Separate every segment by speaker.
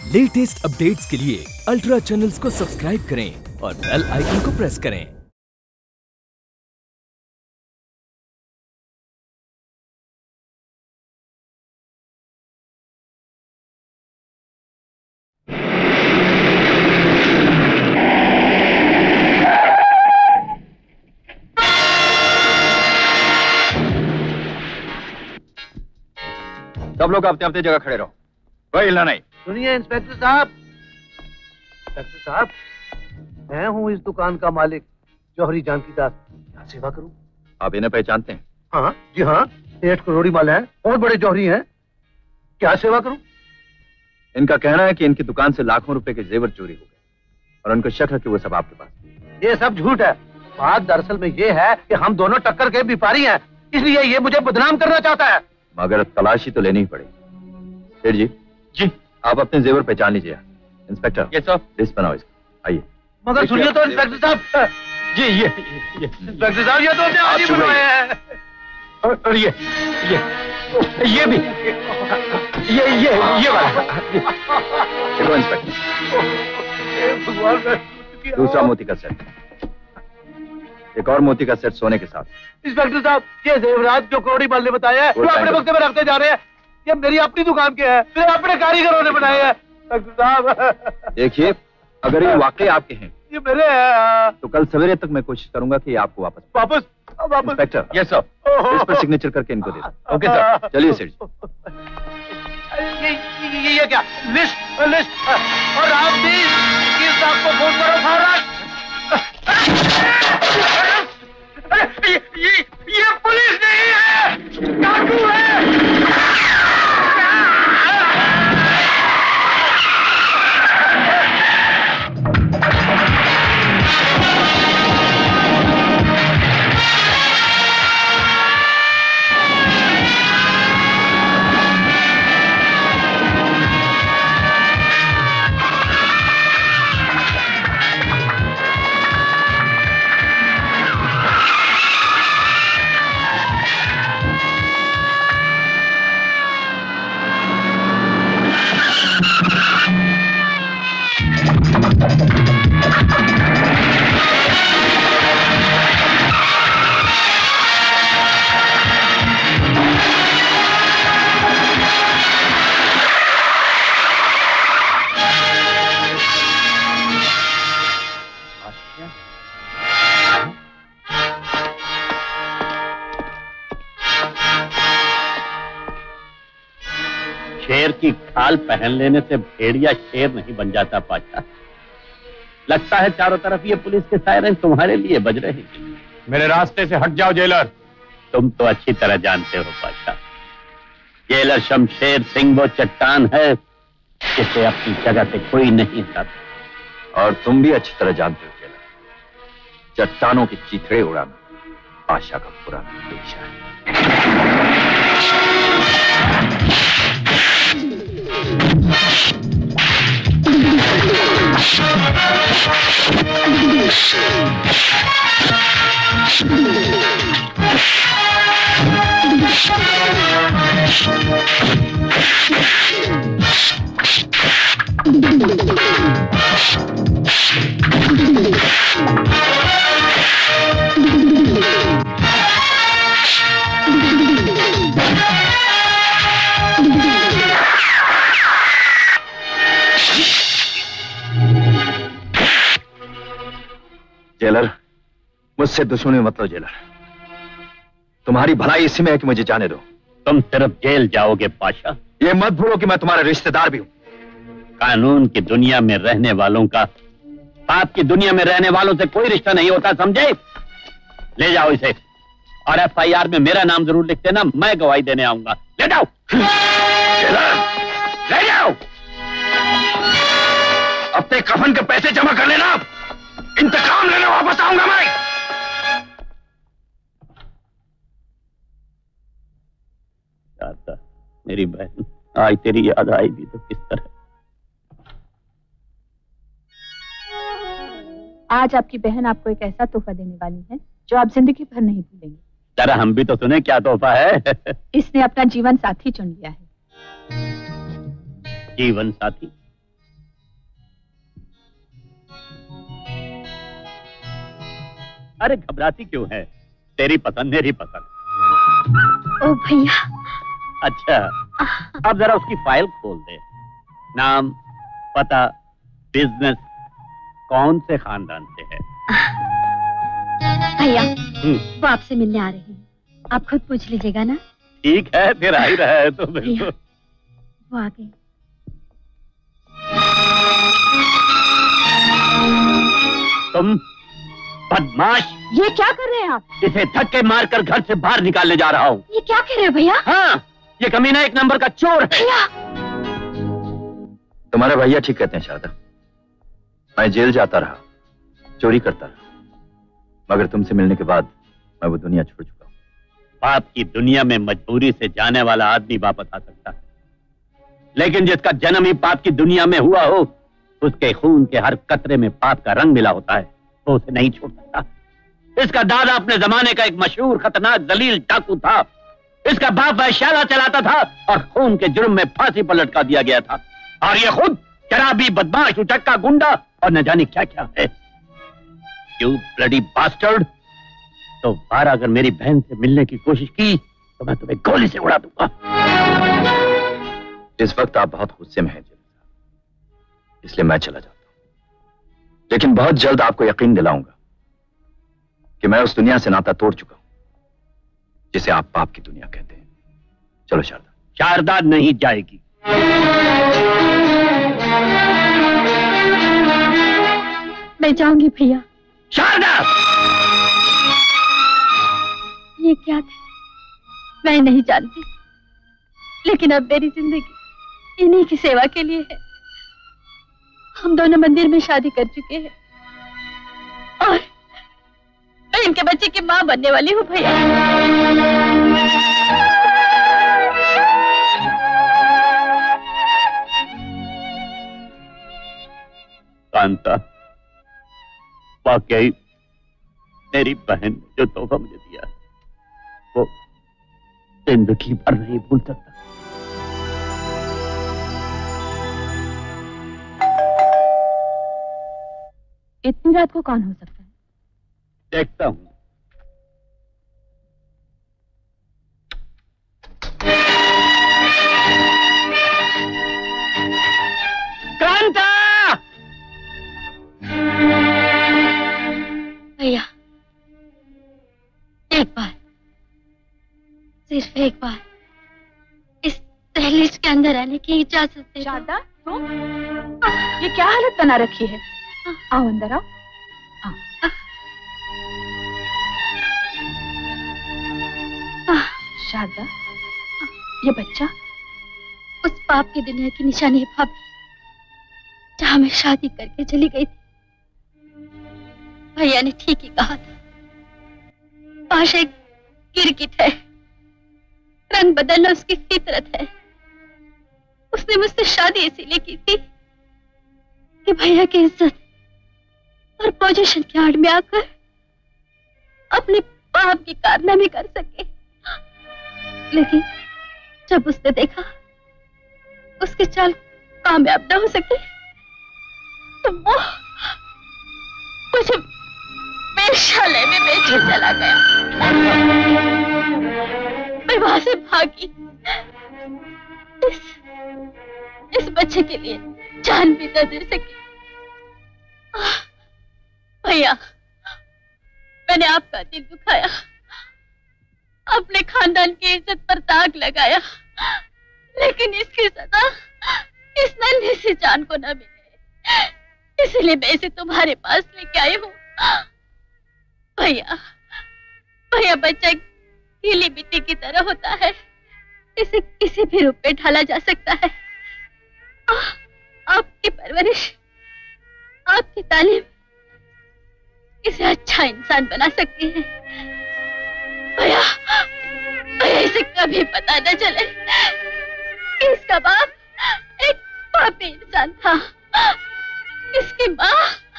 Speaker 1: Latest updates के लिए ultra channels को सब्सक्राइब करें और बेल आइकन को प्रेस करें।
Speaker 2: सब लोग अपने अपनी जगह खड़े रहो, कोई हिलना नहीं।
Speaker 3: सुनिए इंस्पेक्टर साहब, इंस्पेक्टर साहब, मैं हूँ इस दुकान का मालिक जौहरी जानकीदास। क्या सेवा करूँ?
Speaker 2: आप इन्हें पहचानते हैं?
Speaker 3: हाँ जी हाँ, 8 करोड़ी माल है, बहुत बड़े जौहरी हैं। क्या सेवा करूँ?
Speaker 2: इनका कहना है कि इनकी दुकान से लाखों रुपए के जेवर चोरी हो गए और उनको शक है कि वो सब आपके पास।
Speaker 3: ये सब झूठ है। बात दरअसल में ये है कि हम दोनों टक्कर के व्यापारी हैं, इसलिए ये मुझे बदनाम करना चाहता है।
Speaker 2: मगर तलाशी तो लेनी ही पड़ेगी। सेठ जी, जी आप अपने जेवर पहचान लीजिए। इंस्पेक्टर, ये सब लिस्ट बनाओ इसकी। आइए।
Speaker 3: मगर सुनिए तो इंस्पेक्टर साहब
Speaker 2: जी, ये
Speaker 3: इंस्पेक्टर साहब, ये तो हमने आज ही बनवाए हैं।
Speaker 2: और ये भी, ये वाला देखो इंस्पेक्टर,
Speaker 3: भगवान,
Speaker 2: दूसरा मोती का सेट, एक और मोती का सेट सोने के साथ।
Speaker 3: इंस्पेक्टर साहब, ये जेवरात जो करोड़ी माल ने बताया है, जो अपने वक्त में रखते जा रहे हैं, ये मेरी अपनी दुकान के है, मेरे अपने कारीगरों ने बनाए हैं। इंस्पेक्टर साहब
Speaker 2: देखिए, अगर ये वाकई आपके हैं,
Speaker 3: ये मेरे हैं,
Speaker 2: तो कल सवेरे तक मैं कोशिश करूंगा कि ये आपको वापस। इंस्पेक्टर, यस सर, इस पर सिग्नेचर करके इनको दे दो। ओके सर, चलिए सेठ जी।
Speaker 3: ये क्या लिस्ट और आप भी इस साहब को फोन करो महाराज। ये पुलिस नहीं है, डाकू है।
Speaker 4: शेर की खाल पहन लेने से भेड़िया शेर नहीं बन जाता पाशा। लगता है चारों तरफ ये पुलिस के सायरन तुम्हारे लिए बज रहे हैं।
Speaker 2: मेरे रास्ते से हट जाओ जेलर।
Speaker 4: तुम तो अच्छी तरह जानते हो पाशा, जेलर शमशेर सिंह वो चट्टान है जिसे अपनी जगह से कोई नहीं हटाता।
Speaker 2: और तुम भी अच्छी तरह जानते हो जेलर, चट्टानों की चीथड़े उड़ाना पाशा का पुराना पेशा है। जेलर, मुझसे दुश्मनी मत लो जेलर, तुम्हारी भलाई इसी में है कि मुझे जाने दो।
Speaker 4: तुम सिर्फ जेल जाओगे पाशा।
Speaker 2: ये मत भूलो कि मैं तुम्हारा रिश्तेदार भी हूं।
Speaker 4: कानून की दुनिया में रहने वालों का पाप की दुनिया में रहने वालों से कोई रिश्ता नहीं होता, समझे? ले जाओ इसे और FIR में मेरा नाम जरूर लिख देना, मैं गवाही देने आऊंगा। ले जाओ, ले जाओ।
Speaker 2: अपने कफन के पैसे जमा कर लेना, इंतकाम लेने वापस आऊंगा मैं।
Speaker 4: मेरी बहन, आज तेरी याद आएगी तो किस तरह।
Speaker 5: आज आपकी बहन आपको एक ऐसा तोहफा देने वाली है जो आप जिंदगी भर नहीं भूलेंगे।
Speaker 4: जरा हम भी तो सुने क्या तोहफा है।
Speaker 5: इसने अपना जीवन साथी चुन लिया है।
Speaker 4: जीवन साथी? अरे घबराती क्यों है? तेरी पसंद मेरी पसंद।
Speaker 5: ओ भैया।
Speaker 4: अच्छा, अब जरा उसकी फाइल खोल दे। नाम, पता, बिजनेस, कौन से खानदान से है?
Speaker 5: भैया, वो आपसे मिलने आ रहे हैं, आप खुद पूछ लीजिएगा ना।
Speaker 4: ठीक है, फिर आ ही रहा है तो बिल्कुल।
Speaker 5: वो आ गए।
Speaker 4: तुम बदमाश!
Speaker 5: ये क्या कर रहे हैं आप?
Speaker 4: इसे धक्के मारकर घर से बाहर निकालने जा रहा हूँ।
Speaker 5: ये क्या कह रहे हैं भैया?
Speaker 4: हाँ, ये कमीना एक नंबर का चोर है।
Speaker 5: भैया!
Speaker 2: तुम्हारे भैया ठीक कहते हैं शारदा। मैं जेल जाता रहा, चोरी करता रहा, मगर तुमसे मिलने के बाद मैं वो दुनिया छोड़ चुका हूँ।
Speaker 4: पाप की दुनिया में मजबूरी से जाने वाला आदमी वापस आ सकता है, लेकिन जिसका जन्म ही पाप की दुनिया में हुआ हो, उसके खून के हर कतरे में पाप का रंग मिला होता है, वो उसे नहीं छोड़ सकता। इसका दादा अपने जमाने का एक मशहूर खतरनाक दलील डाकू था। इसका बाप वैश्यालय चलाता था और खून के जुर्म में फांसी पर लटका दिया गया था। और ये खुद शराबी, बदमाश, उचक्का, गुंडा और न जाने क्या क्या है। You bloody bastard! तो बार अगर मेरी बहन से मिलने की कोशिश की तो मैं तुम्हें गोली से उड़ा दूंगा।
Speaker 2: इस वक्त आप बहुत गुस्से में हैं जिल साहब, इसलिए मैं चला जाता हूं, लेकिन बहुत जल्द आपको यकीन दिलाऊंगा कि मैं उस दुनिया से नाता तोड़ चुका हूं जिसे आप पाप की दुनिया कहते हैं। चलो शारदा।
Speaker 4: शारदा नहीं जाएगी।
Speaker 5: मैं जाऊंगी भैया।
Speaker 4: शारदा!
Speaker 5: ये क्या थे? मैं नहीं जानती, लेकिन अब मेरी जिंदगी इन्हीं की सेवा के लिए है। हम दोनों मंदिर में शादी कर चुके हैं और मैं इनके बच्चे की मां बनने वाली हूँ भैया।
Speaker 4: कांता, वाकई मेरी बहन ने जो तोहफा मुझे दिया वो जिंदगी भर नहीं भूल सकता।
Speaker 5: इतनी रात को कौन हो सकता है?
Speaker 4: देखता हूं। कांता!
Speaker 5: भैया, एक बार, सिर्फ एक बार इस दहलीज के अंदर आने की इजाजत दे। शारदा, तुम ये क्या हालत बना रखी है? आओ अंदर आओ। शारदा, ये बच्चा उस पाप की दुनिया की निशानी है भाभी, जहां मैं शादी करके चली गई थी। भैया ने ठीक ही कहा था, पाशा एक गिरगिट है, रंग बदलना उसकी फितरत है। उसने मुझसे शादी इसीलिए की थी कि भैया की इज्जत और पोजीशन की आड़ में आकर अपने पाप की कारनामे कर सके। लेकिन जब उसने देखा उसके चाल कामयाब न हो सके तो वो मुझे वेश्यालय में बेचने चला गया। मैं वहां से भागी, इस बच्चे के लिए जान भी न दे सकी। भैया, मैंने आपका दिल दुखाया, अपने खानदान की इज्जत पर दाग लगाया, लेकिन इसकी सजा इस नन्ही सी जान को न मिले, इसलिए मैं इसे तुम्हारे पास लेके आई हूँ। भैया, भैया बच्चा गीली मिट्टी की तरह होता है, इसे किसी भी रूप में ढाला जा सकता है। आपकी परवरिश, आपकी तालीम इसे अच्छा इंसान बना सकती है। भैया, भैया इसे कभी पता न चले कि इसका बाप एक पापी इंसान था। इसकी माँ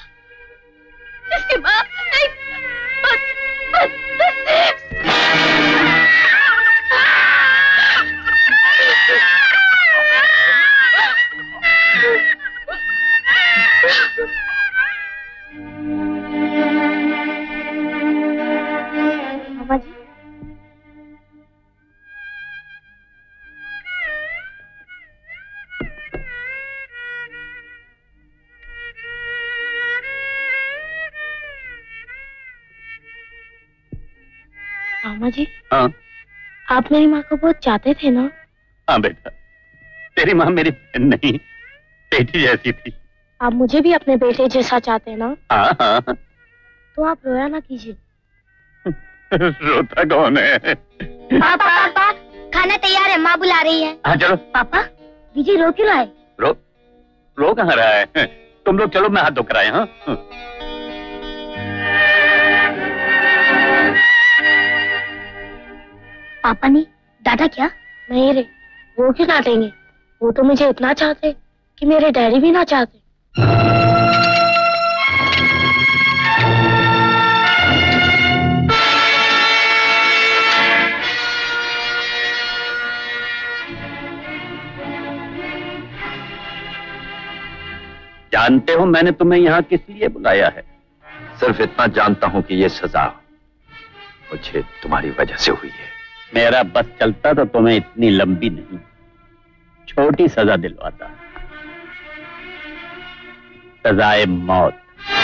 Speaker 5: एक मामा जी।
Speaker 4: हाँ
Speaker 5: आप मेरी माँ को बहुत चाहते थे ना?
Speaker 4: हाँ बेटा, तेरी माँ मेरी बहन नहीं, बेटी जैसी थी।
Speaker 5: आप मुझे भी अपने बेटे जैसा चाहते हैं ना?
Speaker 4: हाँ हाँ।
Speaker 5: तो आप रोया ना कीजिए।
Speaker 4: रोता कौन है?
Speaker 5: पापा पापा, खाना तैयार है, माँ बुला रही है।
Speaker 4: हाँ चलो।
Speaker 5: पापा, विजय रो क्यों रहा है?
Speaker 4: रो कहाँ रहा है? तुम लोग चलो, मैं हाथ धो कर आया। हाँ
Speaker 5: पापा ने डांटा क्या? नहीं रे, वो क्यों डांटेंगे? वो तो मुझे इतना चाहते कि मेरे डैडी भी ना चाहते।
Speaker 4: जानते हो मैंने तुम्हें यहाँ किस लिए बुलाया है?
Speaker 2: सिर्फ इतना जानता हूं कि ये सजा मुझे तुम्हारी वजह से हुई है।
Speaker 4: मेरा बस चलता तो तुम्हें इतनी लंबी नहीं, छोटी सजा दिलवाता। सजाए मौत।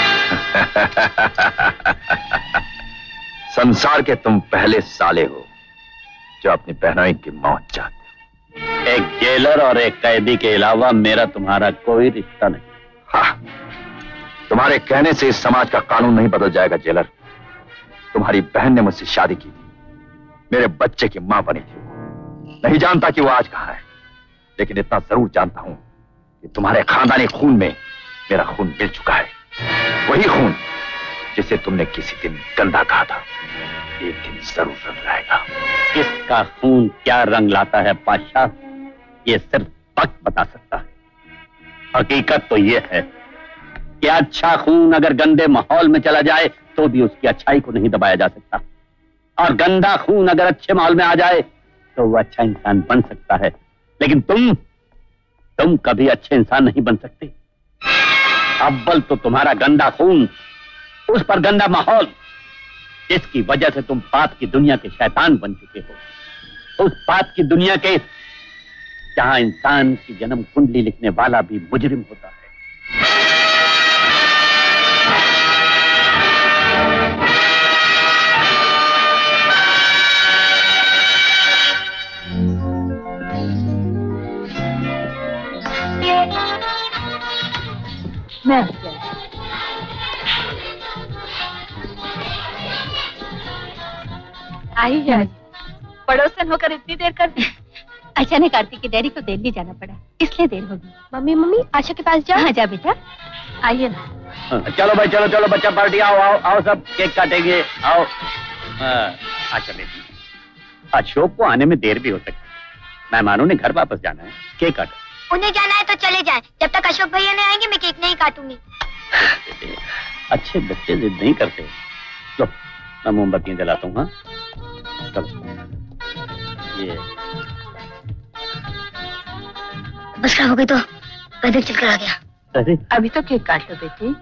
Speaker 2: संसार के तुम पहले साले हो जो अपनी बहनोई की मौत चाहते हो।
Speaker 4: एक जेलर और एक कैदी के अलावा मेरा तुम्हारा कोई रिश्ता नहीं।
Speaker 2: हाँ, तुम्हारे कहने से इस समाज का कानून नहीं बदल जाएगा जेलर। तुम्हारी बहन ने मुझसे शादी की थी, मेरे बच्चे की मां बनी थी। नहीं जानता कि वो आज कहां है, लेकिन इतना जरूर जानता हूं कि तुम्हारे खानदानी खून में मेरा खून मिल चुका है। वही खून जिसे तुमने किसी दिन गंदा कहा था, एक दिन जरूर रंग लाएगा।
Speaker 4: किसका खून क्या रंग लाता है पाशा, ये सिर्फ वक्त बता सकता है। हकीकत तो ये है कि अच्छा खून अगर गंदे माहौल में चला जाए तो भी उसकी अच्छाई को नहीं दबाया जा सकता, और गंदा खून अगर अच्छे माहौल में आ जाए तो वो अच्छा इंसान बन सकता है। लेकिन तुम कभी अच्छे इंसान नहीं बन सकते। अव्वल तो तुम्हारा गंदा खून, उस पर गंदा माहौल, जिसकी वजह से तुम पाप की दुनिया के शैतान बन चुके हो। उस पाप की दुनिया के जहां इंसान की जन्म कुंडली लिखने वाला भी मुजरिम होता है।
Speaker 5: मैं
Speaker 6: आई जाए, पड़ोसन होकर इतनी देर कर दी।
Speaker 5: अचानक आरती की डेयरी को दिल्ली जाना पड़ा, इसलिए देर होगी।
Speaker 6: मम्मी आशा के पास जाओ।
Speaker 5: हाँ जा बेटा,
Speaker 6: आइए ना।
Speaker 4: चलो भाई, चलो बच्चा पार्टी, आओ सब केक काटेंगे, आओ। अच्छा बेटी, अशोक को आने में देर भी हो सकती है, मेहमानों ने घर वापस जाना है, केक काटो।
Speaker 5: उन्हें जाना है तो चले जाएं, जब तक अशोक भैया नहीं आएंगे मैं केक नहीं काटूंगी।
Speaker 4: अच्छे बच्चे जिद नहीं करते। लो मैं मोमबत्तियां जलाता हूँ। हाँ चलो, ये
Speaker 5: बस खराब हो गई तो पैदल चलकर आ गया।
Speaker 4: अरे
Speaker 6: अभी तो केक काट लो बेटी।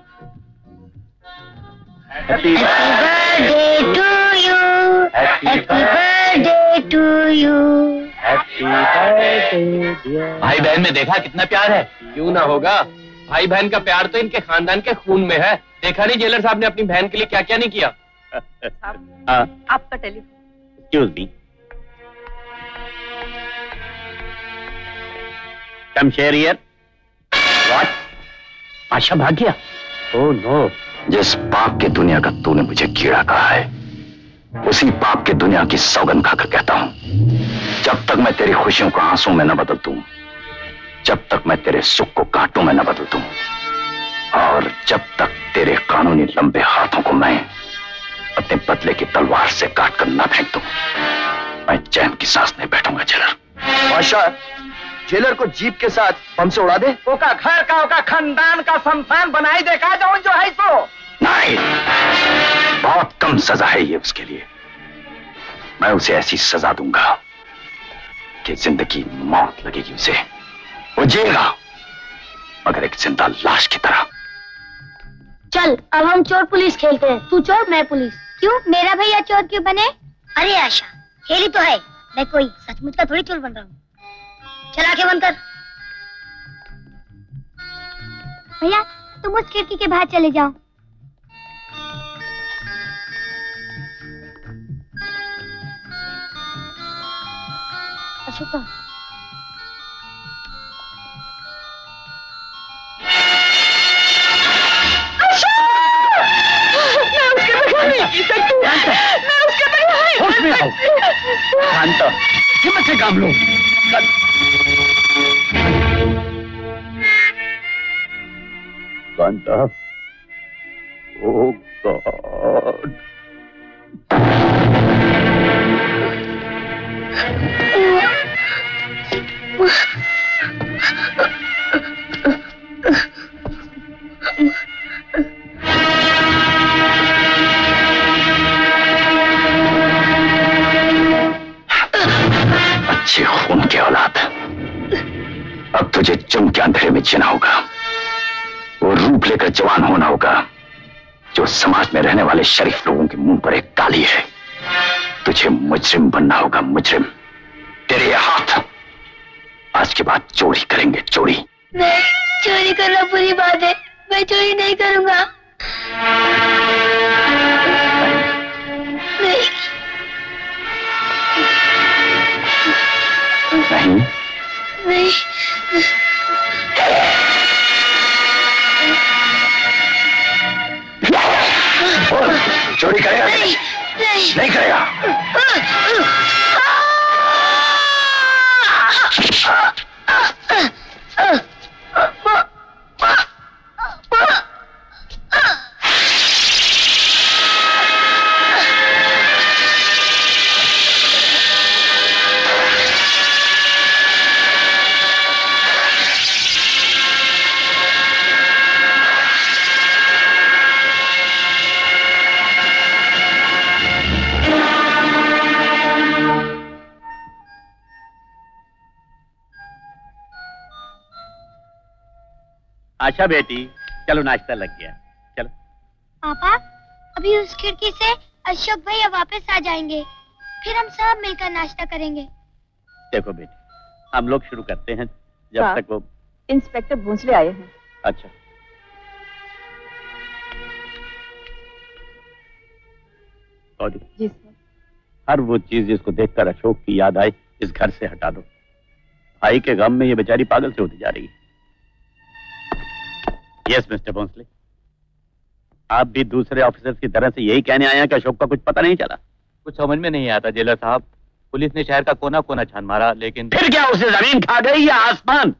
Speaker 4: Happy
Speaker 5: birthday to you, happy birthday to you.
Speaker 3: भाई बहन में देखा कितना प्यार है। क्यों ना होगा, भाई बहन का प्यार तो इनके खानदान के खून में है। देखा नहीं जेलर साहब ने अपनी बहन के लिए क्या क्या नहीं किया।
Speaker 6: आपका telephone.
Speaker 4: Excuse me, come share here. What? Pasha भाग गया? Oh no.
Speaker 2: जिस पाप की दुनिया का तूने मुझे कीड़ा कहा है, उसी पाप की दुनिया की सौगंध खाकर कहता हूं, जब तक मैं तेरी खुशियों को आंसू में न बदल दूं, जब तक मैं तेरे सुख को कांटों में न बदल दूं, और जब तक तेरे कानूनी लंबे हाथों को मैं अपने बदले की तलवार से काटकर न फेंक दूं, मैं चैन की सांस नहीं बैठूंगा। जेलर
Speaker 3: पाशा, जेलर को जीप के साथ बम से उड़ा दे। ओका घर का, ओका खानदान का शमशान बनाई देखा जो है सो।
Speaker 2: नहीं, बहुत कम सजा है ये उसके लिए। मैं उसे ऐसी सजा दूंगा कि जिंदगी मौत लगेगी उसे। वो जिएगा मगर एक जिंदा लाश की तरह।
Speaker 5: चल अब हम चोर पुलिस खेलते हैं, तू चोर मैं पुलिस। क्यों, मेरा भैया चोर क्यों बने? अरे आशा, खेली तो है, मैं कोई सचमुच का थोड़ी चोर बन रहा हूँ। चल आंखें बंद कर। भैया तुम उस खिड़की के बाहर चले जाओ।
Speaker 6: अशोका,
Speaker 4: होश में आओ। शांत, हिम्मत से काम लो। शांत, ओह गॉड।
Speaker 2: अच्छे खून की औलाद, अब तुझे चुम के अंधेरे में जीना होगा। वो रूप लेकर जवान होना होगा जो समाज में रहने वाले शरीफ लोगों के मुंह पर एक काली है। तुझे मुजरिम बनना होगा, मुजरिम। तेरे ये हाथ आज के बाद चोरी करेंगे, चोरी।
Speaker 5: नहीं, चोरी करना बुरी बात है, मैं चोरी नहीं करूंगा। नहीं।
Speaker 2: नहीं?
Speaker 5: नहीं।
Speaker 2: चोरी करेगा?
Speaker 5: नहीं, नहीं।
Speaker 2: नहीं करेगा।
Speaker 4: आशा बेटी, चलो नाश्ता लग गया, चलो।
Speaker 6: पापा, अभी उस खिड़की से अशोक भैया वापस आ जाएंगे, फिर हम सब मिलकर नाश्ता करेंगे।
Speaker 4: देखो बेटी, हम लोग शुरू करते हैं जब तक वो
Speaker 7: इंस्पेक्टर भोंसले आए हैं।
Speaker 4: अच्छा।
Speaker 7: जी सर।
Speaker 4: हर वो चीज जिसको देखकर अशोक की याद आए इस घर से हटा दो। भाई के गम में ये बेचारी पागल से होती जा रही है। यस मिस्टर भोंसले, आप भी दूसरे ऑफिसर्स की तरह से यही कहने आए हैं कि अशोक का कुछ पता नहीं चला?
Speaker 3: कुछ समझ में नहीं आता जेलर साहब। पुलिस ने शहर का कोना कोना छान मारा, लेकिन
Speaker 4: फिर क्या उसे जमीन खा गई या आसमान?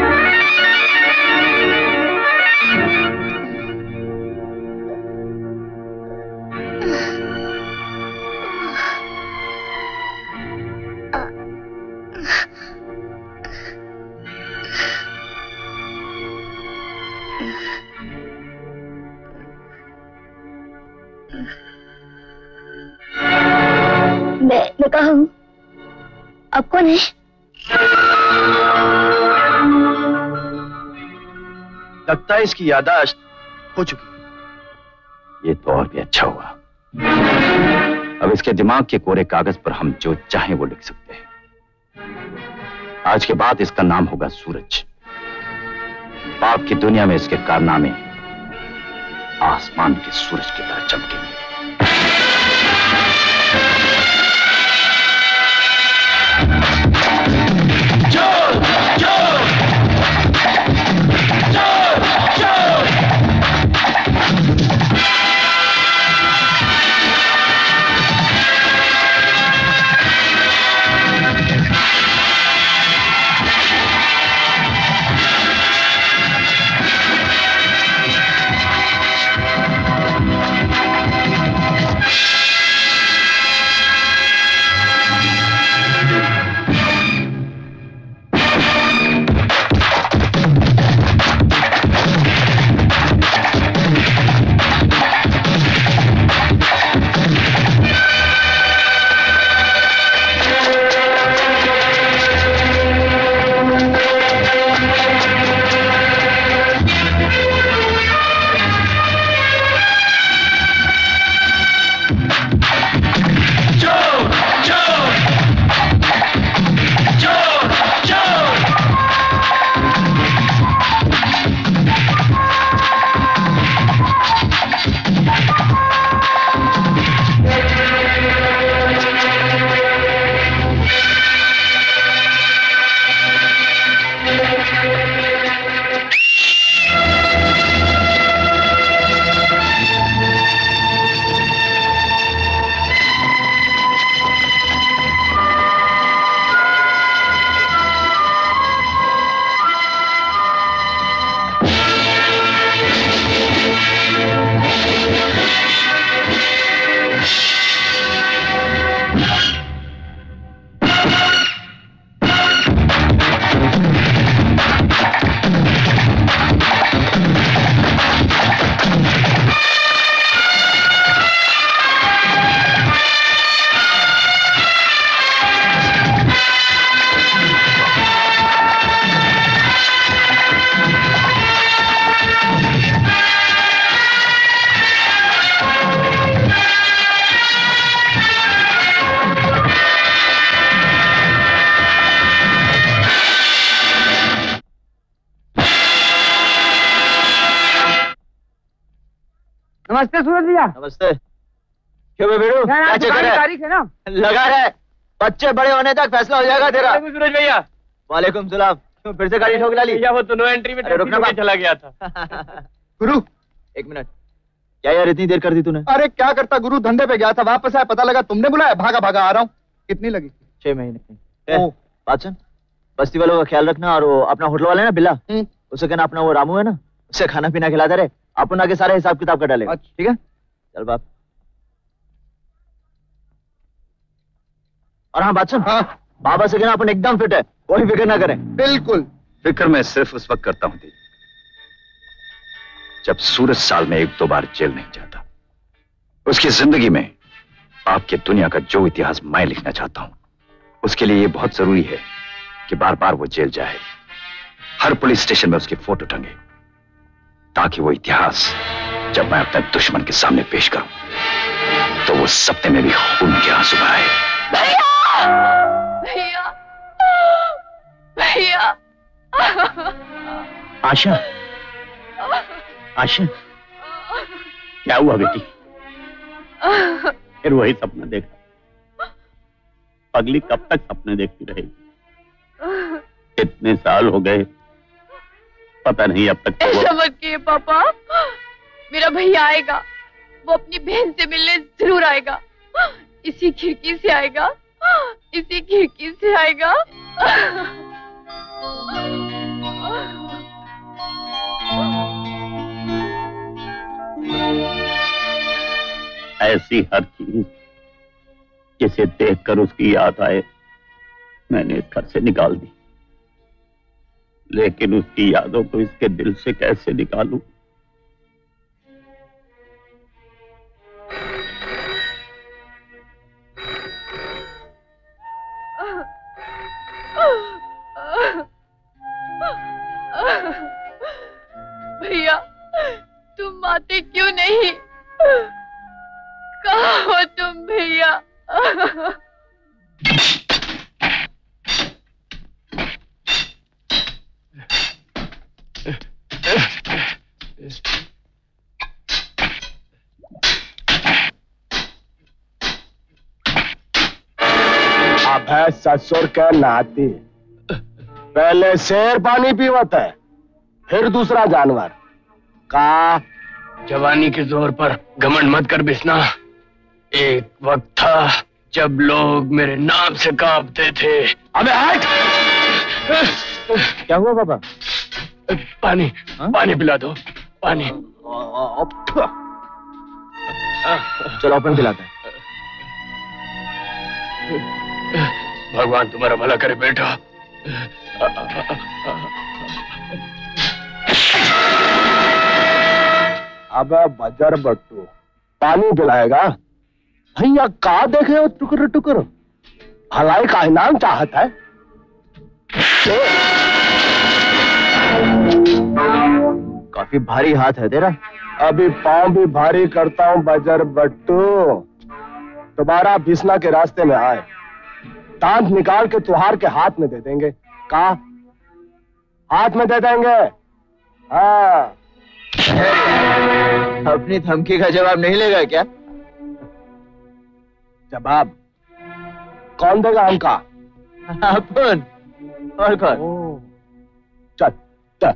Speaker 5: मैं कहा हूँ। अब कौन है?
Speaker 2: लगता है इसकी याददाश्त हो चुकी है। ये तो और भी अच्छा हुआ। अब इसके दिमाग के कोरे कागज पर हम जो चाहें वो लिख सकते हैं। आज के बाद इसका नाम होगा सूरज। पाप की दुनिया में इसके कारनामे आसमान के सूरज की तरह चमकेंगे।
Speaker 8: नमस्ते सूरज भैया।
Speaker 3: नमस्ते। क्यों बेड़ू, क्या चक्कर है?
Speaker 8: तारीख है ना,
Speaker 3: लगा है, बच्चे बड़े होने तक फैसला हो जाएगा तेरा।
Speaker 9: सूरज भैया।
Speaker 3: वालेकुम सलाम। क्यों फिर से गाड़ी ठोक डाली?
Speaker 9: भैया वो तो नो एंट्री में रुकना चला गया था।
Speaker 3: गुरु एक मिनट, क्या यार इतनी देर कर दी तूने?
Speaker 10: अरे क्या करता गुरु, धंधे पे गया था, वापस आया, पता लगा तुमने बुलाया, भागा भागा आ रहा हूँ। कितनी लगी?
Speaker 3: 6 महीने। बात सुन, बस्ती वालों का ख्याल रखना, और वो अपना होटल वाला है ना बिल्ला, उसे कहना अपना वो रामू है ना, उसे खाना पीना खिलाता रहे, अपन आगे सारे हिसाब किताब कर डालेगा। ठीक है, चल बाप। और हाँ बात सुन, बाबा से कहना अपन एकदम फिट है, कोई फिक्र ना करें।
Speaker 10: बिल्कुल।
Speaker 2: फिक्र मैं सिर्फ उस वक्त करता हूं जब सूरज साल में 1-2 बार जेल नहीं जाता। उसकी जिंदगी में आपके दुनिया का जो इतिहास मैं लिखना चाहता हूं, उसके लिए यह बहुत जरूरी है कि बार बार वो जेल जाए, हर पुलिस स्टेशन में उसकी फोटो टंगे, ताकि वो इतिहास जब मैं अपने दुश्मन के सामने पेश करूं तो वो सपने में भी खून के आंसू बहाए।
Speaker 5: भैया, भैया।
Speaker 4: आशा, आशा, क्या हुआ बेटी? फिर वही सपना देखा? अगली कब तक सपने देखती रहेगी? इतने साल हो गए, पता नहीं अब तक।
Speaker 5: ऐसा मत किए पापा, मेरा भैया आएगा, वो अपनी बहन से मिलने जरूर आएगा, इसी खिड़की से आएगा, इसी खिड़की से आएगा।
Speaker 4: ऐसी हर चीज जिसे देखकर उसकी याद आए मैंने इस घर से निकाल दी, लेकिन उसकी यादों को इसके दिल से कैसे निकालूं?
Speaker 5: भैया तुम आते क्यों नहीं? कहाँ हो तुम भैया?
Speaker 11: अब है ससुर के नाती, पहले शेर पानी पीवत है, फिर दूसरा जानवर का।
Speaker 9: जवानी के जोर पर घमंड मत कर बिस्ना। एक वक्त था जब लोग मेरे नाम से कांपते थे। अबे हट!
Speaker 3: क्या हुआ बाबा?
Speaker 9: पानी, पानी पिला दो, पानी।
Speaker 3: चलो अपन पिलाते हैं।
Speaker 9: भगवान तुम्हारा भला करे बेटा।
Speaker 11: अब बजर बट्टू पानी पिलाएगा? भैया का देखे हो टुकर टुकर, भलाई का इनाम चाहत है।
Speaker 3: काफी भारी हाथ है तेरा।
Speaker 11: अभी पांव भी भारी करता हूँ बजर बट्टू। दोबारा बिस्ना के रास्ते में आए, दांत निकाल के तुहार के हाथ में दे देंगे। का हाथ में दे देंगे? हाँ।
Speaker 3: अपनी धमकी का जवाब नहीं लेगा क्या?
Speaker 11: जवाब कौन देगा हमका?
Speaker 3: अपन। और कौन?
Speaker 11: चल चल।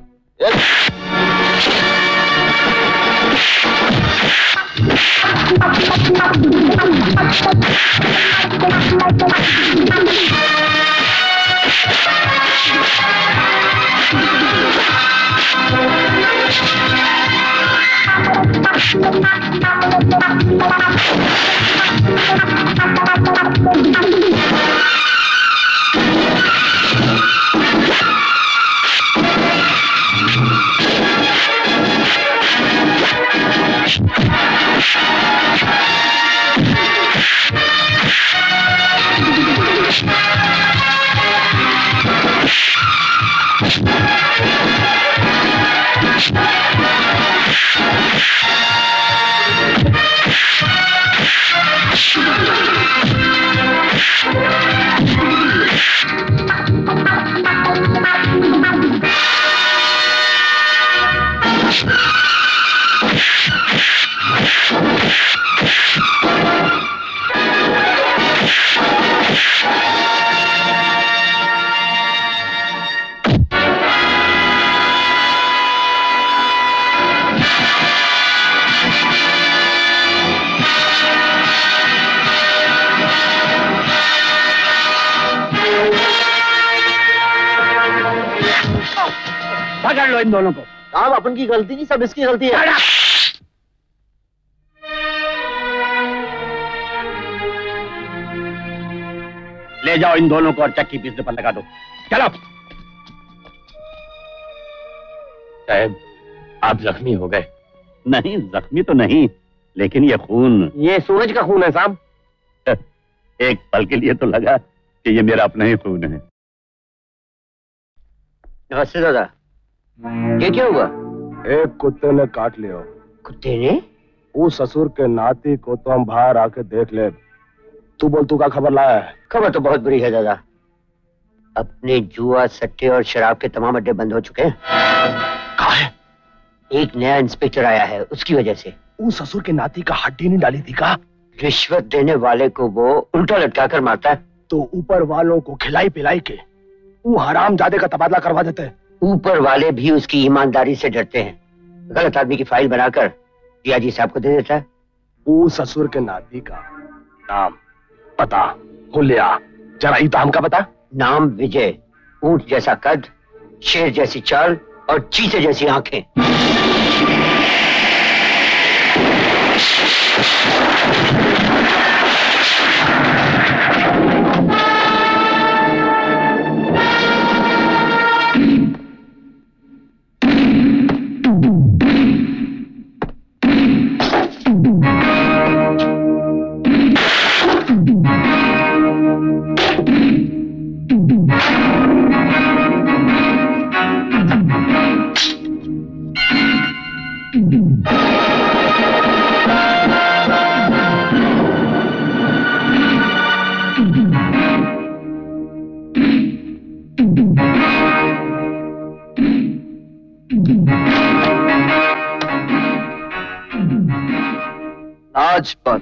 Speaker 4: पकड़ लो इन दोनों को।
Speaker 3: साहब अपन की गलती नहीं, सब इसकी गलती है।
Speaker 4: ले जाओ इन दोनों को और चक्की पीसने पर लगा दो। चलो।
Speaker 9: साहब आप जख्मी हो गए?
Speaker 4: नहीं, जख्मी तो नहीं, लेकिन ये खून,
Speaker 10: ये सूरज का खून है साहब।
Speaker 4: एक पल के लिए तो लगा कि ये मेरा अपना ही खून है।
Speaker 3: नमस्ते दादा। ये क्या हुआ?
Speaker 11: एक कुत्ते ने काट लिया।
Speaker 3: कुत्ते ने?
Speaker 11: वो ससुर के नाती को तो हम बाहर आके देख ले। तू बोल, तू का खबर लाया है?
Speaker 3: खबर तो बहुत बुरी है दादा। अपने जुआ, सट्टे और शराब के तमाम अड्डे बंद हो चुके हैं।
Speaker 11: कहाँ है?
Speaker 3: एक नया इंस्पेक्टर आया है, उसकी वजह से।
Speaker 11: वो ससुर के नाती का हड्डी नहीं डाली थी का?
Speaker 3: रिश्वत देने वाले को वो उल्टा लटका कर मारता है।
Speaker 11: तो ऊपर वालों को खिलाई पिलाई के वो हरामजादे का तबादला करवा देते हैं।
Speaker 3: ऊपर वाले भी उसकी ईमानदारी से डरते हैं। गलत आदमी की फाइल बनाकर जियाजी साहब को दे देता है।
Speaker 11: वो ससुर के नाती का नाम, पता, हुलिया जरा इताम का बता।
Speaker 3: नाम विजय, ऊंट जैसा कद, शेर जैसी चाल और चीते जैसी आंखें। आज पर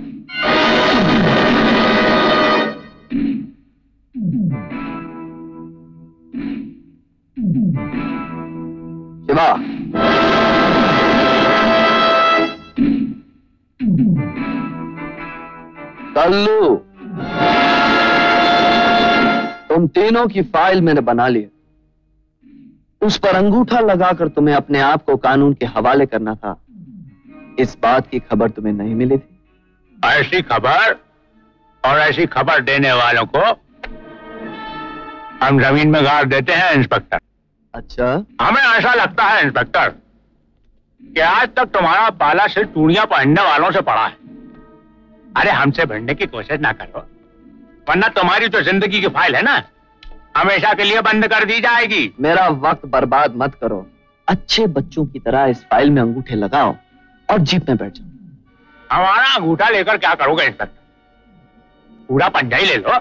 Speaker 3: शिवा, कल्लू, तुम तीनों की फाइल मैंने बना ली। उस पर अंगूठा लगाकर तुम्हें अपने आप को कानून के हवाले करना था। इस बात की खबर तुम्हें नहीं मिली थी?
Speaker 9: ऐसी खबर और ऐसी खबर देने वालों को हम जमीन में गाड़ देते हैं इंस्पेक्टर।
Speaker 3: अच्छा,
Speaker 9: हमें ऐसा लगता है इंस्पेक्टर कि आज तक तुम्हारा पाला सिर्फ चूड़ियां पहनने वालों से पड़ा है। अरे हमसे भिड़ने की कोशिश ना करो, वरना तुम्हारी तो जिंदगी की फाइल है ना, हमेशा के लिए बंद कर दी जाएगी।
Speaker 3: मेरा वक्त बर्बाद मत करो। अच्छे बच्चों की तरह इस फाइल में अंगूठे लगाओ और जीप में बैठ जाओ।
Speaker 9: हमारा अंगूठा लेकर क्या करोगे इंस्पेक्टर? पूरा पंजा ही ले लो।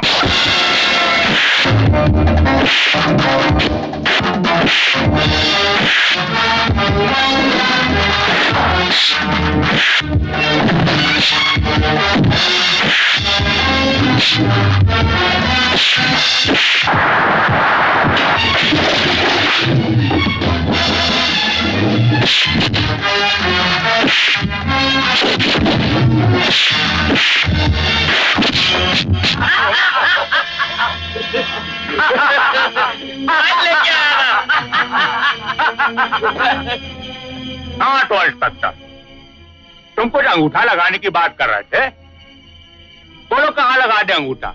Speaker 9: हाँ तो इंस्पेक्टर, तुम कुछ अंगूठा लगाने की बात कर रहे थे, बोलो कहाँ लगा दे अंगूठा?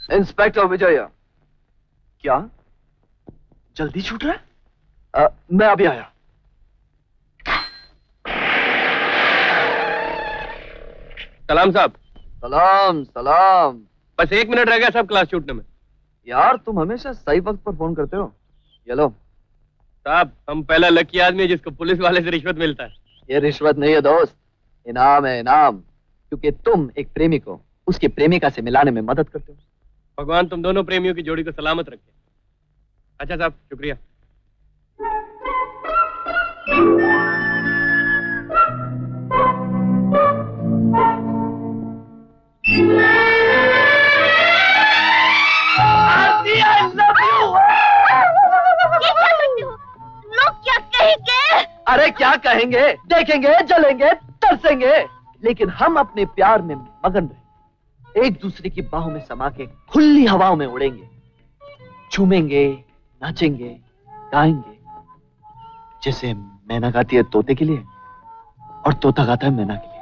Speaker 3: इंस्पेक्टर विजय। क्या जल्दी छूट रहा है? मैं अभी आया।
Speaker 8: सलाम साहब।
Speaker 3: सलाम सलाम।
Speaker 8: बस 1 मिनट रह गया साहब क्लास छूटने में।
Speaker 3: यार तुम हमेशा सही वक्त पर फोन करते हो। ये लो
Speaker 8: साहब, हम पहला लकी आदमी है जिसको पुलिस वाले से रिश्वत मिलता है।
Speaker 3: ये रिश्वत नहीं है दोस्त, इनाम है इनाम, क्योंकि तुम एक प्रेमी को उसकी प्रेमिका से मिलाने में मदद करते हो।
Speaker 8: भगवान तुम दोनों प्रेमियों की जोड़ी को सलामत रखे। अच्छा साहब, शुक्रिया।
Speaker 6: आरती, I love you। ये क्या करते हो? लोग क्या कहेंगे?
Speaker 3: अरे क्या कहेंगे, देखेंगे, जलेंगे, तरसेंगे, लेकिन हम अपने प्यार में मगन रहे, एक दूसरे की बाहों में समा के खुली हवाओं में उड़ेंगे, झूमेंगे, नाचेंगे, गाएंगे, जैसे मैना गाती है तोते के लिए और तोता गाता है मैना के लिए।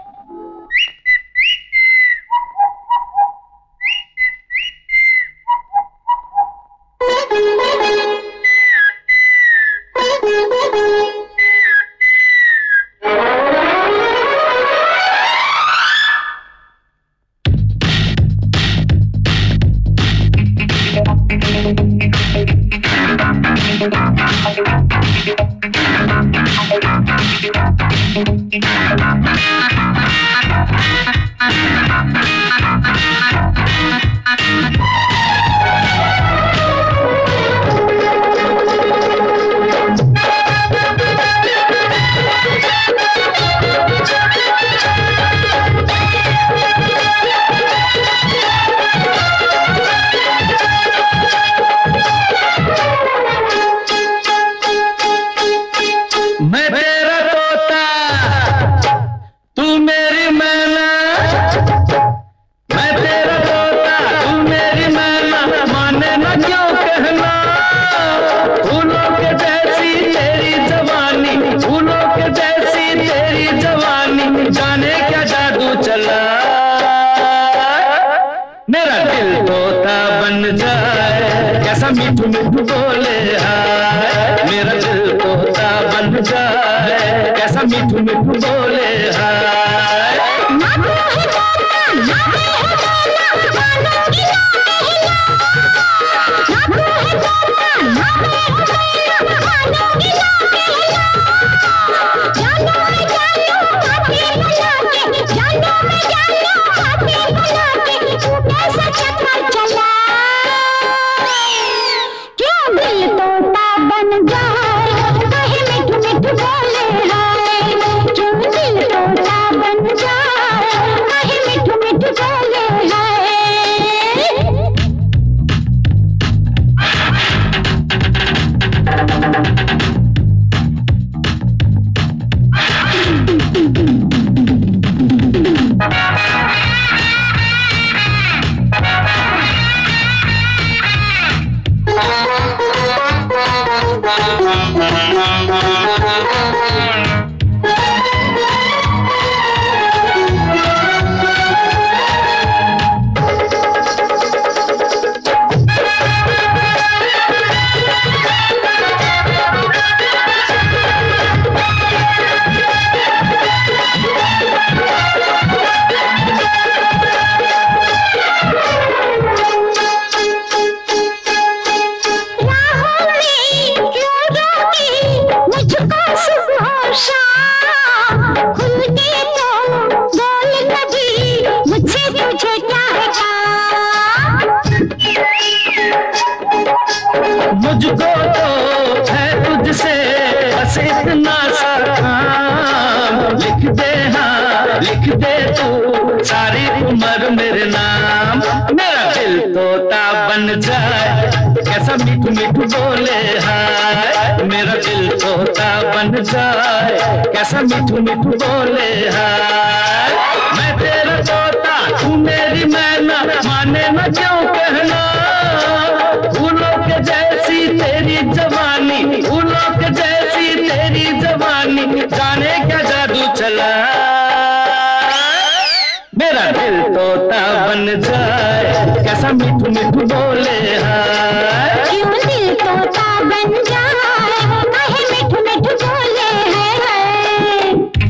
Speaker 12: कैसा मिठू मिठू बोले हाय।
Speaker 6: क्यों दिल तोता बन जाए, काहे मिठू मिठू बोले हाय।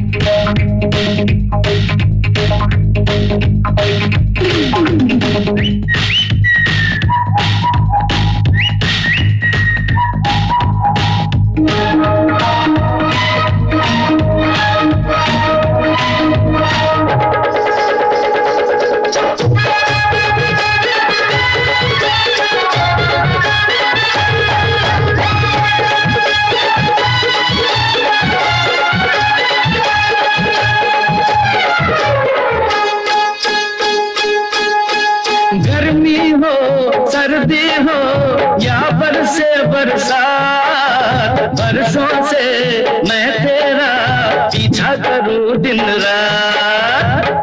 Speaker 12: गर्मी हो सर्दी हो या बरसे बरसात, बरसों से मैं तेरा पीछा करूं दिन रात।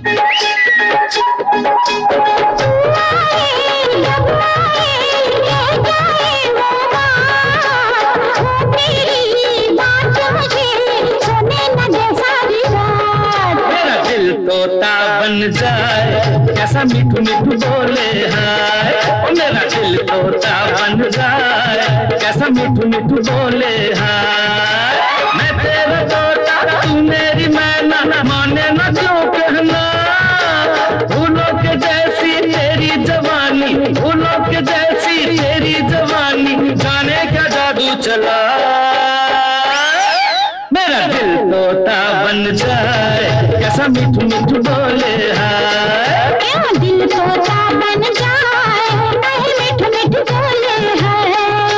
Speaker 12: मेरा दिल तोता बन जाए, कैसा मिठू मिठू बोले हाय। ओ मेरा दिल तोता बन जाए, कैसा मिठू मिठू बोले हाय। मैं तेरा तोता तू मेरी मैना, माने न क्यों कहना। फूलों के जैसी तेरी जवानी, फूलों के जैसी तेरी जवानी, जाने क्या जादू चला। मेरा दिल तोता बन जाए, कैसा मिठू मिठू बोले हाय।
Speaker 6: क्यों दिल तोता बन जाए, काहे मिठू मिठू बोले हाय।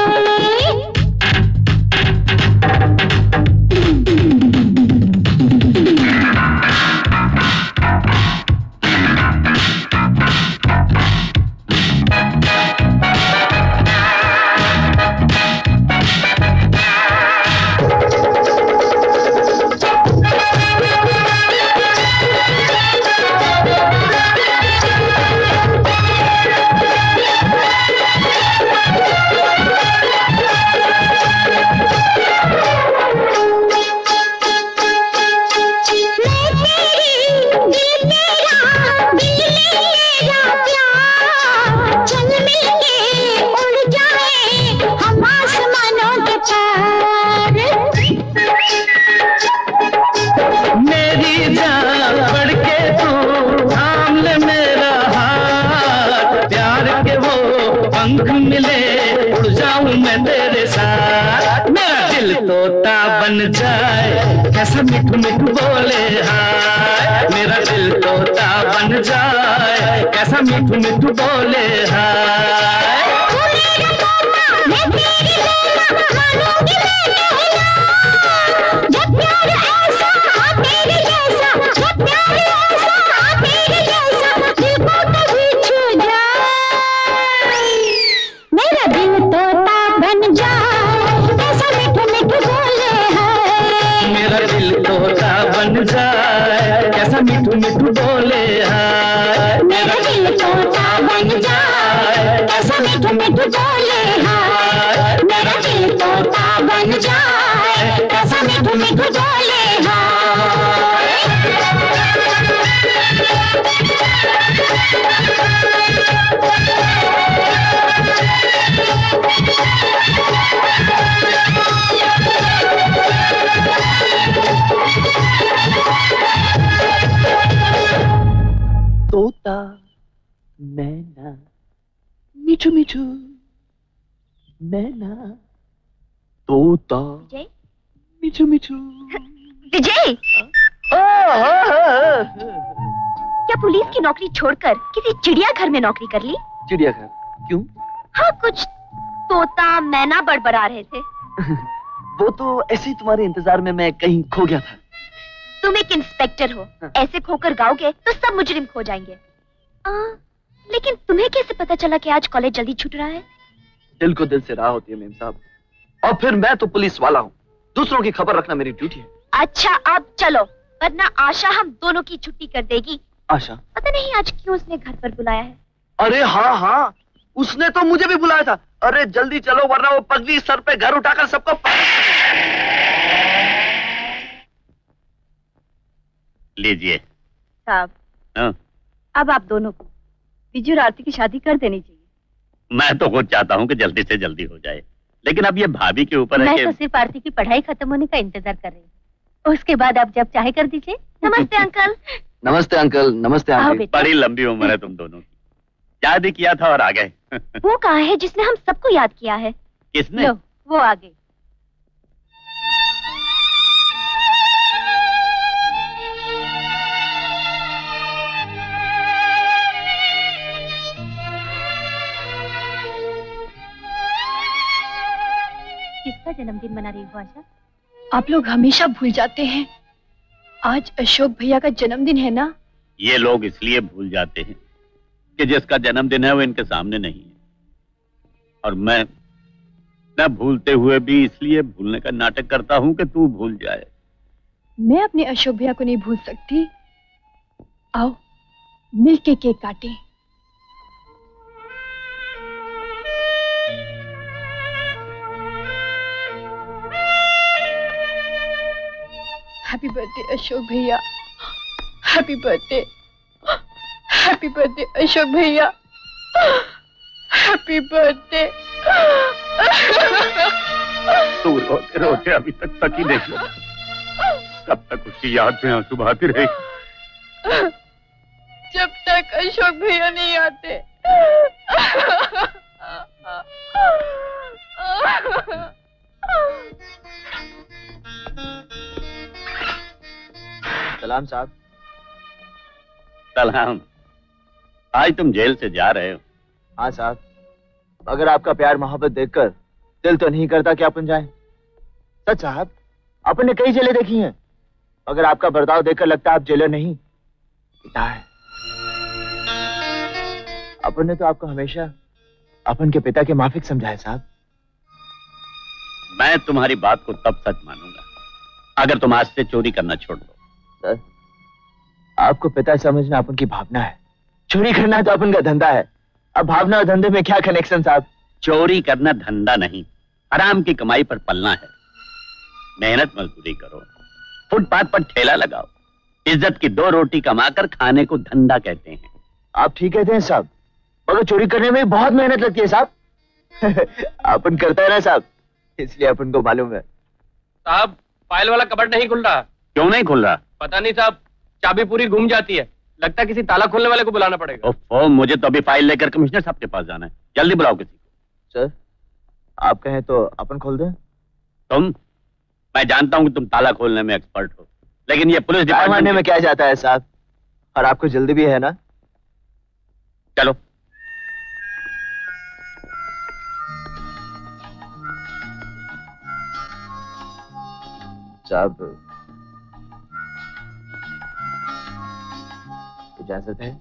Speaker 6: बन जाए, कैसा मिठू मिठू बोले हाय। मेरा दिल तोता बन जाए, कैसा मिठू मिठू बोले हाय। बन जाए, कैसा मिठू मिठू बोले हाय। मेरा दिल तोता बन जाए, कैसा मिठू मिठू बोले हाय। मेरा दिल तोता बन जाए, कैसा मिठू मिठू बोले हाय।
Speaker 3: तोता मैना मिठू मिठू मैना, तोता मिठू मिठू।
Speaker 13: विजय, क्या पुलिस की नौकरी छोड़कर किसी चिड़ियाघर में नौकरी कर ली?
Speaker 3: चिड़ियाघर? क्यों?
Speaker 13: हाँ, कुछ तोता मैना बड़बड़ा रहे थे।
Speaker 3: वो तो ऐसे ही तुम्हारे इंतजार में मैं कहीं खो गया था।
Speaker 13: तुम एक इंस्पेक्टर हो, ऐसे खोकर गाओगे तो सब मुजरिम खो जाएंगे। लेकिन तुम्हें कैसे पता चला कि आज कॉलेज जल्दी छूट रहा है?
Speaker 3: दिल को दिल से राह होती है मेम साहब, और फिर मैं तो पुलिस वाला हूँ, दूसरों की खबर रखना मेरी ड्यूटी है।
Speaker 13: अच्छा अब चलो, वरना आशा हम दोनों की छुट्टी कर देगी।
Speaker 3: आशा?
Speaker 13: पता नहीं आज क्यों उसने घर पर बुलाया है।
Speaker 3: अरे हाँ हाँ, उसने तो मुझे भी बुलाया था। अरे जल्दी चलो वरना वो पगली सर पे घर उठाकर सबको।
Speaker 4: लीजिए
Speaker 5: साहब, अब आप दोनों को
Speaker 7: विजय और आरती की शादी कर देनी चाहिए।
Speaker 4: मैं तो खुद चाहता हूँ कि जल्दी से जल्दी हो जाए, लेकिन अब ये भाभी के ऊपर है
Speaker 14: मैं
Speaker 4: कि...
Speaker 14: तो सिर्फ आरती की पढ़ाई खत्म होने का इंतजार कर रही हूँ, उसके बाद आप जब चाहे कर दीजिए।
Speaker 13: नमस्ते अंकल।
Speaker 3: नमस्ते अंकल। नमस्ते आंटी।
Speaker 4: बड़ी लंबी उम्र है तुम दोनों की। याद ही किया था और आ गए।
Speaker 13: वो कहाँ है जिसने हम सबको याद किया है?
Speaker 4: किसने?
Speaker 14: लो, वो आ गई। किसका जन्मदिन मना रही हो आशा?
Speaker 5: आप लोग हमेशा भूल जाते हैं, आज अशोक भैया का जन्मदिन है ना।
Speaker 4: ये लोग इसलिए भूल जाते हैं कि जिसका जन्मदिन है वो इनके सामने नहीं है, और मैं भूलते हुए भी इसलिए भूलने का नाटक करता हूँ कि तू भूल जाए।
Speaker 5: मैं अपने अशोक भैया को नहीं भूल सकती। आओ मिलके केक काटें। हैप्पी बर्थडे अशोक भैया। Happy birthday. Happy birthday Ashok भैया। Happy birthday.
Speaker 9: तू रोते रोते अभी तक तक ही देख लो, कब तक उसकी याद में आंसू बहाती रहेगी?
Speaker 5: जब तक अशोक भैया नहीं आते।
Speaker 3: सलाम साहब।
Speaker 4: सलाम। आज तुम जेल से जा रहे हो?
Speaker 3: हाँ साहब, अगर आपका प्यार मोहब्बत देखकर दिल तो नहीं करता कि अपन जाएं। सच साहब, अपन ने कई जेलें देखी हैं, अगर आपका बर्ताव देखकर लगता है आप जेलर नहीं पिता है। अपन ने तो आपको हमेशा अपन के पिता के माफिक समझा है साहब।
Speaker 4: मैं तुम्हारी बात को तब सच मानूंगा अगर तुम आज से चोरी करना छोड़ दो।
Speaker 3: सर, आपको पिता समझना अपन की भावना है, चोरी करना तो अपन का धंधा है। अब भावना और धंधे में क्या कनेक्शन साहब?
Speaker 4: चोरी करना धंधा नहीं, आराम की कमाई पर पलना है। मेहनत मजदूरी करो, फुटपाथ पर ठेला लगाओ, इज्जत की 2 रोटी कमाकर खाने को धंधा कहते हैं।
Speaker 3: आप ठीक कहते हैं साहब, मगर चोरी करने में बहुत मेहनत लगती है साहब। अपन करता है ना साहब, इसलिए अपन को मालूम है।
Speaker 8: साहब, फाइल वाला कबर्ड नहीं खुल रहा।
Speaker 4: क्यों नहीं खुल रहा?
Speaker 8: पता नहीं साहब, चाबी पूरी घूम जाती है, लगता है किसी ताला खोलने वाले को बुलाना पड़ेगा।
Speaker 4: ओह, मुझे तो अभी फाइल लेकर कमिश्नर साहब के पास जाना है, जल्दी बुलाओ किसी को।
Speaker 3: सर, आप कहें तो अपन खोल दें।
Speaker 4: तुम? मैं जानता हूं कि तुम ताला खोलने में एक्सपर्ट हो, लेकिन ये पुलिस डिपार्टमेंट
Speaker 3: में क्या जाता है साहब, और आपको जल्दी भी है ना।
Speaker 4: चलो।
Speaker 3: साहब, इजाजत है?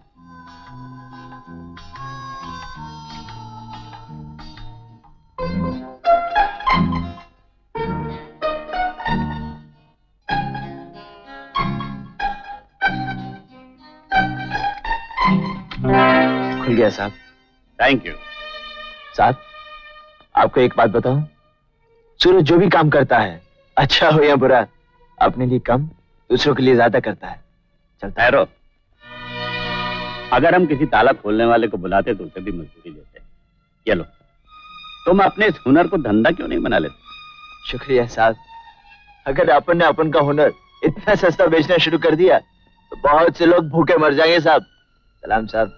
Speaker 3: खुल गया साहब।
Speaker 4: थैंक यू
Speaker 3: साहब। आपको एक बात बताऊं, सूरज जो भी काम करता है, अच्छा हो या बुरा, अपने लिए कम दूसरों के लिए ज्यादा करता है। चलता है।
Speaker 4: ठहरो, अगर हम किसी ताला खोलने वाले को बुलाते तो उसे भी मजदूरी देते। ये लो, तुम अपने इस हुनर को धंधा क्यों नहीं बना लेते?
Speaker 3: शुक्रिया साहब। अगर अपन ने अपन का हुनर इतना सस्ता बेचना शुरू कर दिया तो बहुत से लोग भूखे मर जाएंगे साहब। सलाम साहब।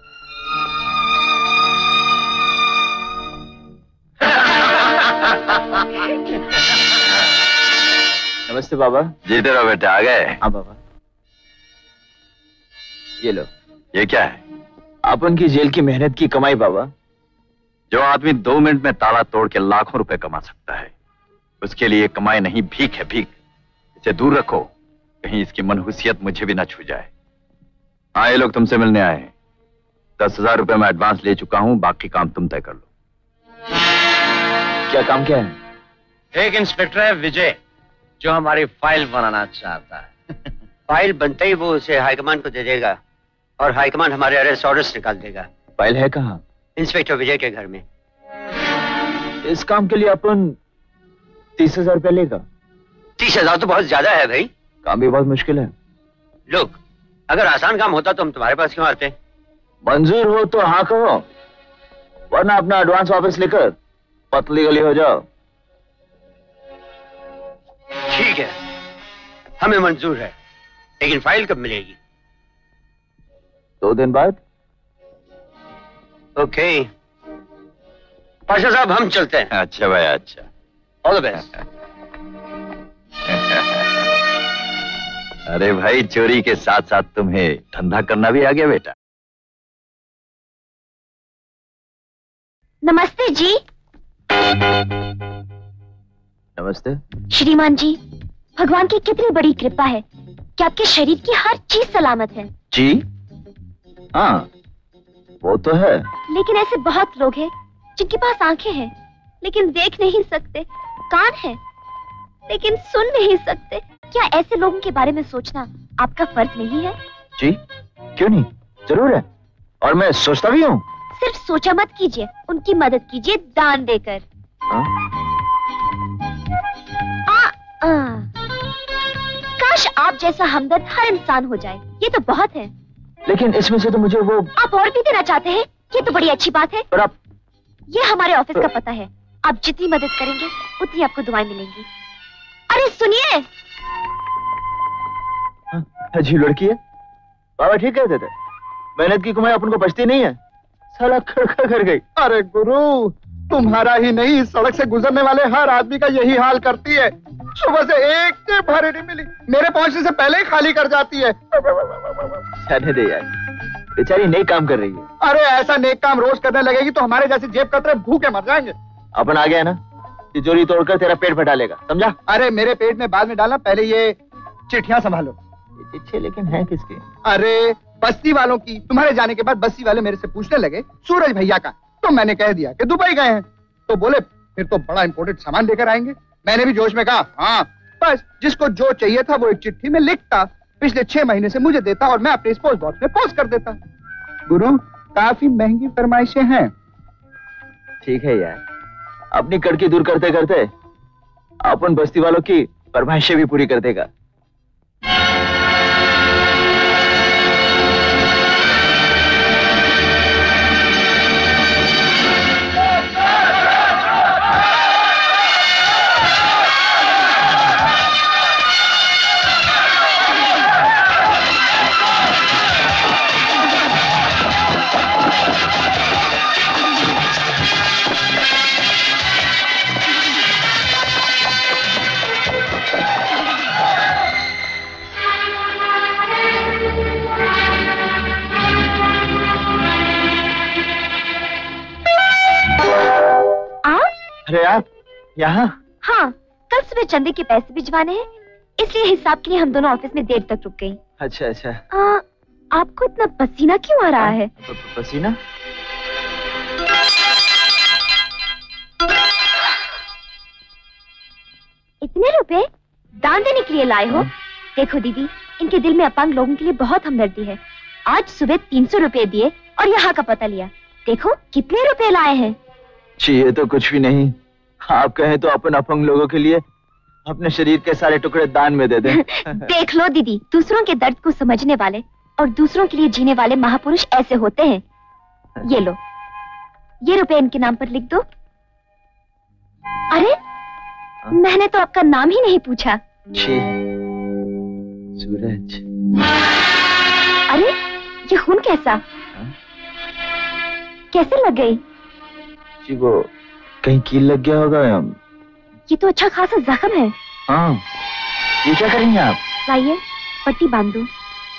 Speaker 3: नमस्ते बाबा।
Speaker 2: जीते रहो बेटा। आ गए?
Speaker 3: हाँ बाबा। ये लो।
Speaker 2: ये क्या है?
Speaker 3: अपन की जेल की मेहनत की कमाई बाबा।
Speaker 2: जो आदमी 2 मिनट में ताला तोड़ के लाखों रुपए कमा सकता है, उसके लिए कमाई नहीं भीख है, भीख। इसे दूर रखो, कहीं इसकी मनहूसियत मुझे भी ना छू जाए। हाँ, ये लोग तुमसे मिलने आए हैं। 10,000 रुपए मैं एडवांस ले चुका हूं, बाकी काम तुम तय कर लो।
Speaker 3: क्या काम क्या है?
Speaker 15: एक इंस्पेक्टर है विजय, जो हमारी फाइल बनाना चाहता है। फाइल बनते ही वो उसे हाईकमान को दे देगा और हाईकमान हमारे अरेस्ट ऑर्डर्स निकाल देगा।
Speaker 3: फाइल है कहाँ?
Speaker 15: इंस्पेक्टर विजय के घर में।
Speaker 3: इस काम के लिए अपन 30,000 रुपया लेगा।
Speaker 15: 30,000 तो बहुत ज्यादा है भाई।
Speaker 3: काम भी बहुत मुश्किल है।
Speaker 15: लोग, अगर आसान काम होता तो हम तुम्हारे पास क्यों आते?
Speaker 2: मंजूर हो तो हाँ कहो, वरना अपना एडवांस वापस लेकर पतली गली हो जाओ।
Speaker 15: ठीक है, हमें मंजूर है, लेकिन फाइल कब मिलेगी?
Speaker 2: 2 दिन बाद।
Speaker 15: ओके पाशा साहब, हम चलते हैं।
Speaker 2: अच्छा भाई, अच्छा।
Speaker 15: All the best.
Speaker 2: अरे भाई, चोरी के साथ साथ तुम्हें धंधा करना भी आ गया बेटा।
Speaker 13: नमस्ते जी।
Speaker 2: नमस्ते।
Speaker 13: श्रीमान जी, भगवान की कितनी बड़ी कृपा है कि आपके शरीर की हर चीज सलामत है।
Speaker 2: जी हाँ, वो तो है।
Speaker 13: लेकिन ऐसे बहुत लोग हैं जिनके पास आंखें हैं लेकिन देख नहीं सकते, कान है लेकिन सुन नहीं सकते। क्या ऐसे लोगों के बारे में सोचना आपका फर्ज नहीं है? जी
Speaker 2: क्यों नहीं, जरूर है, और मैं सोचता भी हूँ।
Speaker 13: सिर्फ सोचा मत कीजिए, उनकी मदद कीजिए दान देकर। काश आप जैसा हमदर्द हर इंसान हो जाए, ये तो बहुत है।
Speaker 2: लेकिन इसमें से तो मुझे वो।
Speaker 13: आप और भी देना चाहते हैं, ये तो बड़ी अच्छी बात है।
Speaker 2: पर आप।
Speaker 13: ये हमारे ऑफिस का पता है, आप जितनी मदद करेंगे उतनी आपको दुआएं मिलेंगी। अरे सुनिए।
Speaker 2: जी लड़की है, बाबा ठीक कहते थे, मेहनत की कमाई अपन को बचती नहीं है। साला खड़खड़ कर गई।
Speaker 10: अरे गुरु, तुम्हारा ही नहीं, सड़क से गुजरने वाले हर आदमी का यही हाल करती है। सुबह से एक से भरी नहीं मिली, मेरे पहुंचने से पहले ही खाली कर जाती है।
Speaker 2: जाने दे यार, बेचारी नेक काम कर रही है।
Speaker 10: अरे ऐसा नेक काम रोज करने लगेगी तो हमारे जैसे जेब कतरे भूखे मर जाएंगे।
Speaker 2: अपन आ गया ना, तिजोरी तोड़कर तेरा पेट फटा लेगा, समझा?
Speaker 10: अरे मेरे पेट में बाद में डालना, पहले ये चिट्ठियां संभालो।
Speaker 2: ये चिट्ठी लेकिन है किसकी?
Speaker 10: अरे बस्ती वालों की। तुम्हारे जाने के बाद बस्ती वाले मेरे से पूछने लगे सूरज भैया का, तो मैंने कह दिया कि दुबई गए हैं। तो बोले फिर तो बड़ा इंपोर्टेड सामान लेकर आएंगे। मैंने भी जोश में कहा हाँ। बस जिसको जो चाहिए था वो एक चिट्ठी में लिखता, पिछले 6 महीने से मुझे देता और मैं अपने पोस्ट बॉक्स में पोस्ट कर देता। गुरु, काफी महंगी फरमाइशें हैं।
Speaker 2: ठीक है यार, अपनी कड़की दूर करते करते अपन बस्ती वालों की फरमाइशें भी पूरी कर देगा। अरे आप यहाँ?
Speaker 13: हाँ, कल सुबह चंदे के पैसे भिजवाने हैं, इसलिए हिसाब के लिए हम दोनों ऑफिस में देर तक रुक गई।
Speaker 2: अच्छा अच्छा।
Speaker 13: आपको इतना पसीना क्यों आ रहा है?
Speaker 2: पसीना?
Speaker 13: इतने रुपए दान देने के लिए लाए हो? देखो दीदी, इनके दिल में अपंग लोगों के लिए बहुत हमदर्दी है। आज सुबह 300 रुपए दिए और यहाँ का पता लिया। देखो कितने रुपए लाए हैं।
Speaker 2: जी ये तो कुछ भी नहीं, आप कहें तो अपन अपंग लोगों के लिए अपने शरीर के सारे टुकड़े दान में दे दें।
Speaker 13: देख लो दीदी, दूसरों के दर्द को समझने वाले और दूसरों के लिए जीने वाले महापुरुष ऐसे होते हैं। ये लो, ये रुपए इनके नाम पर लिख दो। अरे मैंने तो आपका नाम ही नहीं पूछा।
Speaker 2: जी सूरज।
Speaker 13: अरे ये खून कैसा? कैसे लग गई?
Speaker 2: जी वो कहीं कील लग गया होगा।
Speaker 13: ये तो अच्छा खासा जख्म है।
Speaker 2: हाँ, ये क्या करेंगे आप?
Speaker 13: लाइए पट्टी बांध दूं।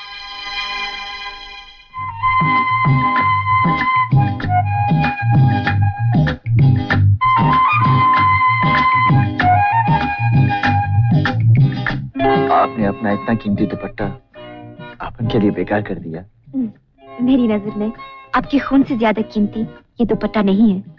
Speaker 2: आपने अपना इतना कीमती दुपट्टा अपन के लिए बेकार कर दिया।
Speaker 13: मेरी नजर में आपके खून से ज्यादा कीमती ये दुपट्टा नहीं है।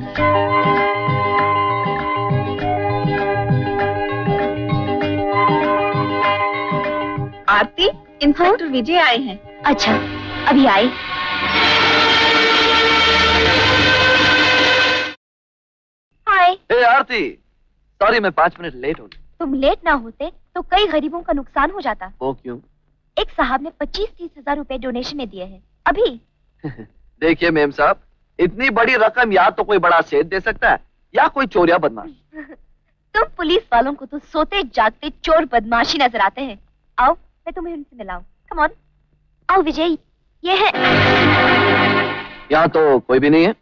Speaker 7: आरती, इंस्पेक्टर विजय आए हैं।
Speaker 13: अच्छा, अभी आए। हाय।
Speaker 3: ए आरती, सॉरी मैं 5 मिनट लेट हो गई।
Speaker 13: तुम लेट ना होते तो कई गरीबों का नुकसान हो जाता।
Speaker 3: वो क्यों?
Speaker 13: एक साहब ने 25-30 हजार रुपए डोनेशन में दिए हैं। अभी
Speaker 3: देखिए मेम साहब, इतनी बड़ी रकम या तो कोई बड़ा सेठ दे सकता है या कोई चोरिया बदमाश।
Speaker 13: तुम पुलिस वालों को तो सोते जागते चोर बदमाशी नजर आते हैं। आओ मैं तुम्हें उनसे मिलाऊं। कम ऑन, आओ विजय, ये है।
Speaker 3: यहाँ तो कोई भी नहीं है।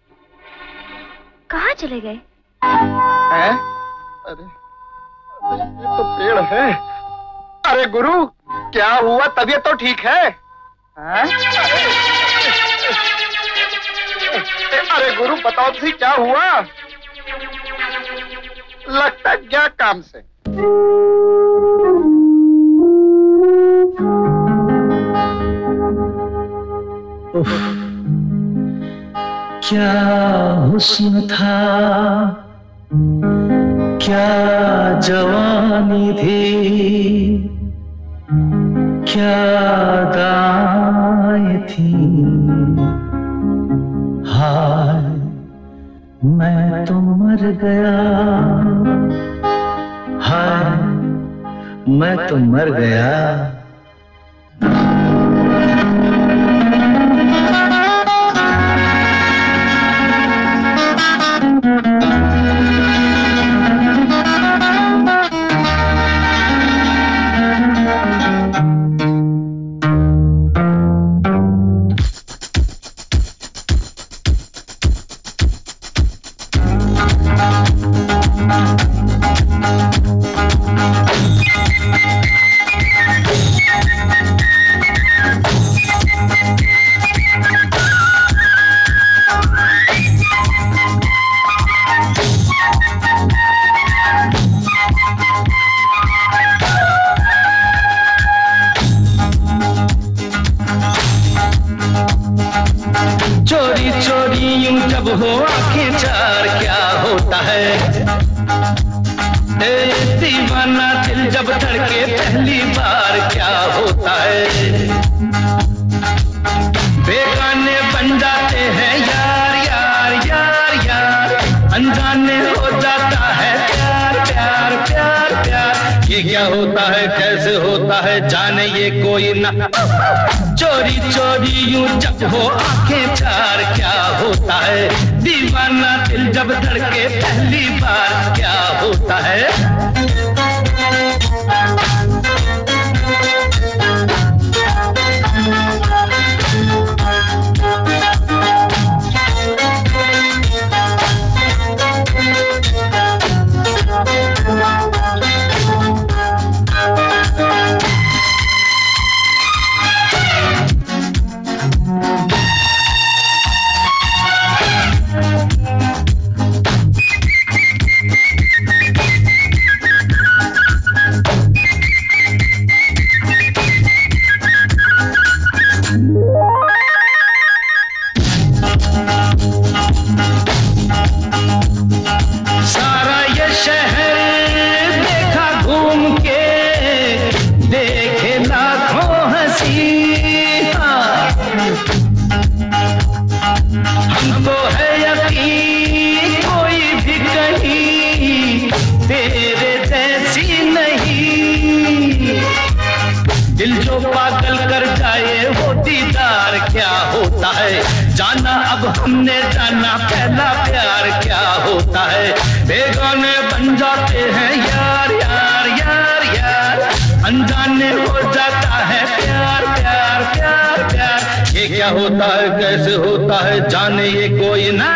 Speaker 13: कहाँ चले गए?
Speaker 10: अरे ये तो पेड़ है। अरे गुरु, क्या हुआ? तबीयत तो ठीक है? अरे गुरु बताओ तो सही, क्या हुआ? लगता है क्या काम से।
Speaker 12: क्या हुस्न था, क्या जवानी थी, क्या दाएं थी। हाय मैं तो मर गया, हाय मैं तो मर गया। चोरी चोरी यूं जब हो आंखें चार, क्या होता है? दीवाना दिल जब धड़के पहली बार, क्या होता है? हमने जाना पहला प्यार क्या होता है? बेगाने बन जाते हैं यार यार यार यार, अनजाने हो जाता है प्यार प्यार प्यार प्यार। ये क्या होता है, कैसे होता है, जाने ये कोई ना।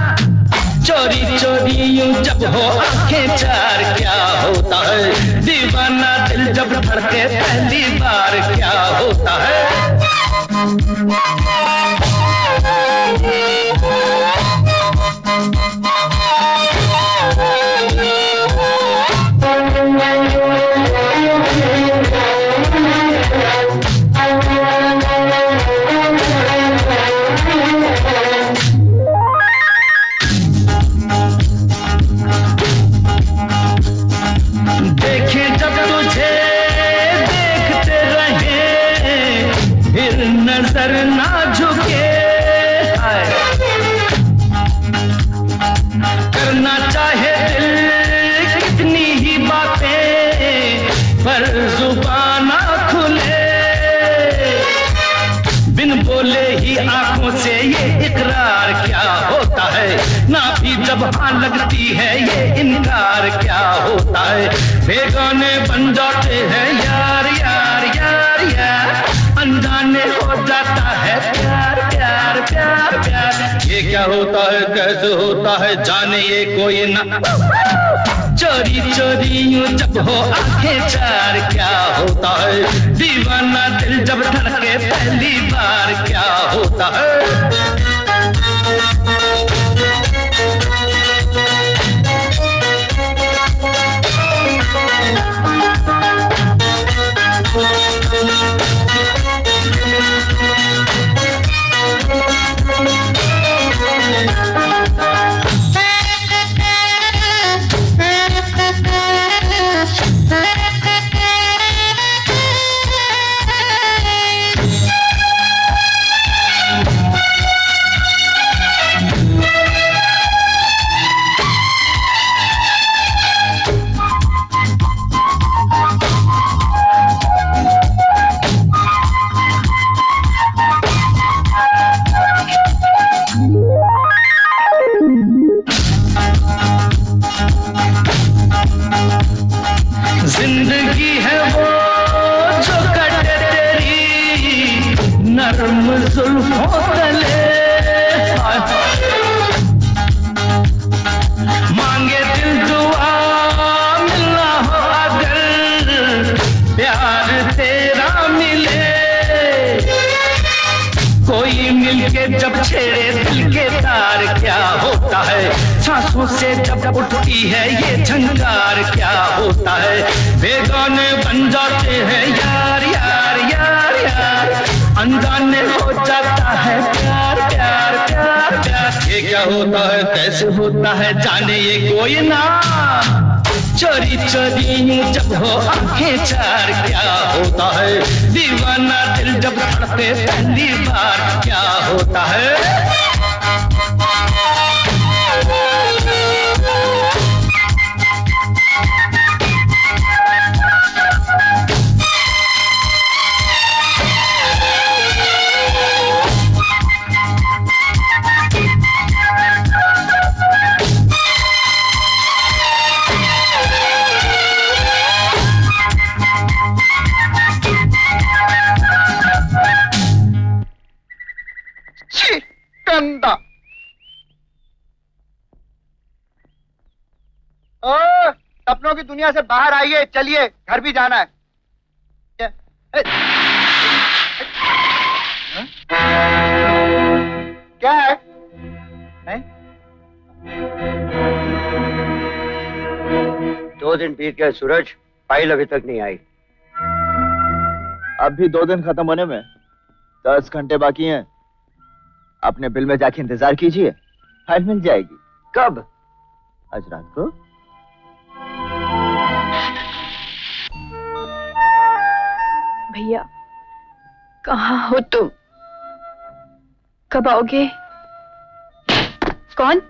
Speaker 12: चोरी चोरी यूं जब हो आंखें चार, क्या होता है? दीवाना दिल जब धड़के पहली बार, क्या होता है? नजर ना इकरार क्या होता है, ना भी जब हाँ लगती है ये इनकार क्या होता है। बेगाने बन जाते हैं यार यार यार यार, अनजाने हो जाता है प्यार प्यार प्यार प्यार। ये क्या होता है कैसे होता है जाने ये कोई ना, चोरी चोरी यूं जब हो आंखें चार क्या होता है। दीवाना दिल जब धड़के पहली बार क्या होता है। जिंदगी है वो जो कटे तेरी नरम जुल्फों तले, मांगे दिल दुआ मिलना हो अगर प्यार तेरा मिले। कोई मिलके जब छेड़े दिल के तार क्या होता है, सांसों से जब उठती है ये झंकार क्या होता है। बेगाने बन जाते हैं यार यार यार यार, अनजाने हो जाता है प्यार प्यार प्यार प्यार। ये क्या होता है कैसे होता है जाने ये कोई ना, चोरी चोरी यूं जब हो आंखें चार क्या होता है। दीवाना दिल जब धड़के पहली बार क्या होता है।
Speaker 10: गंदा। ओ, सपनों की दुनिया से बाहर आइए, चलिए घर भी जाना है। क्या है? नहीं?
Speaker 15: 2 दिन बीत गए सूरज, फाइल अभी तक नहीं आई।
Speaker 2: अब भी 2 दिन खत्म होने में 10 घंटे बाकी हैं। अपने बिल में जाके इंतजार कीजिए, फाइल मिल जाएगी।
Speaker 15: कब?
Speaker 2: आज रात को।
Speaker 5: भैया कहाँ हो तुम, कब आओगे? कौन?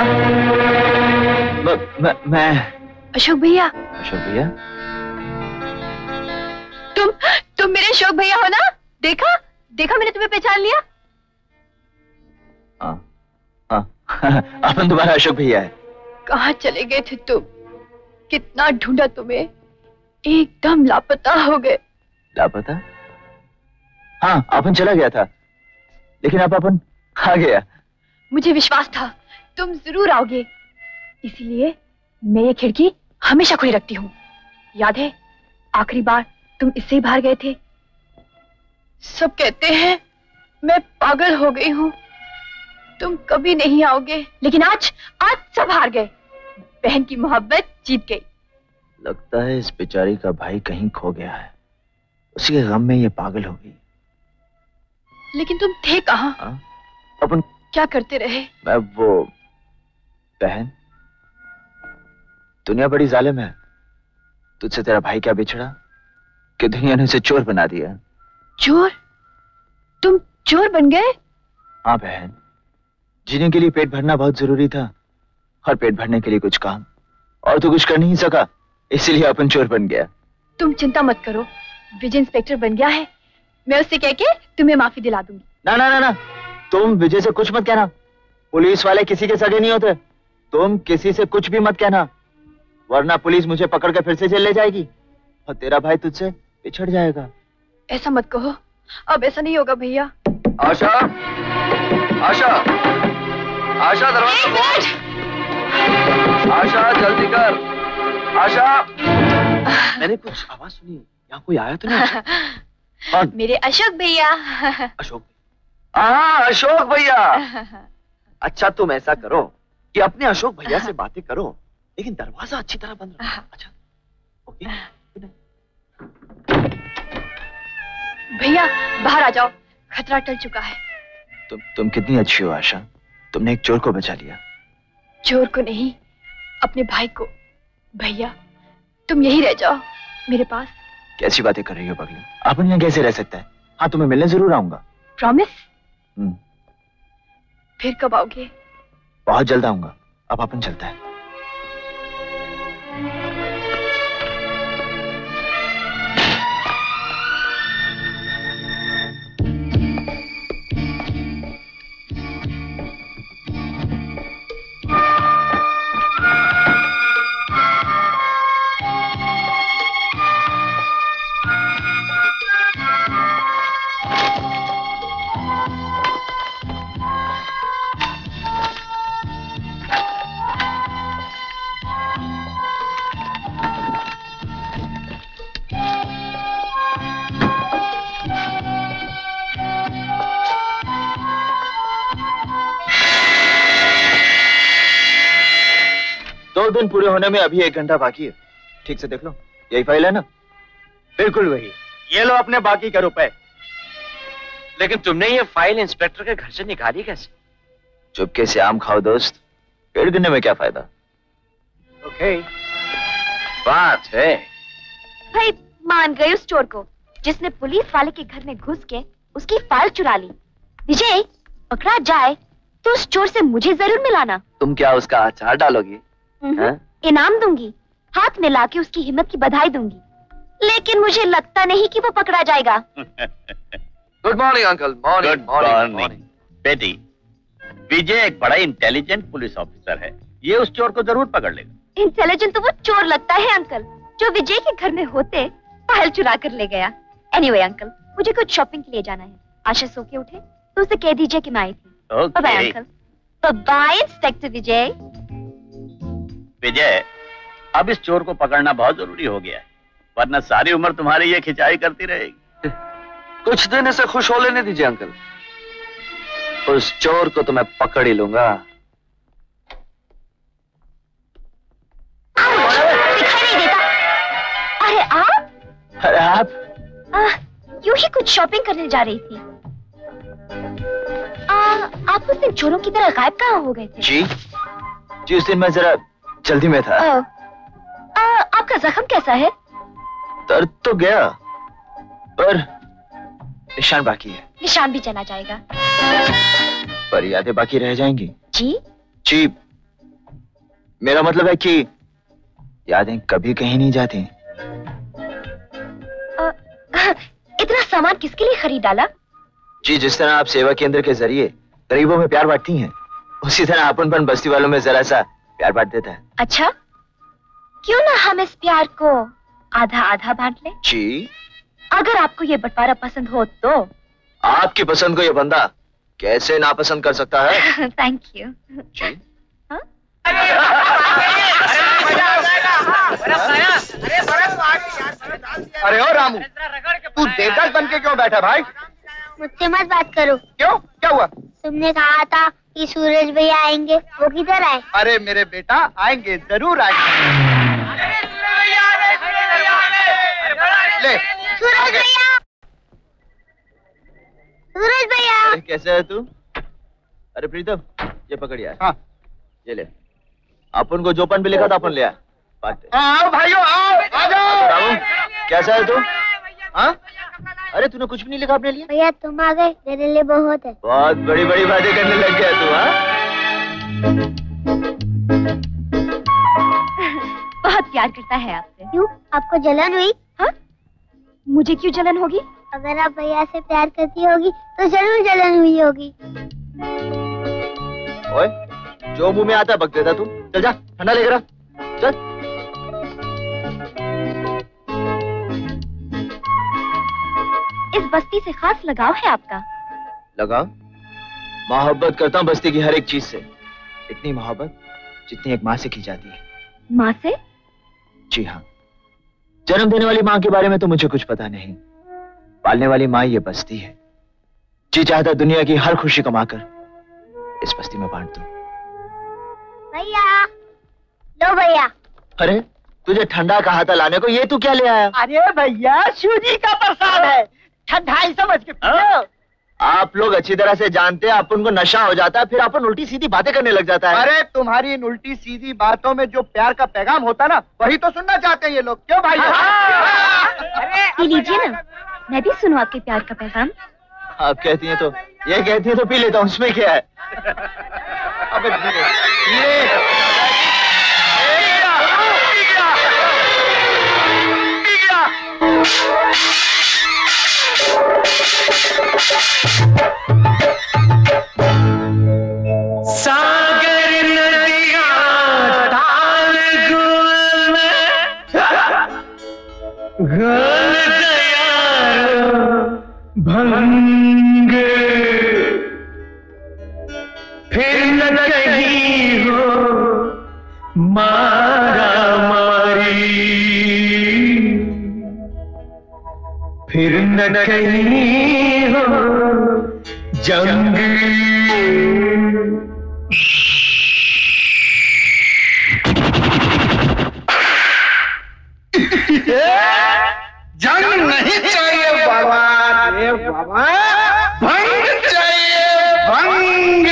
Speaker 2: मैं
Speaker 5: अशोक भैया।
Speaker 2: अशोक भैया?
Speaker 5: तुम मेरे अशोक भैया हो ना? देखा देखा मैंने तुम्हें पहचान लिया।
Speaker 2: हाँ अपन तुम्हारा अशोक भैया है।
Speaker 5: कहाँ चले गए थे तुम? कितना ढूंढा तुम्हें, एकदम लापता हो गए।
Speaker 2: लापता? हाँ अपन चला गया था, लेकिन अब अपन आ गया।
Speaker 5: मुझे विश्वास था तुम जरूर आओगे, इसीलिए मैं ये खिड़की हमेशा खुली रखती हूँ। याद है आखिरी बार तुम इससे ही बाहर गए थे? सब कहते हैं मैं पागल हो गई हूँ, तुम कभी नहीं आओगे, लेकिन आज सब हार गए। बहन की मोहब्बत जीत गई।
Speaker 2: लगता है इस बेचारी का भाई कहीं खो गया है, उसी के गम में ये पागल हो गई।
Speaker 5: लेकिन तुम थे कहाँ?
Speaker 2: अपन
Speaker 5: क्या करते रहे?
Speaker 2: मैं वो बहन, दुनिया बड़ी जालिम है। तुझसे तेरा भाई क्या बिछड़ा कि दुनिया ने उसे चोर बना दिया।
Speaker 5: चोर? तुम चोर बन गए?
Speaker 2: हाँ बहन, जीने के लिए पेट भरना बहुत जरूरी था, और पेट भरने के लिए कुछ काम, और तो कुछ कर नहीं सका, इसलिए अपन चोर बन गया।
Speaker 5: तुम चिंता मत करो, विजय इंस्पेक्टर बन गया है, मैं उससे कह के तुम्हें माफी दिला दूंगी।
Speaker 2: ना ना ना ना,
Speaker 16: तुम विजय से कुछ मत कहना। पुलिस वाले किसी के सगे नहीं होते। तुम किसी से कुछ भी मत कहना, वरना पुलिस मुझे पकड़ कर फिर से जेल ले जाएगी और तेरा भाई तुझसे पिछड़ जाएगा।
Speaker 17: ऐसा मत कहो, अब ऐसा नहीं होगा भैया।
Speaker 3: आशा, आशा, आशा दरवाजा खोल। आशा जल्दी कर। आशा, मैंने कुछ आवाज सुनी, यहाँ कोई आया तो नहीं?
Speaker 17: मेरे अशोक भैया।
Speaker 3: अशोक? हाँ अशोक भैया। अच्छा तुम ऐसा करो कि अपने अशोक भैया से बातें करो, लेकिन दरवाजा अच्छी तरह बंद रखो। अच्छा ओके।
Speaker 17: भैया बाहर आ जाओ, खतरा टल चुका है।
Speaker 16: तुम कितनी अच्छी हो आशा, तुमने एक चोर को बचा लिया।
Speaker 17: चोर को नहीं, अपने भाई को। भैया तुम यहीं रह जाओ मेरे पास।
Speaker 16: कैसी बातें कर रही हो पगली, अपन यहाँ कैसे रह सकता है? हाँ तुम्हें मिलने जरूर आऊंगा।
Speaker 17: प्रॉमिस? फिर कब आओगे?
Speaker 16: बहुत जल्द आऊंगा। अब अपन चलता है। दो दिन पूरे होने में अभी 1 घंटा बाकी है। ठीक से देख लो, यही फाइल है ना?
Speaker 15: बिल्कुल वही। ये लो अपने बाकी के रुपए। लेकिन तुमने ये फाइल इंस्पेक्टर के घर से निकाली कैसे?
Speaker 16: चुपके से आम खाओ दोस्त, पेड़ गिरने में क्या फायदा।
Speaker 15: ओके, बात है।
Speaker 13: भाई मान गए उस चोर को जिसने पुलिस वाले के घर में घुस के उसकी फाइल चुरा ली। विजय पकड़ा जाए तो उस चोर से मुझे जरूर मिलाना।
Speaker 3: तुम क्या उसका अचार डालोगी?
Speaker 13: इनाम दूंगी, हाथ में लाके उसकी हिम्मत की बधाई दूंगी, लेकिन मुझे लगता नहीं कि वो पकड़ा जाएगा।
Speaker 3: Good morning uncle. मॉर्निंग।
Speaker 4: बेटी, विजय एक बड़ा इंटेलिजेंट पुलिस ऑफिसर है, ये उस चोर को जरूर पकड़ लेगा।
Speaker 13: इंटेलिजेंट तो वो चोर लगता है अंकल, जो विजय के घर में होते फाइल चुरा कर ले गया। एनीवे अंकल, मुझे कुछ शॉपिंग के लिए जाना है। आशा सो के उठे तो उसे कह दीजिए कि मैं आई थी। Bye uncle. Bye inspector Vijay.
Speaker 4: Vijay, अब इस चोर को पकड़ना बहुत जरूरी हो गया है, वरना सारी उम्र तुम्हारी ये खिंचाई करती रहेगी।
Speaker 3: कुछ दिन इसे खुश हो लेने दीजिए अंकल, उस चोर को तो मैं पकड़ ही लूंगा।
Speaker 13: दिखाई नहीं देता। अरे आप?
Speaker 16: अरे आप?
Speaker 13: यूं ही कुछ शॉपिंग करने जा रही थी। आप उस दिन चोरों की तरह गायब कहाँ हो गए थे?
Speaker 16: जी उस दिन मैं जरा जल्दी में था।
Speaker 13: आपका जख्म कैसा है?
Speaker 16: दर्द तो गया, पर निशान बाकी है।
Speaker 13: निशान भी चला जाएगा,
Speaker 16: पर यादें बाकी रह जाएंगी।
Speaker 13: जी
Speaker 16: मेरा मतलब है कि यादें कभी कहीं नहीं जाती।
Speaker 13: इतना सामान किसके लिए खरीद डाला?
Speaker 16: जी जिस तरह आप सेवा केंद्र के जरिए गरीबों में प्यार बांटती हैं, उसी तरह अपनपन बस्ती वालों में जरा सा प्यार बांट देता है।
Speaker 13: अच्छा, क्यों ना हम इस प्यार को आधा आधा बांट लें?
Speaker 16: जी
Speaker 13: अगर आपको ये बंटवारा पसंद हो तो।
Speaker 16: आपकी पसंद को ये बंदा कैसे नापसंद कर सकता है?
Speaker 13: Thank you.
Speaker 16: जी
Speaker 10: अरे ओ रामू, तू देवदास बन के क्यों बैठा भाई?
Speaker 18: मुझसे मत बात करो।
Speaker 10: क्यों, क्या हुआ?
Speaker 18: तुमने कहा था कि सूरज भैया आएंगे, वो किधर आए?
Speaker 10: अरे मेरे बेटा आएंगे, जरूर आएंगे। ले
Speaker 18: सूरज भैया, सूरज भैया।
Speaker 16: कैसे है तू? अरे प्रीतम ये पकड़ यार।
Speaker 10: हाँ
Speaker 16: ये ले, अपन को जो पन भी लिखा था अपन ले आया।
Speaker 10: आओ भाइयों आओ, आ जाओ।
Speaker 16: रामू कैसा है तू? हाँ अरे तूने कुछ भी नहीं लिखा अपने लिए?
Speaker 18: भैया तुम आ गए, मेरे लिए बहुत है।
Speaker 16: बहुत बड़ी बड़ी बातें करने लग गया तू। हाँ
Speaker 13: बहुत प्यार करता है आपसे।
Speaker 18: क्यों, आपको जलन हुई?
Speaker 13: हाँ मुझे क्यों जलन होगी?
Speaker 18: अगर आप भैया से प्यार करती होगी तो जरूर जलन हुई होगी।
Speaker 16: ओए, जो मुंह में आता बक देता तू। चल जा, ठंडा लेकर आ। चल।
Speaker 13: इस बस्ती से खास लगाव है आपका?
Speaker 16: लगाव? मोहब्बत करता हूँ बस्ती की हर एक चीज से। इतनी मोहब्बत जितनी एक माँ से की जाती है।
Speaker 13: माँ से?
Speaker 16: जी हाँ। जन्म देने वाली माँ के बारे में तो मुझे कुछ पता नहीं, पालने वाली माँ ये बस्ती है। जी चाहता दुनिया की हर खुशी कमाकर इस बस्ती में बांट दूं।
Speaker 18: भैया, लो भैया।
Speaker 16: अरे तुझे ठंडा कहा था लाने को, ये तू क्या ले आया?
Speaker 3: अरे भैया, शिव जी का प्रसाद है, ठंडाई समझ के पियो।
Speaker 16: आप लोग अच्छी तरह से जानते हैं अपन को नशा हो जाता है, फिर अपन उल्टी सीधी बातें करने लग जाता है।
Speaker 10: अरे तुम्हारी इन उल्टी सीधी बातों में जो प्यार का पैगाम होता ना, वही तो सुनना चाहते हैं ये लोग। क्यों भाई?
Speaker 13: पी लीजिए ना, मैं भी सुनूं आपके प्यार का पैगाम।
Speaker 16: आप कहती हैं तो, ये कहती है तो पी लेता हूँ, उसमें क्या है? अबे
Speaker 6: सागर नदियाँ ताल गुल में घोल दया भंग, फिर न कहीं हो मारा मारी, फिर न कहीं हो जंग।
Speaker 12: जंग नहीं चाहिए भगवान, भंग चाहिए, भंग।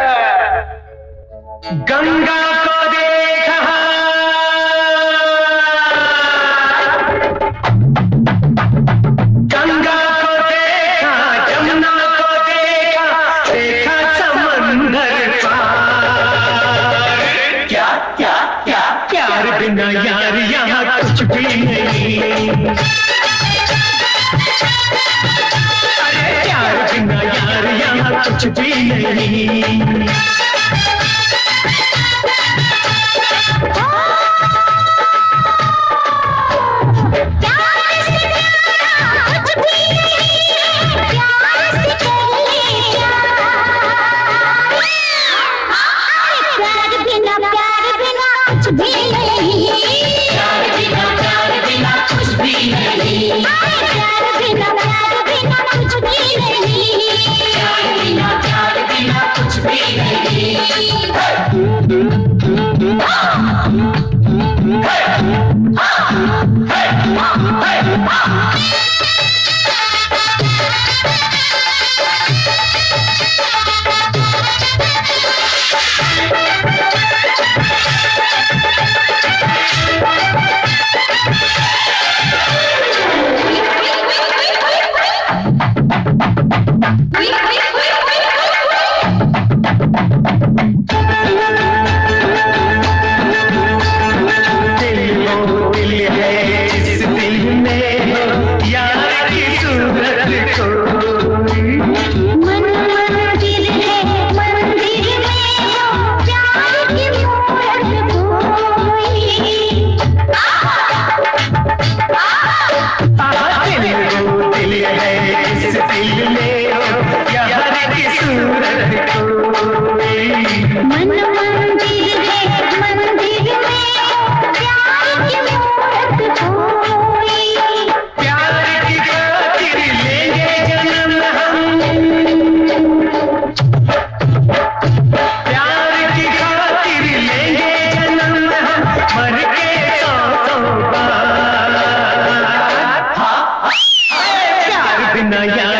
Speaker 6: गंगा को देखा, गंगा को देखा, जमुना को देखा, देखा समंदर पार। क्या क्या क्या प्यार बिना यार यहाँ कुछ भी नहीं। अरे प्यार बिना यार यहाँ कुछ भी नहीं।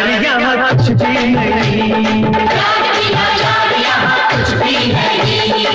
Speaker 12: कुछ भी नहीं।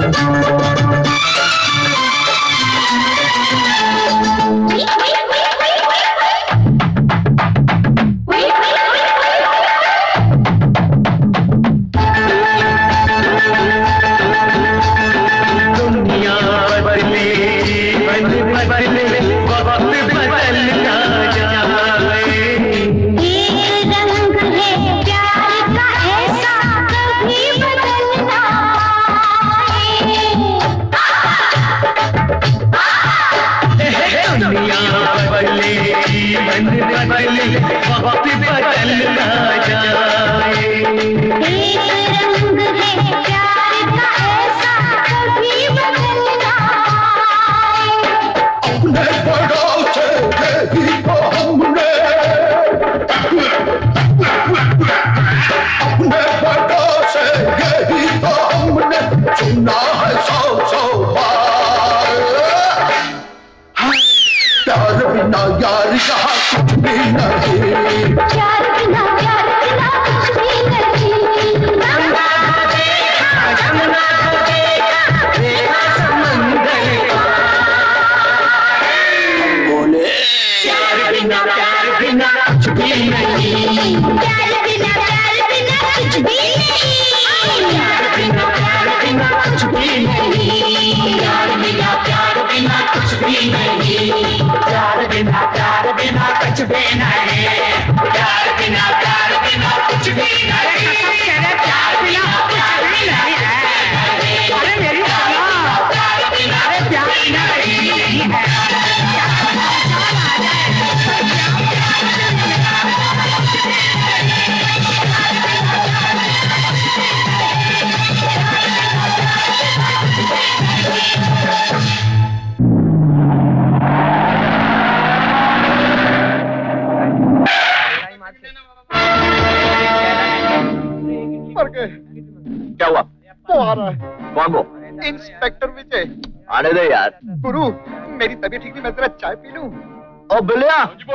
Speaker 16: क्या हुआ?
Speaker 10: वो आ रहा है।
Speaker 16: कौन वो?
Speaker 10: इंस्पेक्टर विजय।
Speaker 16: आने दे यार।
Speaker 10: गुरु, मेरी तबीयत ठीक नहीं, मैं तेरा चाय पी लूं?
Speaker 16: और बिलिया,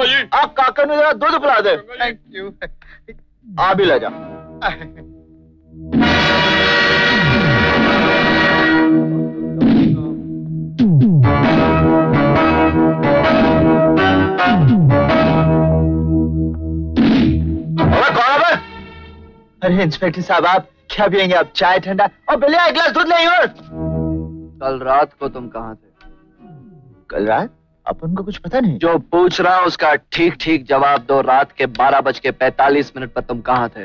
Speaker 16: आप काका ने जरा दूध पिला दे।
Speaker 10: Thank you.
Speaker 16: आ भी ले जा। अरे इंस्पेक्टर साहब, आप क्या पियेंगे? आप चाय ठंडा और बिलिया एक गिलास दूध ले और।
Speaker 3: कल रात को तुम कहाँ थे?
Speaker 16: कल रात? अपन को कुछ पता नहीं।
Speaker 3: जो पूछ रहा हूं उसका ठीक ठीक जवाब दो। रात के 12:45 पर तुम कहाँ थे?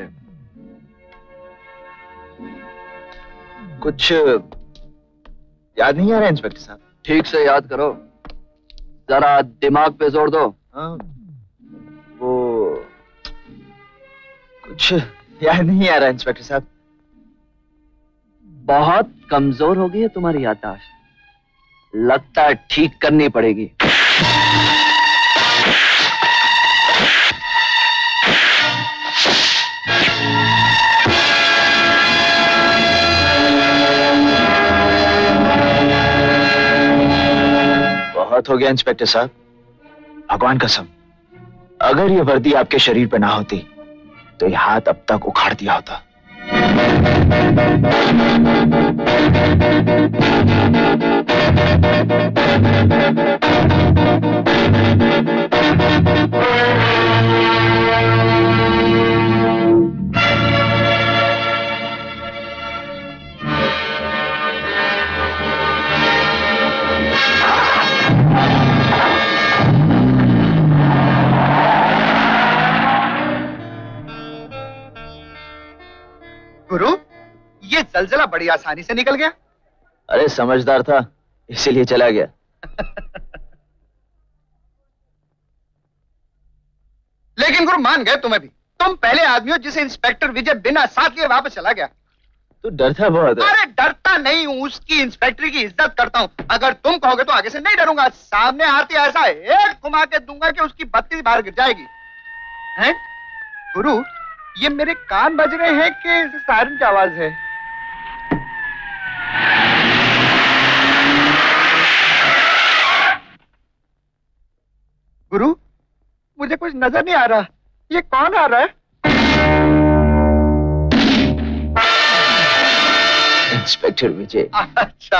Speaker 16: कुछ याद नहीं आ रहा इंस्पेक्टर साहब।
Speaker 3: ठीक से याद करो, जरा दिमाग पे जोर दो।
Speaker 16: वो कुछ याद नहीं आ रहा इंस्पेक्टर साहब।
Speaker 3: बहुत कमजोर हो गई है तुम्हारी याददाश्त, लगता है ठीक करनी पड़ेगी।
Speaker 16: बहुत हो गया इंस्पेक्टर साहब, भगवान कसम, अगर ये वर्दी आपके शरीर पर ना होती तो ये हाथ अब तक उखाड़ दिया होता।
Speaker 10: गुरु, ये जलजला बड़ी आसानी से निकल गया।
Speaker 16: अरे समझदार था इसीलिए चला गया।
Speaker 10: लेकिन गुरु मान गए तुम्हें भी, तुम पहले आदमी हो जिसे इंस्पेक्टर विजय बिना साथ लिए वापस चला गया।
Speaker 16: तू डरता बहुत है।
Speaker 10: अरे डरता नहीं हूं, उसकी इंस्पेक्टरी की इज्जत करता हूं। अगर तुम कहोगे तो आगे से नहीं डरूंगा। सामने आरती ऐसा एक घुमा के दूंगा कि उसकी बत्ती बाहर गिर जाएगी। हैं? गुरु, ये मेरे कान बज रहे हैं कि सायरन की आवाज है? गुरु, मुझे कुछ नजर नहीं आ रहा। ये कौन आ रहा है?
Speaker 16: इंस्पेक्टर विजय।
Speaker 10: अच्छा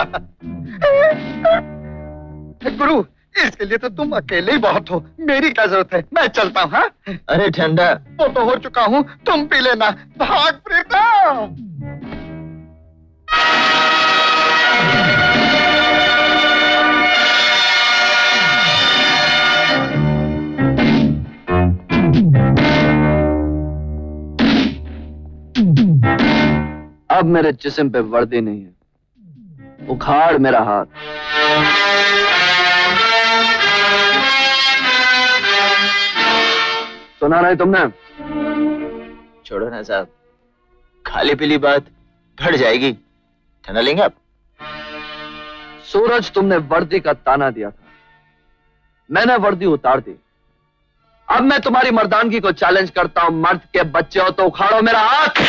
Speaker 10: गुरु, इसके लिए तो तुम अकेले ही बहुत हो, मेरी क्या जरूरत है, मैं चलता हूँ। हाँ
Speaker 16: अरे ठंडा,
Speaker 10: वो तो हो चुका हूँ, तुम पी लेना। भाग प्रीता।
Speaker 3: अब मेरे जिस्म पे वर्दी नहीं है, उखाड़ मेरा हाथ। सुना नहीं तुमने?
Speaker 16: छोड़ो ना साहब, खाली पीली बात बढ़ जाएगी। ठंडा लेंगे आप?
Speaker 3: सूरज, तुमने वर्दी का ताना दिया था, मैंने वर्दी उतार दी। अब मैं तुम्हारी मर्दानगी को चैलेंज करता हूं। मर्द के बच्चे हो तो उखाड़ो मेरा हाथ।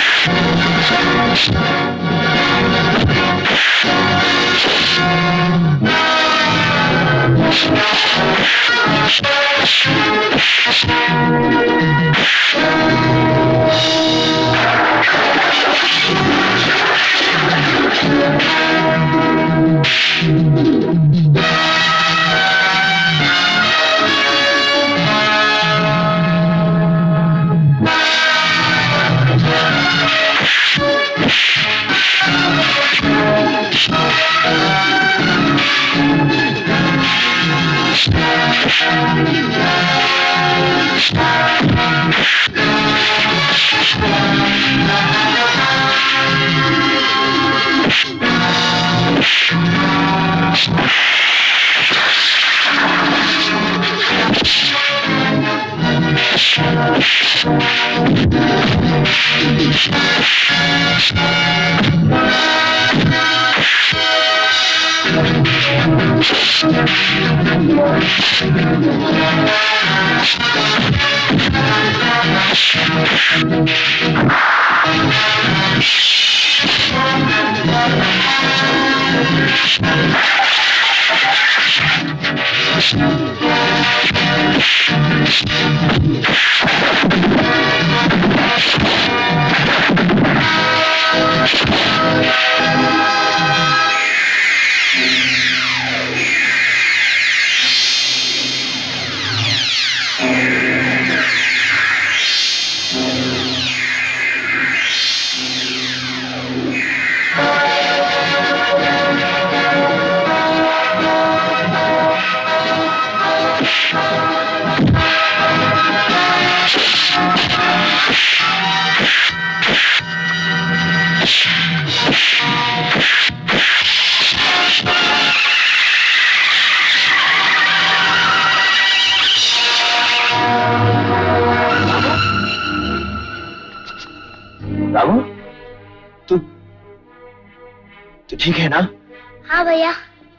Speaker 16: तो ठीक है ना?
Speaker 18: हाँ भैया।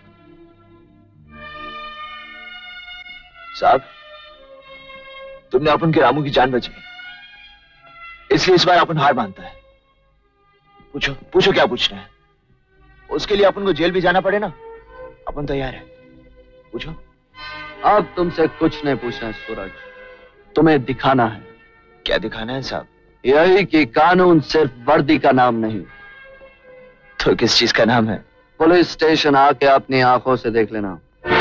Speaker 16: साहब, तुमने अपन के रामू की जान बचाई, इसलिए इस बार अपन हार मानता है। पूछो पूछो क्या पूछना है। उसके लिए अपन को जेल भी जाना पड़े ना, अपन तैयार है। पूछो।
Speaker 3: अब तुमसे कुछ नहीं पूछना है सूरज, तुम्हें दिखाना है।
Speaker 16: क्या दिखाना है साहब?
Speaker 3: यही कि कानून सिर्फ वर्दी का नाम नहीं।
Speaker 16: तो किस चीज का नाम है?
Speaker 3: पुलिस स्टेशन आके अपनी आंखों से देख लेना।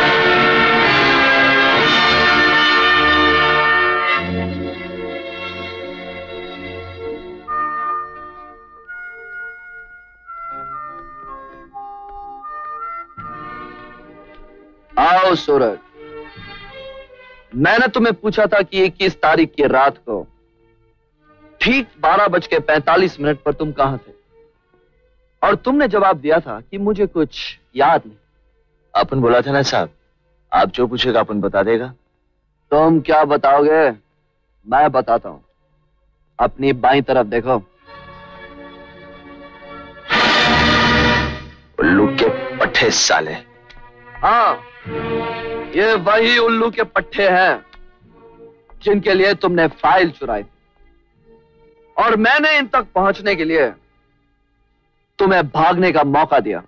Speaker 3: आओ सूरज, मैंने तुम्हें पूछा था कि 21 तारीख की रात को ठीक 12:45 पर तुम कहां थे, और तुमने जवाब दिया था कि मुझे कुछ याद नहीं।
Speaker 16: अपन बोला था ना साहब, आप जो पूछेगा अपन बता देगा।
Speaker 3: तुम क्या बताओगे? मैं बताता हूं। अपनी बाईं तरफ देखो।
Speaker 16: उल्लू के पट्टे साले।
Speaker 3: हाँ, ये वही उल्लू के पट्टे हैं जिनके लिए तुमने फाइल चुराई, और मैंने इन तक पहुंचने के लिए तुम्हें भागने का मौका दिया।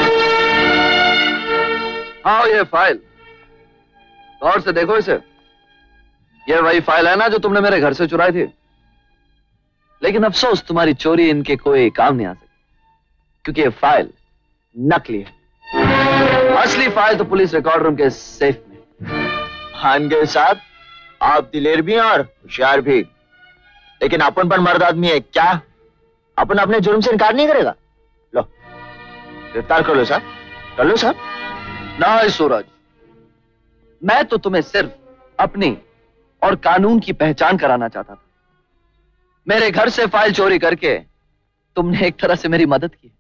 Speaker 3: हाँ, ये फाइल गौर से देखो इसे। ये वही फाइल है ना जो तुमने मेरे घर से चुराई थी, लेकिन अफसोस तुम्हारी चोरी इनके कोई काम नहीं आ सकी। क्योंकि ये फाइल नकली है। असली फाइल तो पुलिस रिकॉर्ड रूम के सेफ में।
Speaker 16: मान गए साहब, आप दिलेर भी हैं और होशियार भी, लेकिन अपन पर मर्द आदमी है क्या? अपन अपने जुर्म से इनकार नहीं करेगा। लो गिरफ्तार कर लो साहब, कर लो साहब।
Speaker 3: नहीं सूरज, मैं तो तुम्हें सिर्फ अपनी और कानून की पहचान कराना चाहता था। मेरे घर से फाइल चोरी करके तुमने एक तरह से मेरी मदद की।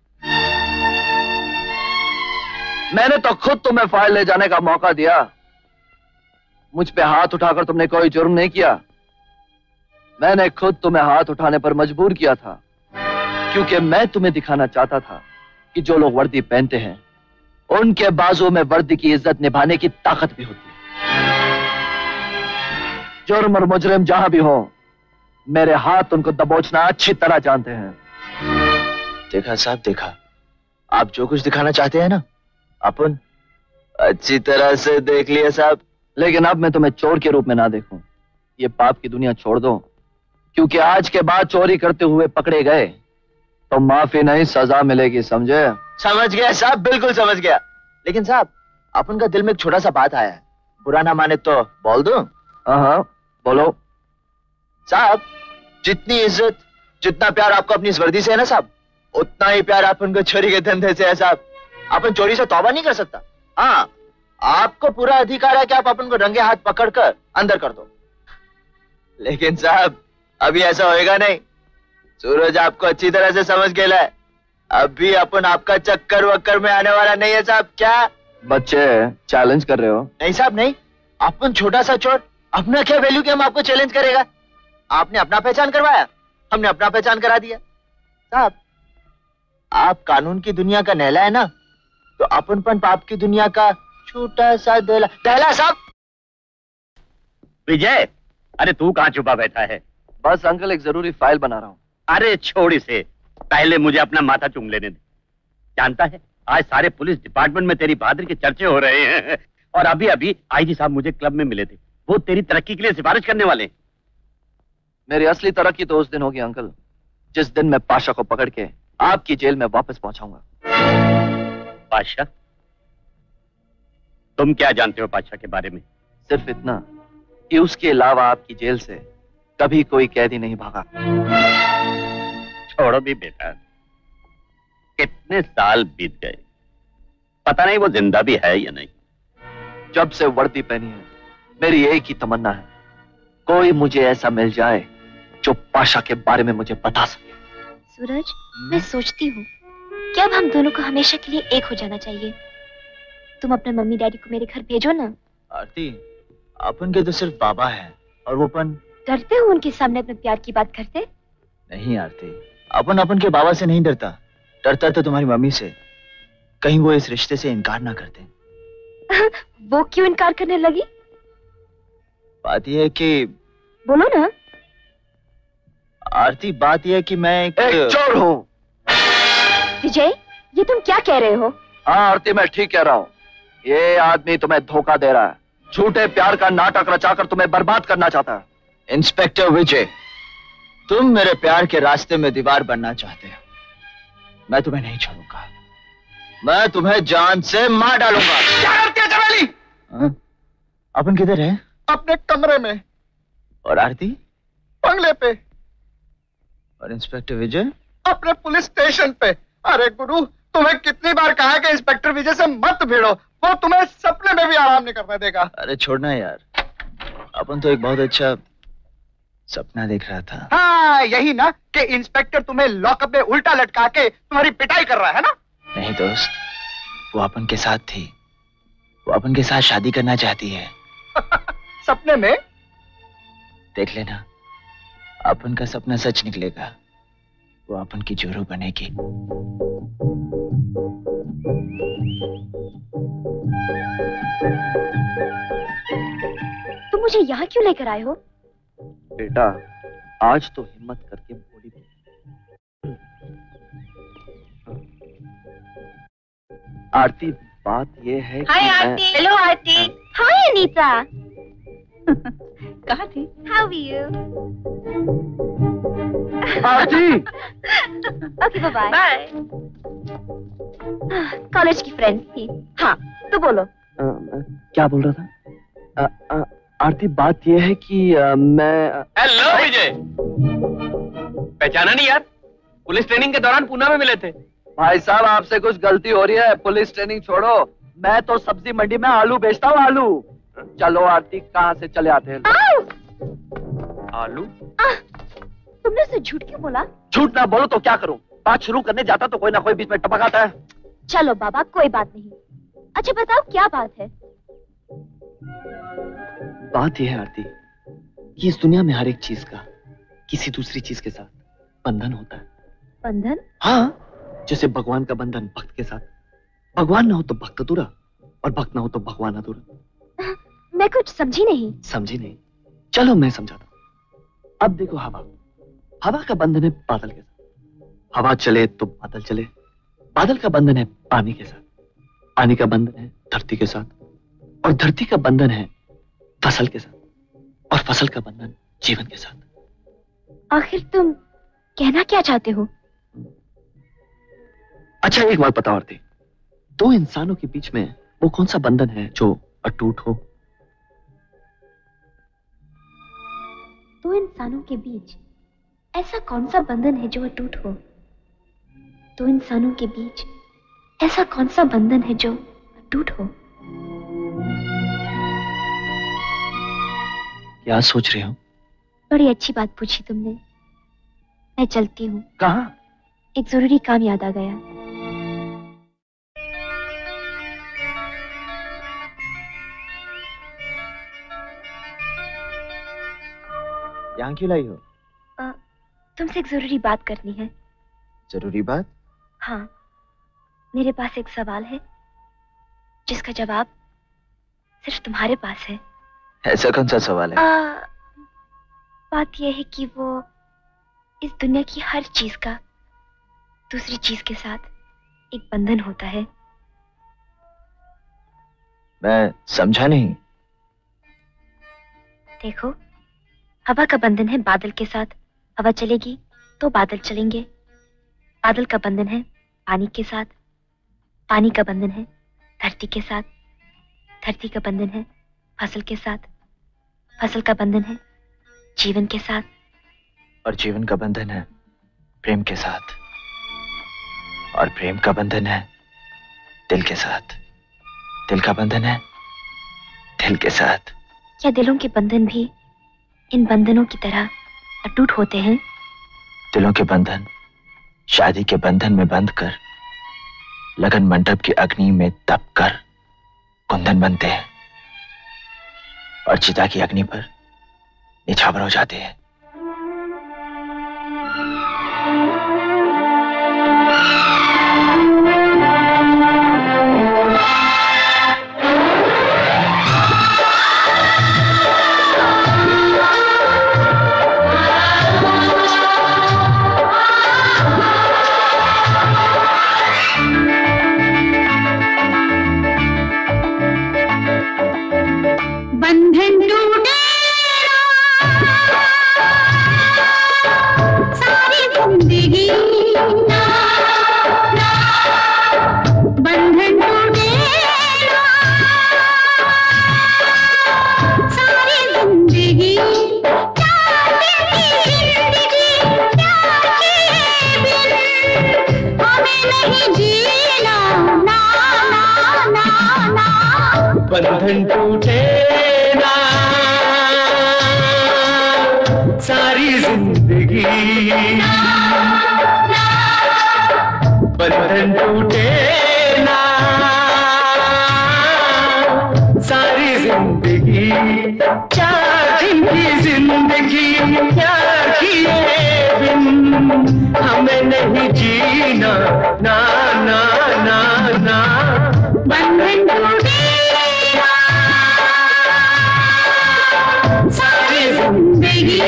Speaker 3: मैंने तो खुद तुम्हें फाइल ले जाने का मौका दिया। मुझ पे हाथ उठाकर तुमने कोई जुर्म नहीं किया। मैंने खुद तुम्हें हाथ उठाने पर मजबूर किया था, क्योंकि मैं तुम्हें दिखाना चाहता था कि जो लोग वर्दी पहनते हैं उनके बाजू में वर्दी की इज्जत निभाने की ताकत भी होती है। जुर्म और मुजरिम जहां भी हो, मेरे हाथ उनको दबोचना अच्छी तरह जानते हैं।
Speaker 16: देखा साहब, देखा, आप जो कुछ दिखाना चाहते हैं ना, अपन अच्छी तरह से देख लिया साहब।
Speaker 3: लेकिन अब मैं तुम्हें चोर के रूप में ना देखूं। ये पाप की दुनिया छोड़ दो, क्योंकि आज के बाद चोरी करते हुए पकड़े गए तो माफी नहीं, सजा मिलेगी, समझे?
Speaker 16: समझ गया साहब, बिल्कुल समझ गया। लेकिन साहब, अपन का दिल में एक छोटा सा बात आया है, बुरा ना माने तो बोल दूं?
Speaker 3: हाँ बोलो।
Speaker 16: साहब, जितनी इज्जत, जितना प्यार आपको अपनी इस वर्दी से है ना साहब, उतना ही प्यार अपन को चोरी के धंधे से है साहब। अपन चोरी से तौबा नहीं कर सकता। हाँ, आपको पूरा अधिकार है कि आप अपन को रंगे हाथ पकड़कर अंदर कर दो। लेकिन साहब, अभी ऐसा होएगा नहीं। सूरज आपको अच्छी तरह से समझ गया है। अभी अपन आपका चक्कर वक्कर में आने वाला नहीं है साहब। क्या
Speaker 3: बच्चे चैलेंज कर रहे हो?
Speaker 16: नहीं साहब नहीं, अपन छोटा सा चोर, अपना क्या वैल्यू कि हम आपको चैलेंज करेगा? आपने अपना पहचान करवाया, हमने अपना पहचान करा दिया। साहब, आप कानून की दुनिया का नहला है ना, तो अपन पाप की दुनिया का छोटा सा दहला। दहला साहब।
Speaker 4: विजय, अरे तू कहाँ छुपा बैठा है?
Speaker 3: बस अंकल, एक जरूरी फाइल बना रहा हूँ।
Speaker 4: अरे छोड़ इसे, पहले मुझे अपना माथा चूम लेने दे। जानता है, आज सारे पुलिस डिपार्टमेंट में तेरी बहादुरी के चर्चे हो रहे हैं। और अभी अभी आईजी साहब मुझे क्लब में मिले थे, वो तेरी तरक्की के लिए सिफारिश करने वाले हैं।
Speaker 3: मेरी असली तरक्की तो उस दिन होगी अंकल, जिस दिन मैं पाशा को पकड़ के आपकी जेल में वापस पहुंचाऊंगा।
Speaker 4: पाशा? तुम क्या जानते हो पाशा के बारे में?
Speaker 3: सिर्फ इतना कि उसके अलावा आपकी जेल से कभी कोई कैदी नहीं भागा।
Speaker 4: छोड़ो भी बेटा, कितने साल बीत गए, पता नहीं वो जिंदा भी है या नहीं।
Speaker 3: जब से वर्दी पहनी है, मेरी एक ही तमन्ना है, कोई मुझे ऐसा मिल जाए जो पाशा के बारे में मुझे बता सके।
Speaker 13: सूरज, मैं सोचती हूँ कि अब हम दोनों को हमेशा के लिए एक हो जाना चाहिए। तुम अपने मम्मी डैडी को मेरे घर भेजो ना।
Speaker 16: आरती, अपन के तो सिर्फ बाबा है, और वो अपन
Speaker 13: डरते हो उनके सामने अपने प्यार की बात करते?
Speaker 16: नहीं आरती, अपन के बाबा से नहीं डरता, डरता तो तुम्हारी मम्मी से। कहीं वो इस रिश्ते से इनकार ना करते।
Speaker 13: वो क्यों इनकार करने लगी?
Speaker 16: बात यह है कि
Speaker 13: बोलो ना।
Speaker 16: आरती, बात यह है कि मैं एक
Speaker 3: चोर हूँ।
Speaker 13: विजय, ये तुम क्या कह रहे हो?
Speaker 3: हाँ आरती, मैं ठीक कह रहा हूँ। ये आदमी तुम्हें धोखा दे रहा है, झूठे प्यार का नाटक रचाकर तुम्हें बर्बाद करना चाहता है।
Speaker 16: इंस्पेक्टर विजय, तुम मेरे प्यार के रास्ते में दीवार बनना चाहते हो। मैं तुम्हें नहीं छोड़ूंगा, मैं तुम्हें जान से मार डालूंगा।
Speaker 10: क्या करती है चमेली?
Speaker 16: अपन किधर है?
Speaker 10: अपने कमरे में।
Speaker 16: और आरती?
Speaker 10: बंगले पे।
Speaker 16: और इंस्पेक्टर विजय?
Speaker 10: अपने पुलिस स्टेशन पे। अरे गुरु, तुम्हें कितनी बार कहा है कि इंस्पेक्टर विजय से मत भिड़ो, वो तुम्हें सपने में भी आराम नहीं करने देगा।
Speaker 16: अरे छोड़ना यार, अपन तो एक बहुत अच्छा सपना देख रहा था।
Speaker 10: हाँ, यही ना कि इंस्पेक्टर तुम्हें लॉकअप में उल्टा लटका के तुम्हारी पिटाई कर रहा है ना?
Speaker 16: नहीं दोस्त, वो अपन के साथ थी, वो अपन के साथ शादी करना चाहती है।
Speaker 10: सपने में?
Speaker 16: देख लेना, अपन का सपना सच निकलेगा, वो अपन की जोरू बनेगी।
Speaker 13: तुम मुझे यहाँ क्यों लेकर आए हो?
Speaker 3: बेटा, आज तो हिम्मत करके बोली। आरती, बात ये है कि
Speaker 5: हाय आरती। हेलो आरती।
Speaker 13: हाय अनीता।
Speaker 5: कहाँ थी?
Speaker 13: How are you?
Speaker 3: Aarti.
Speaker 13: Okay, bye bye.
Speaker 5: Bye.
Speaker 13: College की फ्रेंड्स थी। हाँ तो बोलो।
Speaker 3: क्या बोल रहा था? आरती, बात यह है कि मैं।
Speaker 8: हेलो विजय, पहचाना नहीं यार? पुलिस ट्रेनिंग के दौरान पूना में मिले थे।
Speaker 3: भाई साहब, आपसे कुछ गलती हो रही है। पुलिस ट्रेनिंग छोड़ो, मैं तो सब्जी मंडी में आलू बेचता हूँ। आलू। चलो आरती, कहाँ से चले आते हैं?
Speaker 8: आलू?
Speaker 13: तुमने उसे झूठ क्यों बोला?
Speaker 3: झूठ ना बोलो तो क्या करूं? बात शुरू करने जाता तो कोई ना कोई बीच में टपक आता है।
Speaker 13: चलो बाबा, कोई बात नहीं। अच्छा बताओ क्या बात है?
Speaker 3: बात यह है आरती कि इस दुनिया में हर एक चीज का किसी दूसरी चीज के साथ बंधन होता है।
Speaker 13: बंधन?
Speaker 3: हाँ, जैसे भगवान का बंधन भक्त के साथ। भगवान ना हो तो भक्त अधूरा, और भक्त ना हो तो भगवान अधूरा।
Speaker 13: मैं कुछ समझी नहीं।
Speaker 3: समझी नहीं? चलो मैं समझाता हूं। अब देखो, हवा का बंधन है बादल के साथ। हवा चले तो बादल चले। बादल का बंधन है पानी के साथ। पानी का बंधन है धरती के साथ, और धरती का बंधन है फसल के साथ, और फसल का बंधन जीवन के साथ।
Speaker 13: आखिर तुम कहना क्या चाहते हो?
Speaker 3: अच्छा एक बात बताओ आरती, दो इंसानों के बीच में वो कौन सा बंधन है जो अटूट हो?
Speaker 13: दो इंसानों के बीच ऐसा कौन सा बंधन है जो अटूट हो? दो इंसानों के बीच ऐसा कौन सा बंधन है जो अटूट हो?
Speaker 3: क्या सोच रहे हो?
Speaker 13: बड़ी अच्छी बात पूछी तुमने। मैं चलती हूँ।
Speaker 3: कहाँ?
Speaker 13: एक जरूरी काम याद आ गया।
Speaker 16: यहाँ क्यों लाई हो?
Speaker 13: तुमसे एक जरूरी बात करनी है।
Speaker 16: जरूरी बात?
Speaker 13: हाँ, मेरे पास एक सवाल है जिसका जवाब सिर्फ तुम्हारे पास है।
Speaker 16: ऐसा कौन सा सवाल है?
Speaker 13: बात यह है कि वो इस दुनिया की हर चीज का दूसरी चीज के साथ एक बंधन होता है।
Speaker 16: मैं समझा नहीं।
Speaker 13: देखो, हवा का बंधन है बादल के साथ। हवा चलेगी तो बादल चलेंगे। बादल का बंधन है पानी के साथ। पानी का बंधन है धरती के साथ। धरती का बंधन है फसल के साथ। फसल का बंधन है जीवन के साथ।
Speaker 16: और जीवन का बंधन है प्रेम के साथ। और प्रेम का बंधन है दिल के साथ। दिल का बंधन है दिल के साथ।
Speaker 13: क्या दिलों के बंधन भी इन बंधनों की तरह अटूट होते हैं?
Speaker 16: दिलों के बंधन शादी के बंधन में बंध कर लगन मंडप की अग्नि में तप कर कुंदन बनते हैं, और चिता की अग्नि पर निछावर हो जाते हैं।
Speaker 6: बंधन टूटे सारी जिंदगी, बंधन टूटे सारी जिंदगी, प्यार की जिंदगी, प्यार के बिन हमें नहीं जीना, ना ना ना ना।
Speaker 12: बंधन टूटे ना सारी जिंदगी, बंधन टूटे ना सारी जिंदगी, चार दिन की जिंदगी प्यार किए बिन हमें नहीं जीना, ना ना ना ना।
Speaker 6: बंधन टूटे सारी जिंदगी।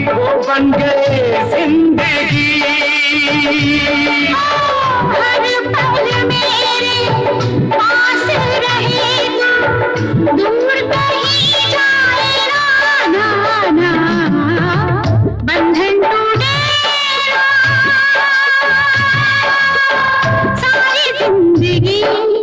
Speaker 6: वो बन गए जिंदगी। हर पल मेरे पास रहेगा, दूर कहीं जाए ना, ना, ना, बंधन टूटेगा। सारी जिंदगी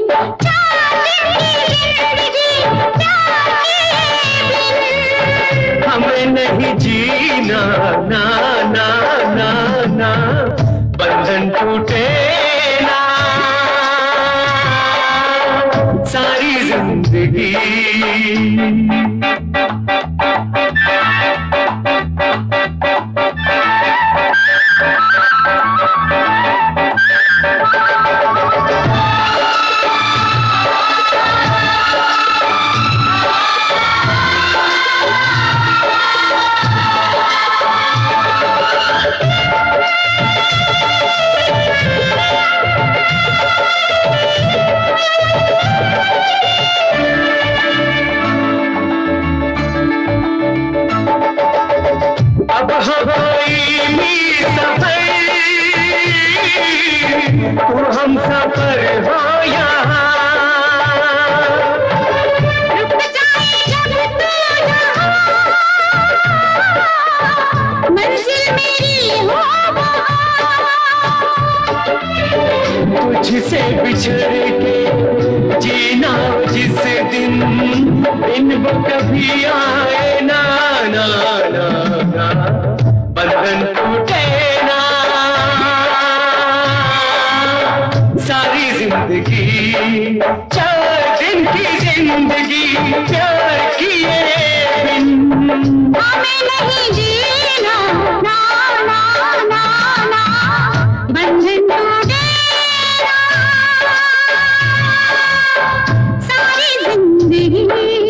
Speaker 6: हमें नहीं जीना, ना ना ना ना, बंधन टूटे ना। सारी जिंदगी अब हवाई सफर, तू हम सफर हो यहाँ। रुक जाए जब तू यहाँ, मंजिल मेरी हो तुझसे बिछड़ के जीना जिस दिन, दिन वो कभी आए ना, ना ना ना, बंधन टूटे ना। सारी जिंदगी 4 दिन की जिंदगी प्यार किए बिन हमें नहीं जीना, ना ना ना ना, बंधन टूटे ना। सारी जिंदगी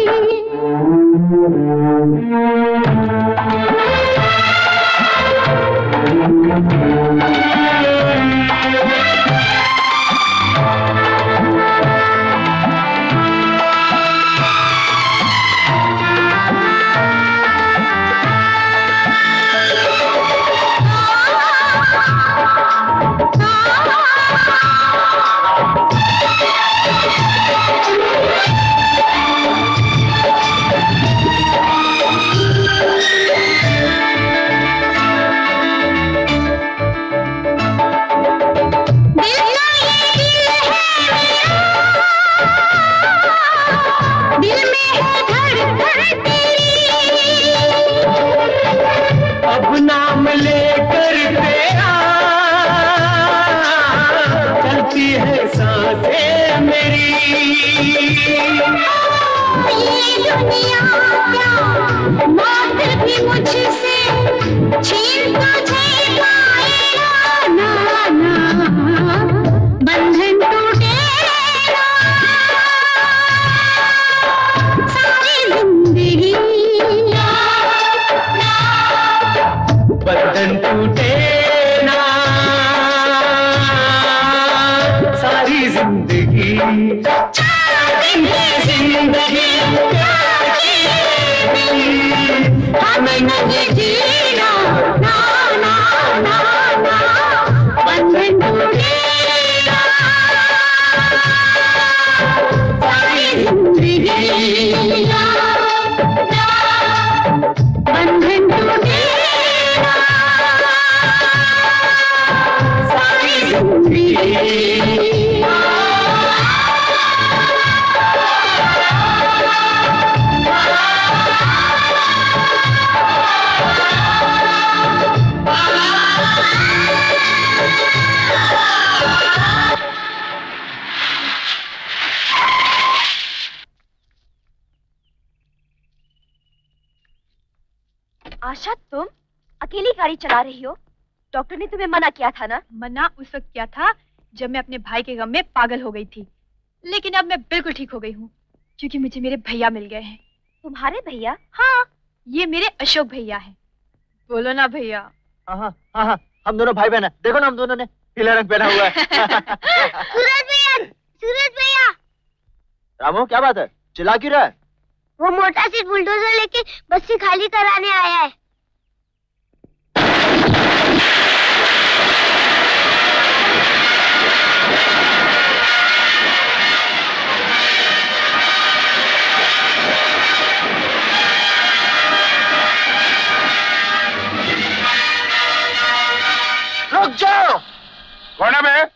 Speaker 6: अब नाम लेकर तेरा चलती है सांसें मेरी। ये दुनिया क्या मौत भी मुझसे छीन तुझे पाएगा, ना ना, बंधन टूटेगा। सारी जिंदगी बंधन टूटे ना। सारी जिंदगी 4 दिन की जिंदगी प्यार किए बिन हमें नहीं जीना, ना ना ना ना, बंधन टूटे ना। सारी जिंदगी बंधन टूटे।
Speaker 13: आशा, तुम अकेली गाड़ी चला रही हो? डॉक्टर ने तुम्हें मना किया था ना?
Speaker 17: मना उस वक्त किया था जब मैं अपने भाई के गम में पागल हो गई थी, लेकिन अब मैं बिल्कुल ठीक हो गई हूँ क्योंकि मुझे मेरे भैया मिल गए हैं।
Speaker 13: तुम्हारे भैया?
Speaker 17: हाँ, ये मेरे अशोक भैया हैं। बोलो ना भैया।
Speaker 3: हाँ हाँ, हम दोनों भाई बहन हैं। देखो ना, हम दोनों ने पीला रंग पहना हुआ है।
Speaker 18: सूरज भैया, सूरज भैया।
Speaker 16: रामू, क्या बात है? चिल्ला क्यों रहा है?
Speaker 18: वो मोटा सी बुलडोजर लेके बस्ती खाली कराने आया है।
Speaker 11: रुक जाओ। कौन है मैं?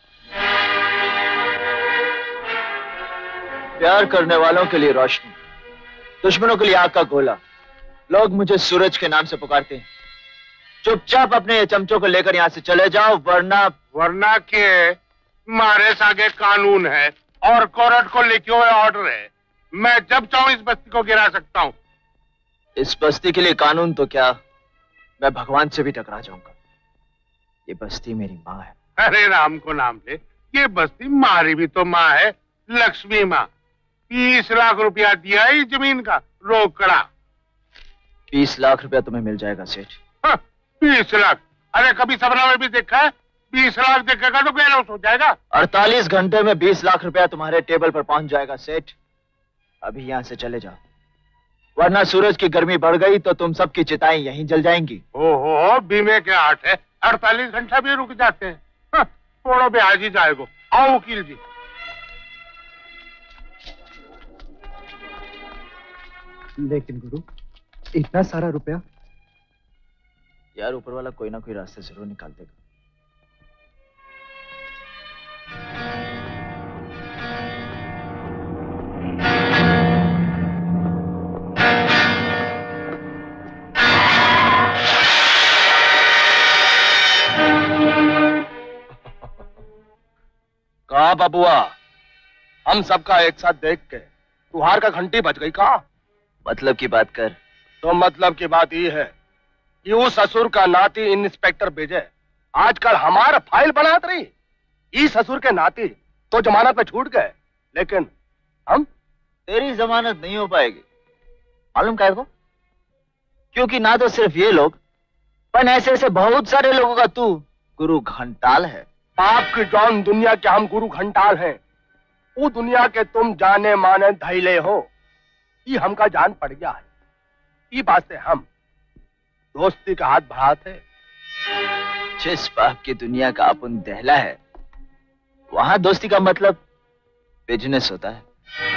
Speaker 16: प्यार करने वालों के लिए रोशनी, दुश्मनों के लिए आग का गोला। लोग मुझे सूरज के नाम से पुकारते हैं। चुपचाप अपने ये चमचों को लेकर यहाँ से चले जाओ,
Speaker 11: वरना के मारे सागे कानून है और कोर्ट को लिखे हुए ऑर्डर है। मैं जब चाहूं इस बस्ती को गिरा सकता हूँ।
Speaker 16: इस बस्ती के लिए कानून तो क्या, मैं भगवान से भी टकरा जाऊंगा। ये बस्ती मेरी माँ है।
Speaker 11: अरे राम को नाम ले, ये बस्ती मारी भी तो माँ है, लक्ष्मी माँ। 20 लाख रुपया दिया है इस जमीन का रोकड़ा।
Speaker 16: 20 लाख रुपया तुम्हें मिल जाएगा सेठ।
Speaker 11: 20 लाख? अरे कभी सपना में भी देखा है? 20 लाख देखेगा तो बेलौस हो जाएगा।
Speaker 16: 48 घंटे में 20 लाख रुपया तुम्हारे टेबल पर पहुंच जाएगा सेठ। अभी यहाँ से चले जाओ, वरना सूरज की गर्मी बढ़ गई तो तुम सबकी चिताएं यहीं जल जाएंगी।
Speaker 11: ओहो, बीमे के 8 है, 48 घंटा भी रुक जाते हैं। थोड़ा भी आज ही जाएगो। आओ वकील जी।
Speaker 10: लेकिन गुरु, इतना सारा रुपया?
Speaker 16: यार ऊपर वाला कोई ना कोई रास्ते जरूर निकाल देगा।
Speaker 11: कहा बबुआ, हम सबका एक साथ देख के तुहार का घंटी बज गई का?
Speaker 16: मतलब की बात कर।
Speaker 11: तो मतलब की बात ये है कि उस ससुर का नाती इंस्पेक्टर विजय आजकल हमारा फाइल बनात रही। इस ससुर के नाती तो जमानत पे छूट गए, लेकिन हम?
Speaker 16: तेरी जमानत नहीं हो पाएगी। मालूम क्या है? क्योंकि ना तो सिर्फ ये लोग, पर ऐसे ऐसे बहुत सारे लोगों का तू गुरु घंटाल है।
Speaker 11: पाप की जौन दुनिया के हम गुरु घंटाल हैं, वो दुनिया के तुम जाने माने धैले हो। ये हमका जान पड़ गया है। ये बात से हम दोस्ती का हाथ बढ़ाते।
Speaker 16: जिस पाप की दुनिया का अपन दहला है, वहां दोस्ती का मतलब बिजनेस होता है।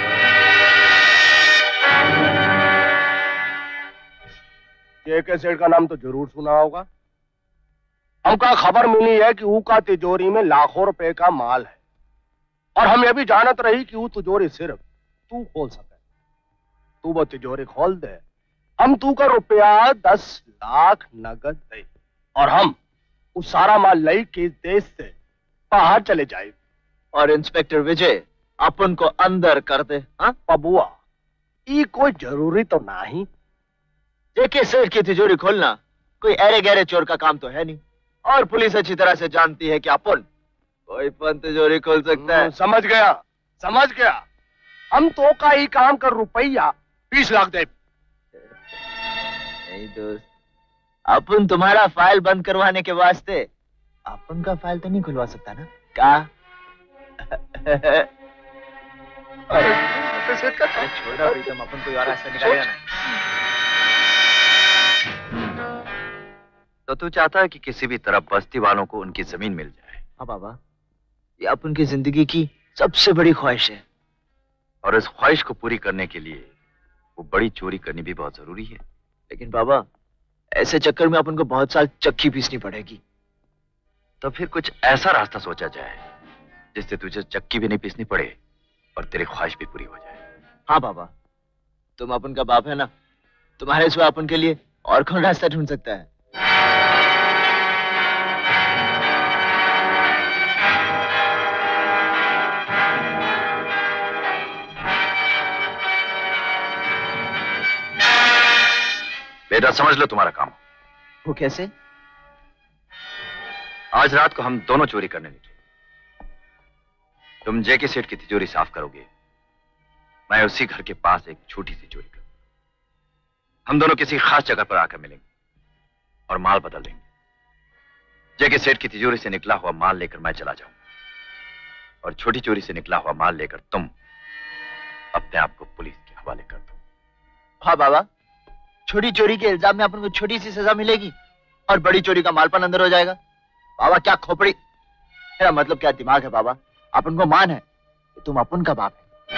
Speaker 11: के सेठ का नाम तो जरूर सुना होगा। हमका खबर मिली है कि वो का तिजोरी में लाखों रुपए का माल है, और हम ये भी जानत रही कि वो तिजोरी सिर्फ तू खोल सके। तू वो तिजोरी खोल दे, हम तू का रुपया 10 लाख नगद दे, और हम उस सारा माल लई के देश से बाहर चले जाए।
Speaker 16: और इंस्पेक्टर विजय अपन को अंदर कर दे। हाँ
Speaker 11: बबुआ, ये कोई जरूरी तो नहीं।
Speaker 16: जेके सेठ की तिजोरी खोलना कोई अरे गहरे चोर का काम तो है नहीं, और पुलिस अच्छी तरह से जानती है कि अपन कोई पण तिजोरी खोल सकता है।
Speaker 11: समझ गया, समझ गया। हम तो का ही काम कर रुपया 20 लाख दे।
Speaker 16: नहीं दोस्त, अपन तुम्हारा फाइल बंद करवाने के वास्ते अपन का फाइल तो नहीं खुलवा सकता ना? क्या? छोटा प्रीतम, अपन कोई और रास्ता निकालेगा ना।
Speaker 2: तो तू चाहता है कि किसी भी तरह बस्ती वालों को उनकी जमीन मिल जाए?
Speaker 16: हाँ बाबा, ये अपन की जिंदगी की सबसे बड़ी ख्वाहिश है।
Speaker 2: और इस ख्वाहिश को पूरी करने के लिए वो बड़ी चोरी करनी भी बहुत जरूरी है।
Speaker 16: लेकिन बाबा, ऐसे चक्कर में अपन को बहुत साल चक्की पीसनी पड़ेगी।
Speaker 2: तो फिर कुछ ऐसा रास्ता सोचा जाए जिससे तुझे चक्की भी नहीं पीसनी पड़े और तेरी ख्वाहिश भी पूरी हो जाए।
Speaker 16: हाँ बाबा, तुम अपन का बाप है ना, तुम्हारे सिवा अपन के लिए और कौन रास्ता ढूंढ सकता है?
Speaker 2: बेटा समझ लो तुम्हारा काम।
Speaker 16: वो कैसे?
Speaker 2: आज रात को हम दोनों चोरी करने निकले। तुम जेके सेठ की तिजोरी साफ करोगे, मैं उसी घर के पास एक छोटी सी चोरी करूंगा। हम दोनों किसी खास जगह पर आकर मिलेंगे और माल बदल लेंगे। जेके सेठ की तिजोरी से निकला हुआ माल लेकर मैं चला जाऊंगा और छोटी चोरी से निकला हुआ माल लेकर तुम अपने आप को पुलिस के हवाले कर दो।
Speaker 16: हाँ बाबा, छोटी चोरी के इल्जाम में अपन को छोटी सी सजा मिलेगी, और बड़ी चोरी का मालपन अंदर हो जाएगा। बाबा क्या खोपड़ी, मेरा मतलब क्या दिमाग है बाबा? अपन को मान है, तुम अपन का बाप है।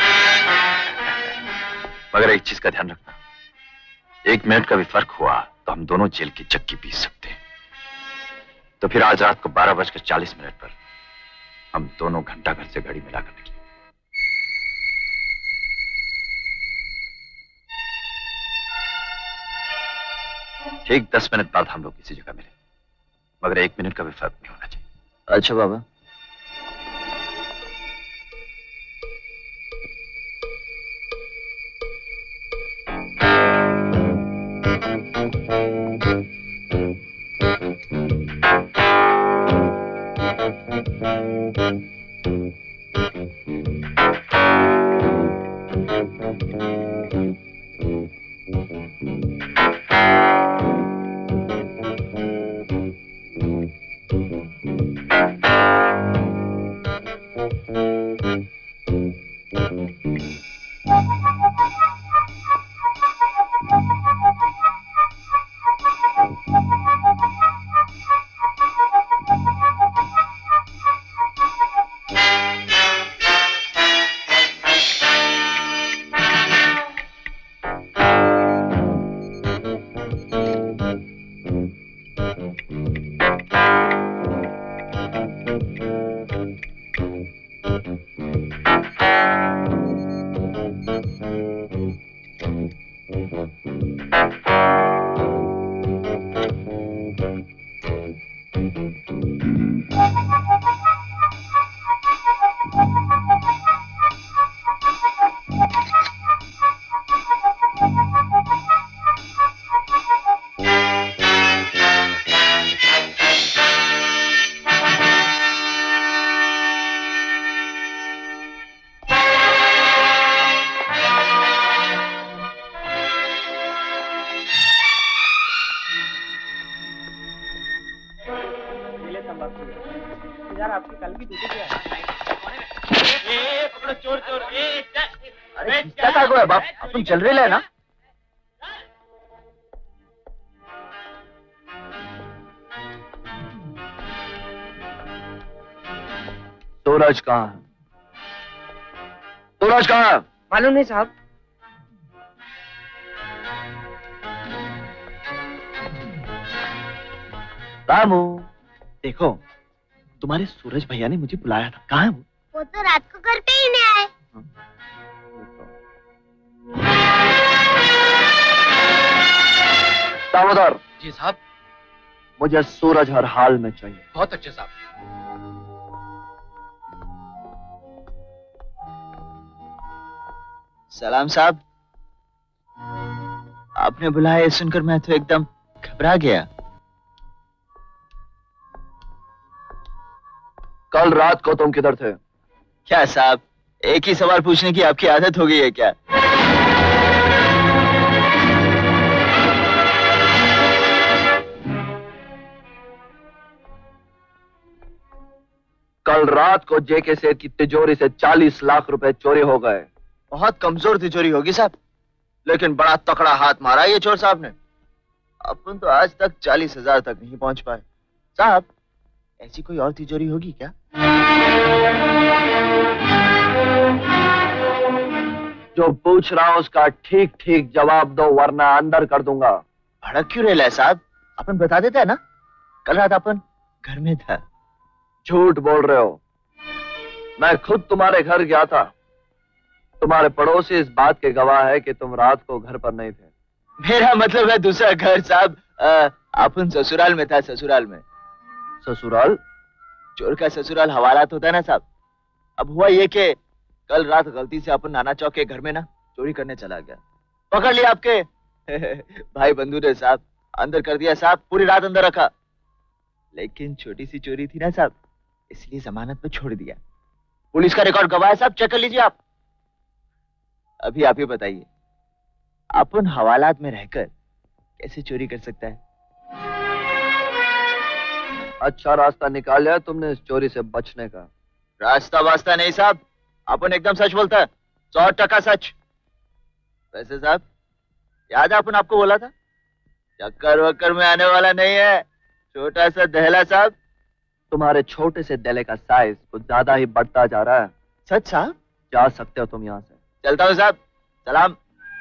Speaker 2: मगर एक चीज का ध्यान रखना, 1 मिनट का भी फर्क हुआ तो हम दोनों जेल की चक्की पीस सकते हैं। तो फिर आज रात को 12:40 पर हम दोनों घंटा घर से घड़ी मिलाकर निकले। ठीक 10 मिनट बाद हम लोग किसी जगह मिले, मगर 1 मिनट का भी फर्क नहीं होना चाहिए।
Speaker 16: अच्छा बाबा।
Speaker 3: तुम चल रहे ले ना।
Speaker 16: सूरज कहाँ है? सूरज कहाँ है?
Speaker 19: मालूम नहीं साहब।
Speaker 3: रामू, देखो तुम्हारे सूरज भैया ने मुझे बुलाया था। कहाँ है वो?
Speaker 18: वो तो रात को घर पे ही नहीं आए।
Speaker 3: दामोदर
Speaker 8: जी साहब।
Speaker 3: मुझे सूरज हर हाल में चाहिए।
Speaker 8: बहुत अच्छे साहब।
Speaker 16: सलाम साहब। आपने बुलाया ये सुनकर मैं तो एकदम घबरा गया।
Speaker 3: कल रात को तुम किधर थे?
Speaker 16: क्या साहब, एक ही सवाल पूछने की आपकी आदत हो गई है क्या?
Speaker 3: कल रात को जेके सेठ की तिजोरी से 40 लाख रुपए चोरी हो गए।
Speaker 16: बहुत कमजोर तिजोरी होगी साहब, लेकिन बड़ा तकड़ा हाथ मारा ये चोर साहब ने। अपन तो आज तक 40,000 तक नहीं पहुंच पाए। साहब, ऐसी कोई और तिजोरी होगी क्या?
Speaker 3: जो पूछ रहा हूं उसका ठीक ठीक जवाब दो, वरना अंदर कर दूंगा।
Speaker 16: भड़क क्यों रहे साहब? अपन बता देता है ना, कल रात अपन घर में था।
Speaker 3: झूठ बोल रहे हो। मैं खुद तुम्हारे घर गया था। तुम्हारे पड़ोसी इस बात के गवाह है कि तुम रात को घर पर नहीं थे।
Speaker 16: मेरा मतलब है दूसरा घर साहब। अपन ससुराल में था। ससुराल में।
Speaker 3: ससुराल?
Speaker 16: चोर का ससुराल हवालात होता है ना साहब। अब हुआ ये कि कल रात गलती से अपन नाना चौक के घर में ना चोरी करने चला गया। पकड़ लिया आपके भाई बंधु ने साहब, अंदर कर दिया साहब, पूरी रात अंदर रखा। लेकिन छोटी सी चोरी थी ना साहब, इसलिए जमानत पे छोड़ दिया। पुलिस का रिकॉर्ड गवाह है साहब, चेक कर लीजिए आप। अभी आप ही बताइए, अपन हवालात में रहकर कैसे चोरी कर सकता है?
Speaker 3: अच्छा रास्ता निकाल लिया तुमने इस चोरी से बचने का।
Speaker 16: रास्ता वास्ता नहीं साहब, अपन एकदम सच बोलता है, 100% सच। वैसे साहब, याद है अपन आपको बोला था चक्कर वक्कर में आने वाला नहीं है,
Speaker 3: छोटा सा दहला साहब, तुम्हारे छोटे से दहले का साइज कुछ ज्यादा ही बढ़ता जा रहा है।
Speaker 16: सच साहब?
Speaker 3: जा सकते हो तुम यहाँ से।
Speaker 16: चलता हूँ साहब, सलाम।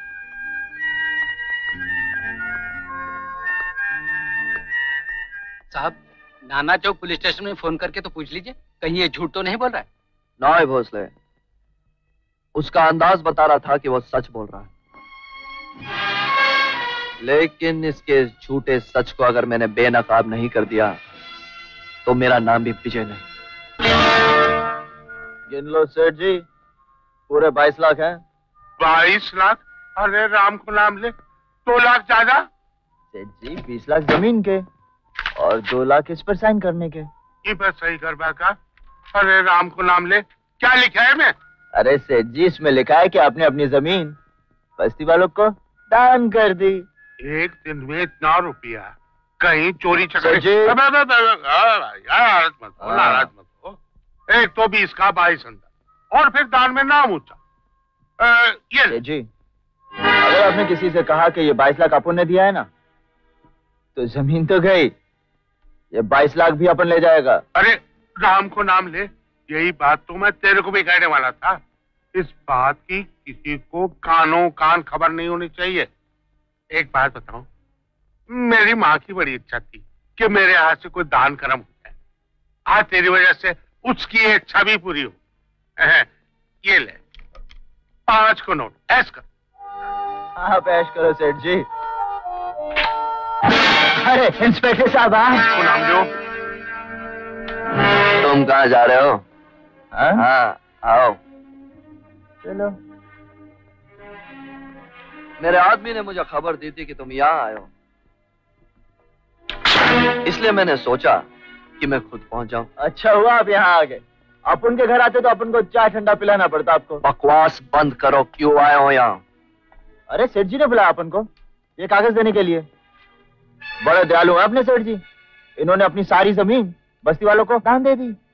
Speaker 8: साहब, नाना चौक पुलिस स्टेशन में फोन करके तो पूछ लीजिए, कहीं ये झूठ तो नहीं बोल रहा है।
Speaker 3: नॉय भोसले, उसका अंदाज बता रहा था कि वो सच बोल रहा है, लेकिन इसके झूठे सच को अगर मैंने बेनकाब नहीं कर दिया तो मेरा नाम भी विजय नहीं।
Speaker 16: गिन लो सेठ जी, पूरे 22 लाख हैं।
Speaker 9: 22 लाख? अरे राम को नाम ले, 2 लाख ज्यादा।
Speaker 16: सेठ जी 20 लाख जमीन के और 2 लाख इस पर साइन करने के।
Speaker 9: ये बस सही कर का। अरे राम को नाम ले, क्या लिखा है में?
Speaker 16: अरे सेठ जी, इसमें लिखा है कि आपने अपनी जमीन बस्ती वालों को दान कर दी।
Speaker 9: एक दिन में इतना रुपया कहीं चोरी चकारी? नाराज मत हो। एक तो 20 का 22 अंदर और फिर दान में नाम ऊंचा। ये
Speaker 16: जी, अगर आपने किसी से कहा कि ये 22 लाख अपन ने दिया है ना, तो जमीन तो गई, ये 22 लाख भी अपन ले जाएगा।
Speaker 9: अरे राम को नाम ले, यही बात तो मैं तेरे को भी कहने वाला था। इस बात की किसी को कानों कान खबर नहीं होनी चाहिए। एक बात बताऊं, मेरी माँ की बड़ी इच्छा थी कि मेरे हाथ से कोई दान कर्म हो जाए। आज तेरी वजह से उसकी इच्छा भी पूरी हो। ये ले 5 को नोट, ऐश कर।
Speaker 16: आप ऐश करो सेठ जी। अरे इंस्पेक्टर साहब,
Speaker 9: को नाम दो।
Speaker 3: तुम कहाँ जा रहे हो? हाँ आओ।
Speaker 16: चलो।
Speaker 3: मेरे आदमी ने मुझे खबर दी थी कि तुम यहाँ आए हो, इसलिए मैंने सोचा कि मैं खुद पहुंच जाऊं।
Speaker 16: अच्छा हुआ आप यहाँ आ गए। अपन के घर आते तो अपन को चाय ठंडा पिलाना पड़ता आपको।
Speaker 3: बकवास बंद करो, क्यों आए हो यहाँ?
Speaker 16: अरे सेठ जी ने बुलाया अपन को ये कागज देने के लिए। बड़े दयालु हैं अपने सेठ जी, इन्होंने अपनी सारी जमीन बस्ती वालों को दान दे दी।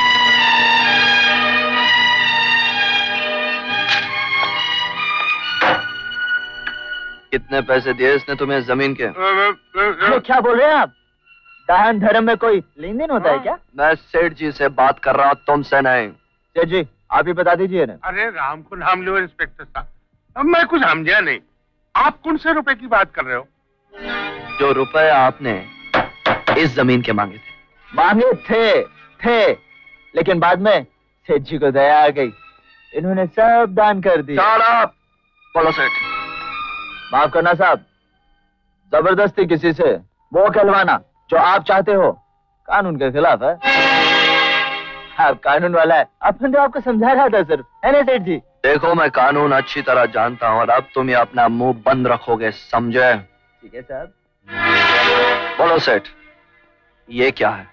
Speaker 3: कितने पैसे दिए इसने तुम्हें जमीन के?
Speaker 16: अरे क्या बोल रहे हैं आप? दान धर्म में कोई लेन देन होता है क्या?
Speaker 3: मैं सेठ जी से बात कर रहा हूँ, तुमसे नहीं।
Speaker 16: सेठ जी आप ही बता दीजिए ना।
Speaker 9: अरे राम को नाम लो इंस्पेक्टर साहब, अब मैं कुछ समझा नहीं। आप कौन से रुपए की बात कर रहे हो?
Speaker 3: जो रुपए आपने इस जमीन के मांगे थे।
Speaker 16: मांगे थे, लेकिन बाद में सेठ जी को दया आ गई, इन्होंने सब दान कर दिया।
Speaker 3: बोलो सेठ।
Speaker 16: माफ करना साहब, जबरदस्ती किसी से वो कहलवाना जो आप चाहते हो कानून के खिलाफ है। आप कानून वाला है, अपन तो आपको समझा रहा था सिर्फ, है ना सेठ जी?
Speaker 3: देखो मैं कानून अच्छी तरह जानता हूँ और अब तुम ये अपना मुंह बंद रखोगे, समझे?
Speaker 16: ठीक है साहब।
Speaker 3: बोलो सेठ, ये क्या है?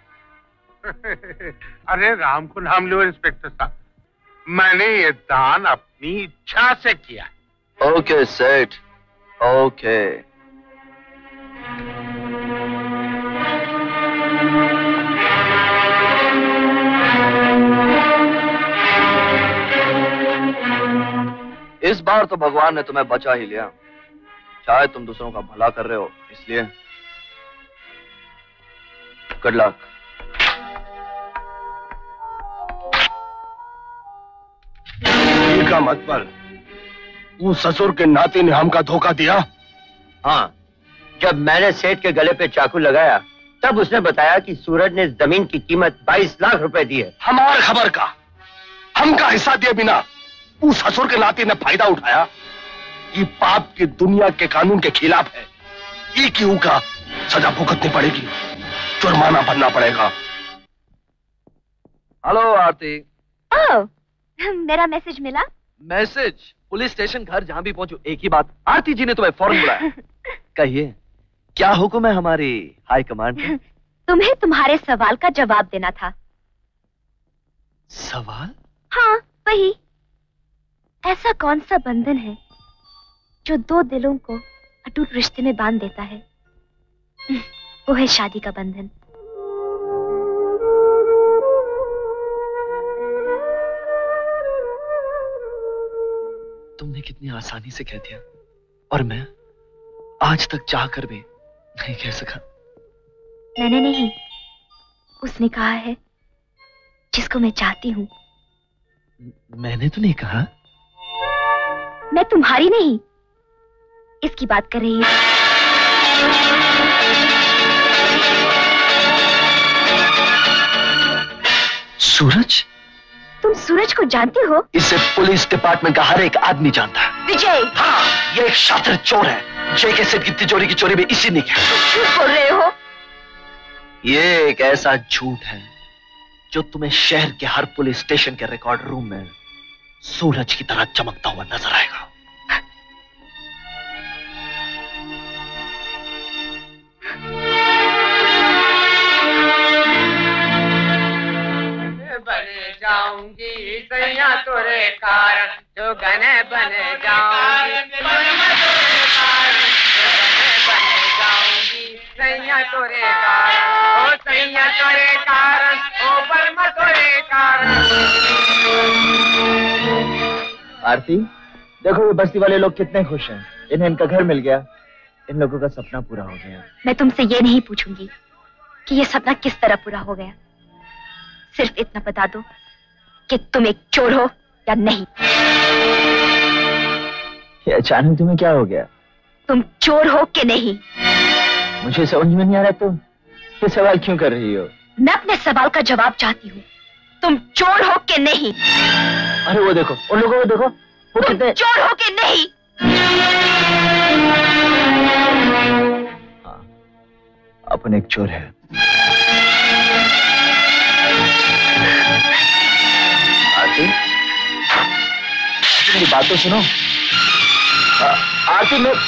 Speaker 9: अरे राम को नाम लो इंस्पेक्टर साहब, मैंने ये दान अपनी इच्छा से किया।
Speaker 3: ओके सेठ, ओके। इस बार तो भगवान ने तुम्हें बचा ही लिया, शायद तुम दूसरों का भला कर रहे हो इसलिए। Good luck.
Speaker 11: का मतबल, उस ससुर के नाती ने हमका धोखा दिया।
Speaker 15: हाँ, जब मैंने सेठ के गले पे चाकू लगाया तब उसने बताया कि सूरज ने जमीन की कीमत 22 लाख रुपए दी है।
Speaker 11: हमारे खबर का, हमका हिस्सा दिए बिना उस ससुर के नाती ने फायदा उठाया। ये पाप की दुनिया के कानून के खिलाफ है। ई क्यों का सजा भुगतनी पड़ेगी, जुर्माना भरना पड़ेगा।
Speaker 3: हेलो आरती।
Speaker 13: ओह, मेरा मैसेज मिला?
Speaker 3: मैसेज? पुलिस स्टेशन, घर, जहां भी पहुंचो एक ही बात, आरती जी ने तुम्हें फौरन बुलाया। कहिए क्या हुक्म है हमारी हाई कमांड का?
Speaker 13: तुम्हें तुम्हारे सवाल का जवाब देना था।
Speaker 3: सवाल?
Speaker 13: हाँ वही, ऐसा कौन सा बंधन है जो दो दिलों को अटूट रिश्ते में बांध देता है? वो है शादी का बंधन।
Speaker 3: तुमने कितनी आसानी से कह दिया और मैं आज तक चाह कर भी नहीं कह सका।
Speaker 13: मैंने नहीं, उसने कहा है, जिसको मैं चाहती हूँ।
Speaker 3: मैंने तो नहीं कहा।
Speaker 13: मैं तुम्हारी नहीं, इसकी बात कर रही हूँ।
Speaker 3: सूरज?
Speaker 13: तुम सूरज को जानते हो?
Speaker 3: इसे पुलिस डिपार्टमेंट का हर एक आदमी जानता है।
Speaker 13: विजय!
Speaker 3: हाँ, ये एक शातिर चोर है। जय के सेठ की तिजोरी की चोरी भी इसी ने किया।
Speaker 13: झूठ बोल रहे हो?
Speaker 3: ये एक ऐसा झूठ है जो तुम्हें शहर के हर पुलिस स्टेशन के रिकॉर्ड रूम में सूरज की तरह चमकता हुआ नजर आएगा।
Speaker 19: बन जाऊंगी सैया तोरे कारण, जो गने बन जाऊंगी सैया तोरे कारण, ओ सैया तोरे कारण, ओ बर्मा तोरे कारण।
Speaker 16: आरती, देखो ये बस्ती वाले लोग कितने खुश हैं। इन्हें इनका घर मिल गया, इन लोगों का सपना पूरा हो गया।
Speaker 13: मैं तुमसे ये नहीं पूछूंगी कि ये सपना किस तरह पूरा हो गया, सिर्फ इतना बता दो कि तुम एक चोर हो या नहीं।
Speaker 16: ये अचानक तुम्हें क्या हो गया?
Speaker 13: तुम चोर हो कि नहीं?
Speaker 16: मुझे समझ में नहीं आ रहा, तुम ये सवाल क्यों कर रही हो?
Speaker 13: मैं अपने सवाल का जवाब चाहती हूँ। तुम चोर हो कि नहीं?
Speaker 16: अरे वो देखो, उन लोगों को देखो, वो कितने
Speaker 13: चोर हो कि नहीं?
Speaker 16: हाँ, अपन एक चोर है। आरती, मेरी बात तो सुनो। आरती, मैं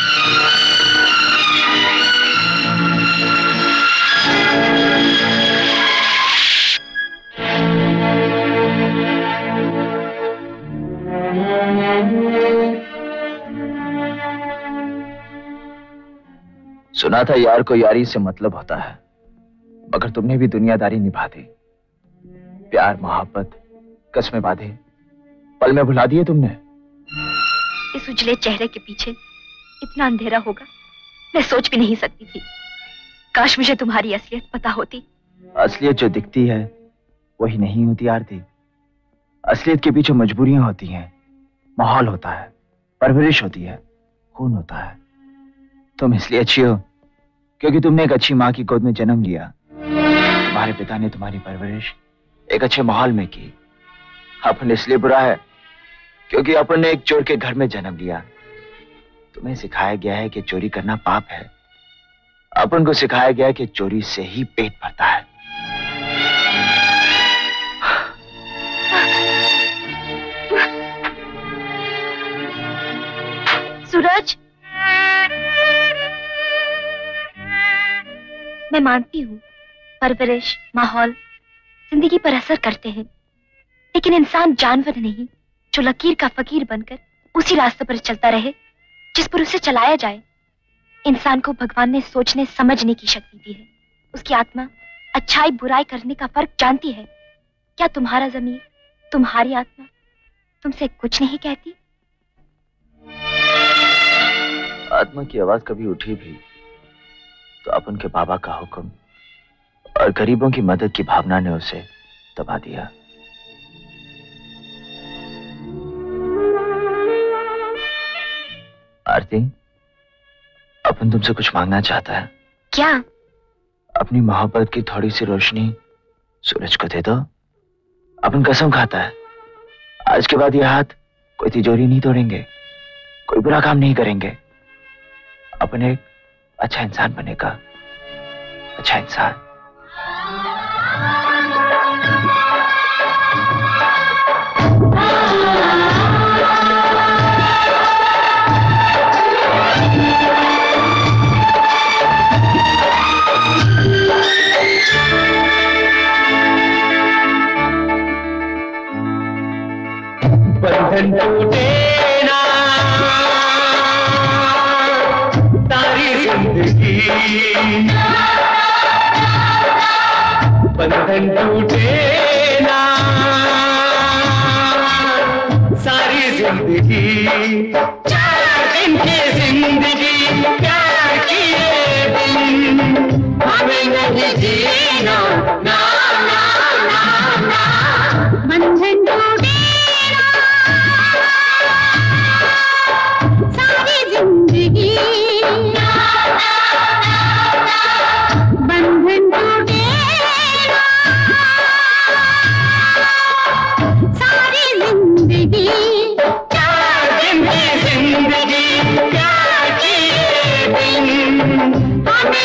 Speaker 16: सुना था यार को यारी से मतलब होता है, मगर तुमने भी दुनियादारी निभा दी। प्यार, मोहब्बत, कस्में बांधे, पल में भुला दिए तुमने।
Speaker 13: इस उजले चेहरे के पीछे इतना अंधेरा होगा मैं सोच भी नहीं सकती थी। काश मुझे तुम्हारी असलियत पता होती।
Speaker 16: असलियत जो दिखती है वही नहीं होती आरती। असलियत के पीछे मजबूरियां होती हैं, माहौल होता है, परवरिश होती है, खून होता है। तुम इसलिए अच्छी हो क्योंकि तुमने एक अच्छी माँ की गोद में जन्म लिया। तुम्हारे पिता ने तुम्हारी परवरिश एक अच्छे माहौल में की। अपन इसलिए बुरा है क्योंकि अपन ने एक चोर के घर में जन्म लिया। तुम्हें सिखाया गया है कि चोरी करना पाप है। अपन को सिखाया गया है कि चोरी से ही पेट भरता है।
Speaker 13: सूरज, मैं मानती हूँ परवरिश, माहौल जिंदगी पर असर करते हैं, लेकिन इंसान जानवर नहीं जो लकीर का फकीर बनकर उसी रास्ते पर चलता रहे जिस पर उसे चलाया जाए। इंसान को भगवान ने सोचने समझने की शक्ति दी है। उसकी आत्मा अच्छाई बुराई करने का फर्क जानती है। क्या तुम्हारा ज़मीर, तुम्हारी आत्मा तुमसे कुछ नहीं कहती?
Speaker 16: आत्मा की आवाज कभी उठी भी तो अपन के बाबा का हुक्म और गरीबों की मदद की भावना ने उसे दबा दिया। आरती, अपन तुमसे कुछ मांगना चाहता है।
Speaker 13: क्या?
Speaker 16: अपनी मोहब्बत की थोड़ी सी रोशनी सूरज को दे दो। अपन कसम खाता है आज के बाद ये हाथ कोई तिजोरी नहीं तोड़ेंगे, कोई बुरा काम नहीं करेंगे। अपन एक अच्छा इंसान बनेगा, अच्छा इंसान।
Speaker 12: बंधन टूटे ना सारी जिंदगी, बंधन टूटे ना सारी जिंदगी। 4 दिन की जिंदगी प्यार किए बिन हमें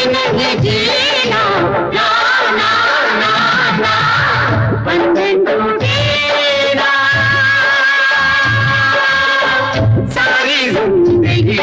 Speaker 6: नहीं जीना, ना ना ना ना, बंधन टूटेगा सारी जिंदगी।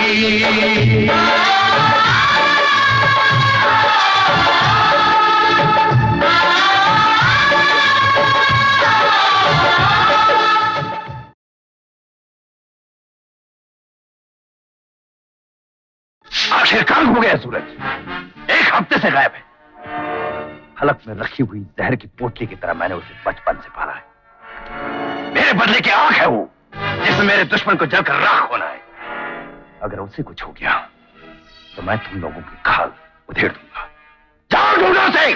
Speaker 2: आखिरकार हो गया सूरज, एक हफ्ते से गायब है। हलक में रखी हुई जहर की पोटली की तरह मैंने उसे बचपन से पाला है। मेरे बदले की आंख है वो, जिसमें मेरे दुश्मन को जलकर राख होना है। अगर उसे कुछ हो गया तो मैं तुम लोगों की खाल उधेड़ दूंगा। जाओ ढूंढो उसे।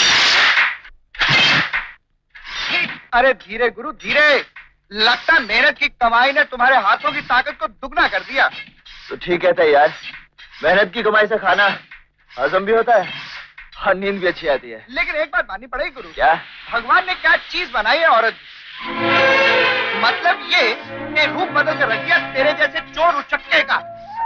Speaker 10: अरे धीरे गुरु धीरे, लगता मेहनत की कमाई ने तुम्हारे हाथों की ताकत को दुगना कर दिया।
Speaker 16: तो ठीक कहता है यार, मेहनत की कमाई से खाना हजम भी होता है और नींद भी अच्छी आती है।
Speaker 10: लेकिन एक बात माननी पड़ेगी गुरु।
Speaker 16: क्या?
Speaker 10: भगवान ने क्या चीज बनाई है औरत? मतलब ये कि रूप बदल कर रख दिया तेरे जैसे चोर उचक्के का।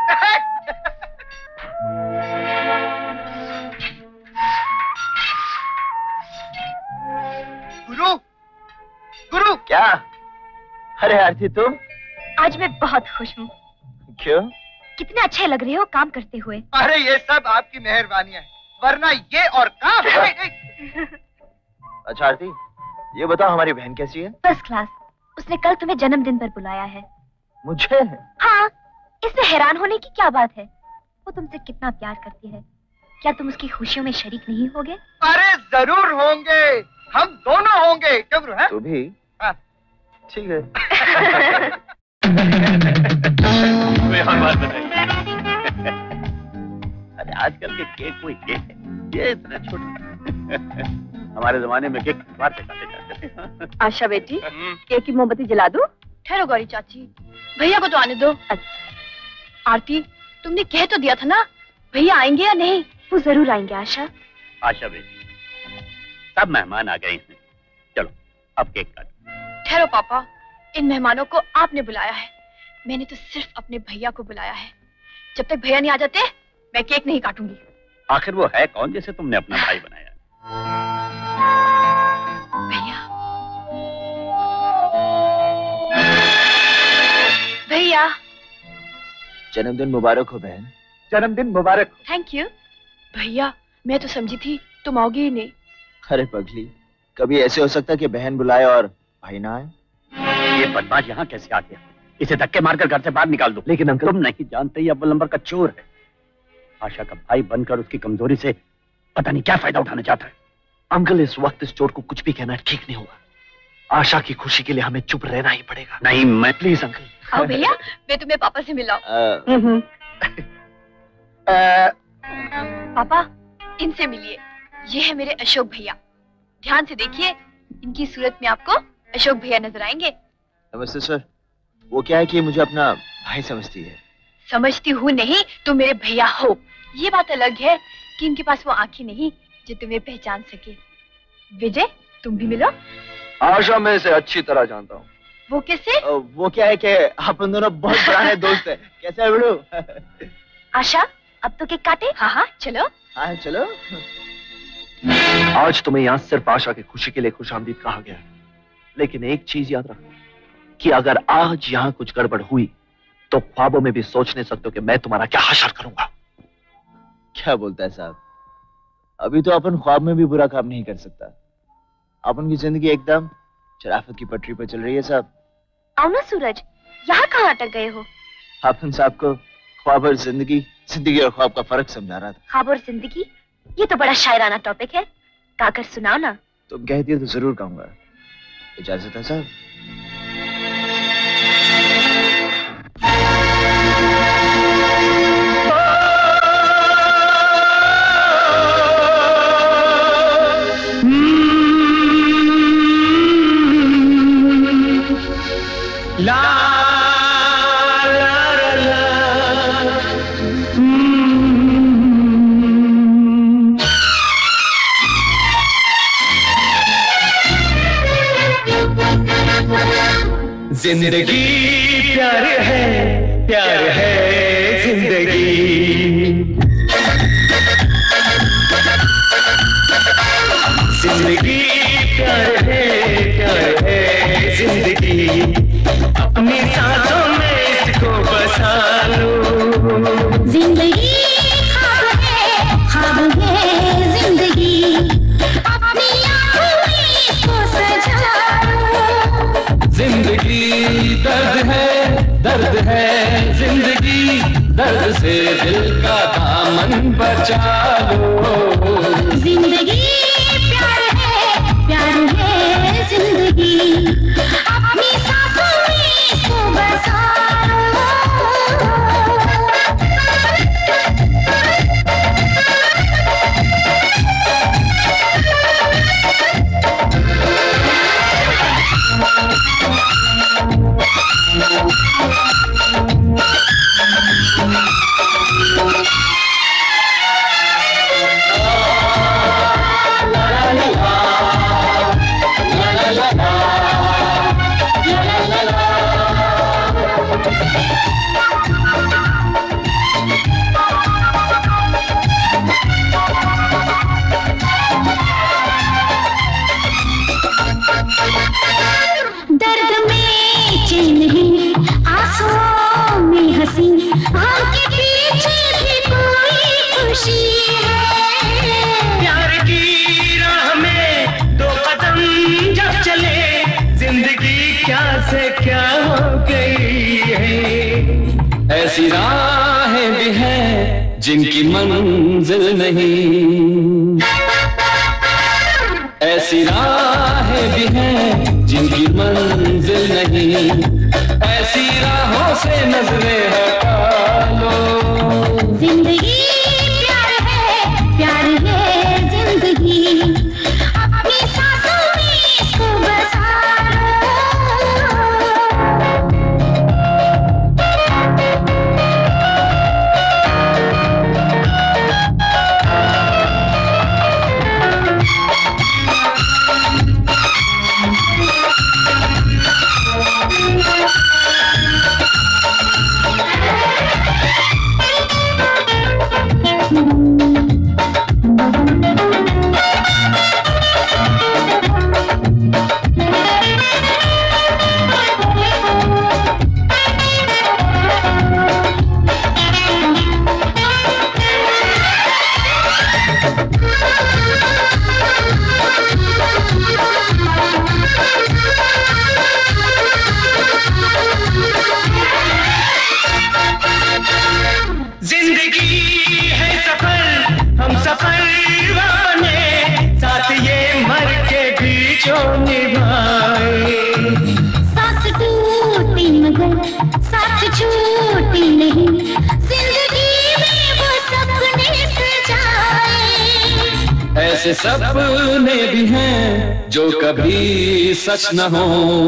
Speaker 10: गुरु गुरु।
Speaker 16: क्या? अरे आरती तुम?
Speaker 13: आज मैं बहुत खुश हूँ।
Speaker 16: क्यों?
Speaker 13: कितने अच्छे लग रहे हो काम करते हुए।
Speaker 10: अरे ये सब आपकी मेहरबानियां है, वरना ये और काम।
Speaker 16: अच्छा आरती, ये बताओ हमारी बहन कैसी है?
Speaker 13: First class. उसने कल तुम्हें जन्मदिन पर बुलाया है।
Speaker 16: मुझे?
Speaker 13: हाँ, इसमें हैरान होने की क्या बात है? वो तुमसे कितना प्यार करती है, क्या तुम उसकी खुशियों में शरीक नहीं होगे?
Speaker 10: अरे जरूर होंगे, हम दोनों होंगे। क्यों गुरु?
Speaker 16: तू भी?
Speaker 10: हाँ।
Speaker 16: ठीक है।
Speaker 4: बात बताइए। अरे आजकल के केक कोई केक है, ये इतना छोटा। हमारे जमाने में केक बाहर से काटे जाते थे।
Speaker 7: आशा बेटी, केक की मोमबत्ती जला दो।
Speaker 17: ठहरो गौरी चाची, भैया को तो आने दो। आरती, तुमने कह तो दिया था ना भैया आएंगे या नहीं?
Speaker 13: वो जरूर आएंगे आशा।
Speaker 4: आशा बेटी, सब मेहमान आ गए हैं, चलो अब केक काटो।
Speaker 17: ठहरो पापा, इन मेहमानों को आपने बुलाया है, मैंने तो सिर्फ अपने भैया को बुलाया है। जब तक भैया नहीं आ जाते मैं केक नहीं काटूंगी।
Speaker 4: आखिर वो है कौन जिसे तुमने अपना भाई बनाया?
Speaker 17: भैया। भैया।
Speaker 16: जन्मदिन मुबारक हो बहन।
Speaker 10: जन्मदिन मुबारक।
Speaker 17: Thank you. भैया मैं तो समझी थी तुम आओगे ही नहीं।
Speaker 16: अरे पगली, कभी ऐसे हो सकता कि बहन बुलाए और भाई ना आए?
Speaker 4: ये बदमाश यहाँ कैसे आ गया? इसे धक्के मारकर घर से बाहर निकाल दो। लेकिन अंकल, तुम नहीं जानते ये अव्वल नंबर का चोर है। आशा का भाई बनकर उसकी कमजोरी से पता नहीं क्या फायदा उठाना चाहता है।
Speaker 3: अंकल, इस वक्त इस चोर को कुछ भी कहना ठीक नहीं होगा। आशा की खुशी के लिए हमें चुप रहना ही पड़ेगा।
Speaker 4: नहीं, मैं
Speaker 3: प्लीज अंकल।
Speaker 17: आओ भैया, मैं तुम्हें पापा से मिलाऊं। पापा, इनसे मिलिए। ये है मेरे अशोक भैया। ध्यान से देखिए, इनकी सूरत में आपको अशोक भैया नजर आएंगे।
Speaker 16: नमस्ते सर। वो क्या है कि मुझे अपना भाई समझती है।
Speaker 17: समझती हूँ नहीं, तुम मेरे भैया हो। ये बात अलग है कि इनके पास वो आंखें नहीं जो तुम्हें पहचान सके। विजय, तुम भी मिलो।
Speaker 3: आशा मैं इसे अच्छी तरह जानता हूँ।
Speaker 17: वो कैसे?
Speaker 16: वो क्या है कि अपन दोनों बहुत पुराने दोस्त हैं। कैसे है बिड़ू?
Speaker 13: आशा, अब तो केक काटे?
Speaker 17: हाँ हाँ चलो।
Speaker 16: हाँ चलो।
Speaker 3: आज तुम्हें यहाँ सिर्फ आशा की खुशी के लिए खुशामदीद कहा गया, लेकिन एक चीज याद रखना कि अगर आज यहाँ कुछ गड़बड़ हुई तो ख्वाबों में भी सोच नहीं सकते कि मैं तुम्हारा क्या हशर करूंगा।
Speaker 16: क्या बोलता है साहब? अभी तो अपन ख्वाब में भी बुरा काम नहीं कर सकता। अपन की जिंदगी एकदम शराफत की पटरी पर चल रही है साहब।
Speaker 13: आओ ना सूरज, यहाँ कहाँ अटक गए हो?
Speaker 16: अपन साहब को ख्वाब और जिंदगी, जिंदगी और ख्वाब का फर्क समझा रहा था।
Speaker 13: ख्वाब और जिंदगी, ये तो बड़ा शायराना टॉपिक है, गाकर सुनाओ ना।
Speaker 16: तुम कहती हो तो जरूर कहूंगा। इजाजत है साहब?
Speaker 6: ला जिंदगी प्यार है जिंदगी। मेरे दिल का दामन बचा लो।
Speaker 12: जिंदगी प्यार है जिंदगी, अपनी सांसों में इसको बसा लो। दर्द में चैन है, आंसुओं में हंसी, आगे पीछे भी कोई खुशी है।
Speaker 6: प्यार की राह में दो कदम जब चले, जिंदगी क्या से क्या हो गई है। ऐसी राहें भी हैं जिनकी मंजिल नहीं, ऐसी राहें भी हैं जिनकी मंजिल नहीं, ऐसी राहों से नजरें हटा लो।
Speaker 12: जिंदगी प्यार है जिंदगी, अपनी सांसों में इसको बसा छूटी नहीं, जिंदगी में वो सपने सजाए।
Speaker 6: ऐसे सपने भी हैं जो कभी सच न हो,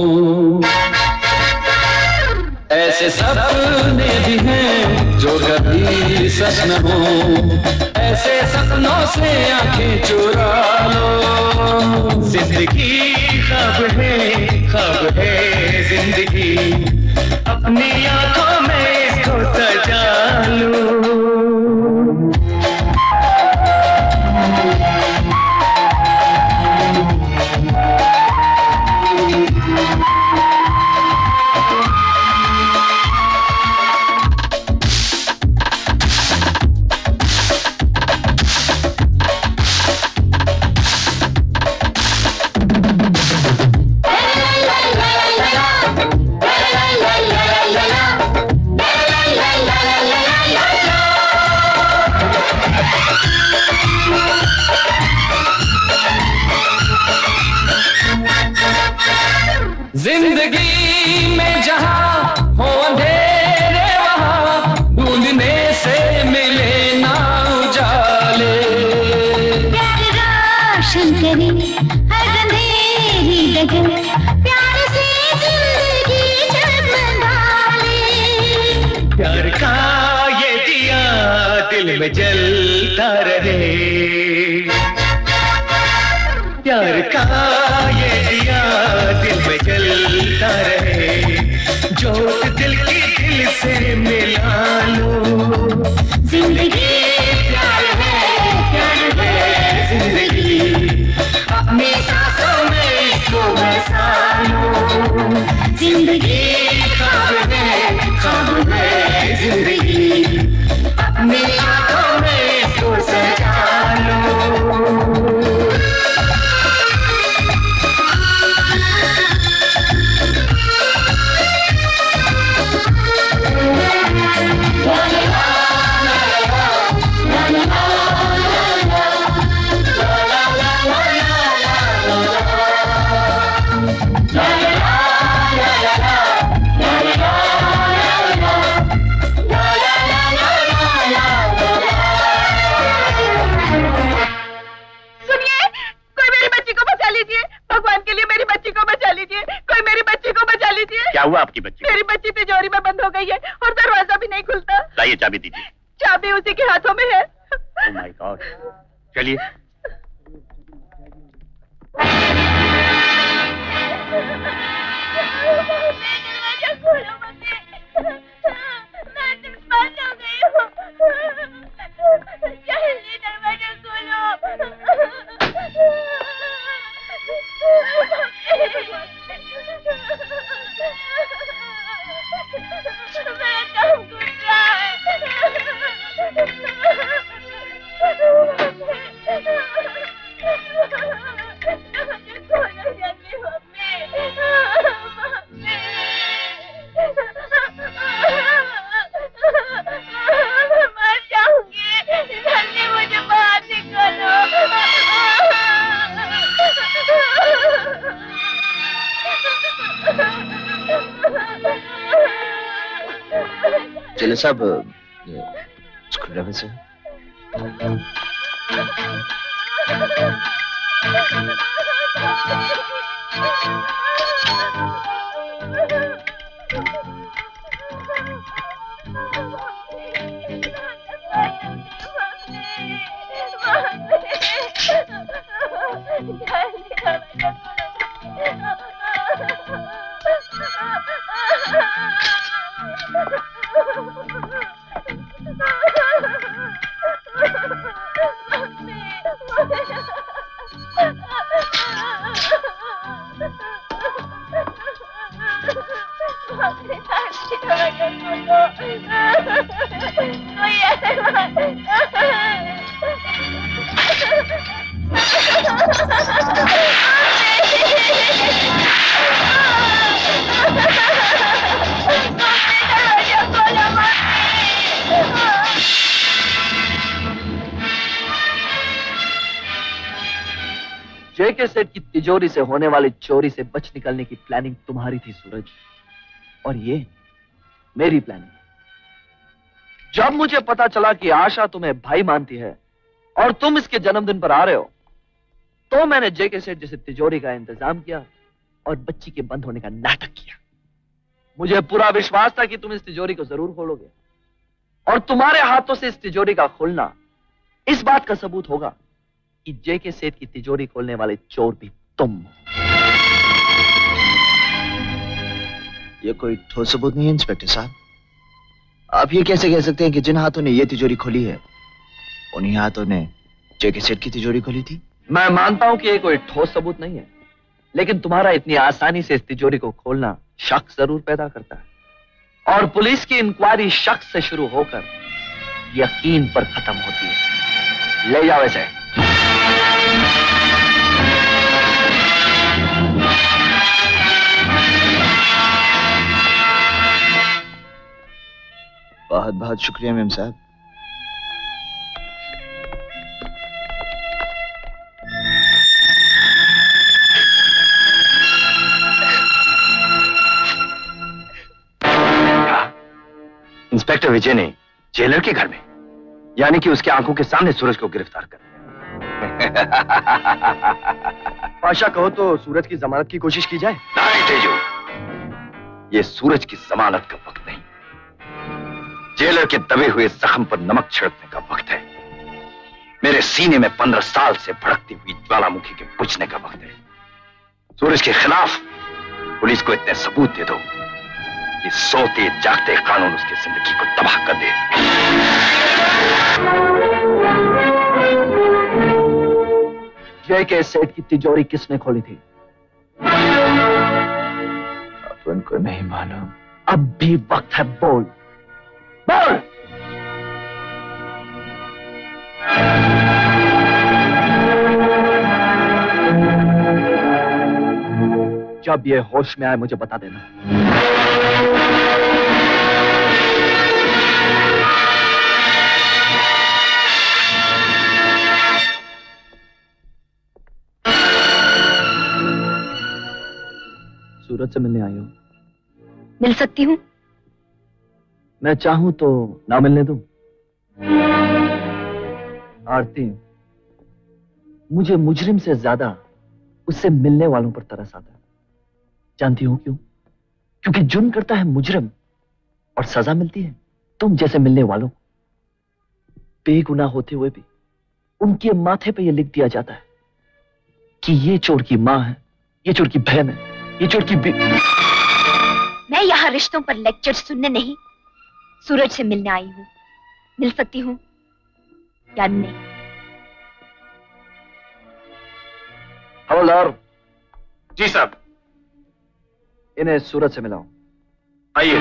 Speaker 6: ऐसे सपने भी हैं जो कभी सच न हो, ऐसे सपनों से आंखें चुरा लो। जिंदगी ख्वाब है जिंदगी, अपनी आंखों में इसको सजा लो। जिंदगी में जहां हो अंधेरे वहां ढूंढने से मिले ना उजाले।
Speaker 12: प्यार रोशन करे हर अंधेरी डगर, प्यार से जिंदगी जगमगा ले।
Speaker 6: प्यार का ये दिया दिल में जलता रहे, प्यार का ये दिया दिल में जलता रहे, जोत दिल की दिल से मिला लो।
Speaker 12: जिंदगी प्यार है जिंदगी, अपनी सांसों में इसको बसा लो। जिंदगी ख्वाब है जिंदगी, अपनी आंखों में इसको सजा लो।
Speaker 4: हुआ आपकी बच्ची?
Speaker 7: मेरी बच्ची तिजोरी में बंद हो गई है और दरवाजा भी नहीं खुलता।
Speaker 4: लाइए चाबी दीजिए।
Speaker 7: चाबी उसी के हाथों में है।
Speaker 4: Oh my god. चलिए।
Speaker 6: दरवाजा खोलो मम्मी, मैं बंद हो गई हूँ। जल्दी दरवाजा खोलो। मेरा दम घुट रहा है। खोलो जल्दी मम्मी। मर जाऊंगी, जल्दी मुझे बाहर निकालो।
Speaker 16: चलो साहब, स्क्रूड्राइवर से।
Speaker 3: जेके सेठ की तिजोरी से होने वाली चोरी से बच निकलने की प्लानिंग तुम्हारी थी सूरज, और ये मेरी प्लानिंग। जब मुझे पता चला कि आशा तुम्हें भाई मानती है और तुम इसके जन्मदिन पर आ रहे हो, तो मैंने जेके सेठ जैसे तिजोरी का इंतजाम किया और बच्ची के बंद होने का नाटक किया। मुझे पूरा विश्वास था कि तुम इस तिजोरी को जरूर खोलोगे, और तुम्हारे हाथों से इस तिजोरी का खुलना इस बात का सबूत होगा कि जेके सेठ की तिजोरी खोलने वाले चोर भी तुम।
Speaker 16: ये कोई ठोस सबूत नहीं है इंस्पेक्टर साहब। आप ये कैसे कह सकते हैं कि जिन हाथों ने ये तिजोरी खोली है, उन्हीं हाथों ने जेके सेठ की तिजोरी खोली थी?
Speaker 3: मैं मानता हूं कि ये कोई ठोस सबूत नहीं है, लेकिन तुम्हारा इतनी आसानी से इस तिजोरी को खोलना शक जरूर पैदा करता है, और पुलिस की इंक्वायरी शक से शुरू होकर यकीन पर खत्म होती है। ले जाओ इसे।
Speaker 16: बहुत बहुत शुक्रिया मेम साहब।
Speaker 2: इंस्पेक्टर विजय ने जेलर के घर में, यानी कि उसके आंखों के सामने सूरज को गिरफ्तार कर लिया।
Speaker 11: पाशा कहो तो सूरज की जमानत की कोशिश की जाए।
Speaker 2: नहीं तेजू, ये सूरज की जमानत का वक्त नहीं, जेलर के दबे हुए जख्म पर नमक छिड़कने का वक्त है। मेरे सीने में 15 साल से भड़कती हुई ज्वालामुखी के बुझने का वक्त है। सूरज के खिलाफ पुलिस को इतने सबूत दे दो कि सोते जागते कानून उसकी जिंदगी को तबाह कर दे।
Speaker 3: जेके सेठ की तिजोरी किसने खोली थी?
Speaker 16: अपन को नहीं मालूम।
Speaker 3: अब भी वक्त है, बोल बोल। जब ये होश में आए मुझे बता देना। सूरज से मिलने आई हो?
Speaker 17: मिल सकती हूँ?
Speaker 3: मैं चाहूं तो ना मिलने दूं? आरती, मुझे मुजरिम से ज्यादा उससे मिलने वालों पर तरस आता है। जानती हो क्यों?
Speaker 16: क्योंकि जुर्म करता है मुजरिम और सजा मिलती है तुम जैसे मिलने वालों। बेगुनाह होते हुए भी उनके माथे पे यह लिख दिया जाता है कि ये चोर की मां है, ये चोर की बहन है, ये चोर की
Speaker 13: मैं यहाँ रिश्तों पर लेक्चर सुनने नहीं, सूरज से मिलने आई हूँ। मिल सकती हूँ या नहीं?
Speaker 2: हवलदार।
Speaker 8: जी साहब।
Speaker 2: इन्हें सूरज से मिलाओ।
Speaker 8: आइए।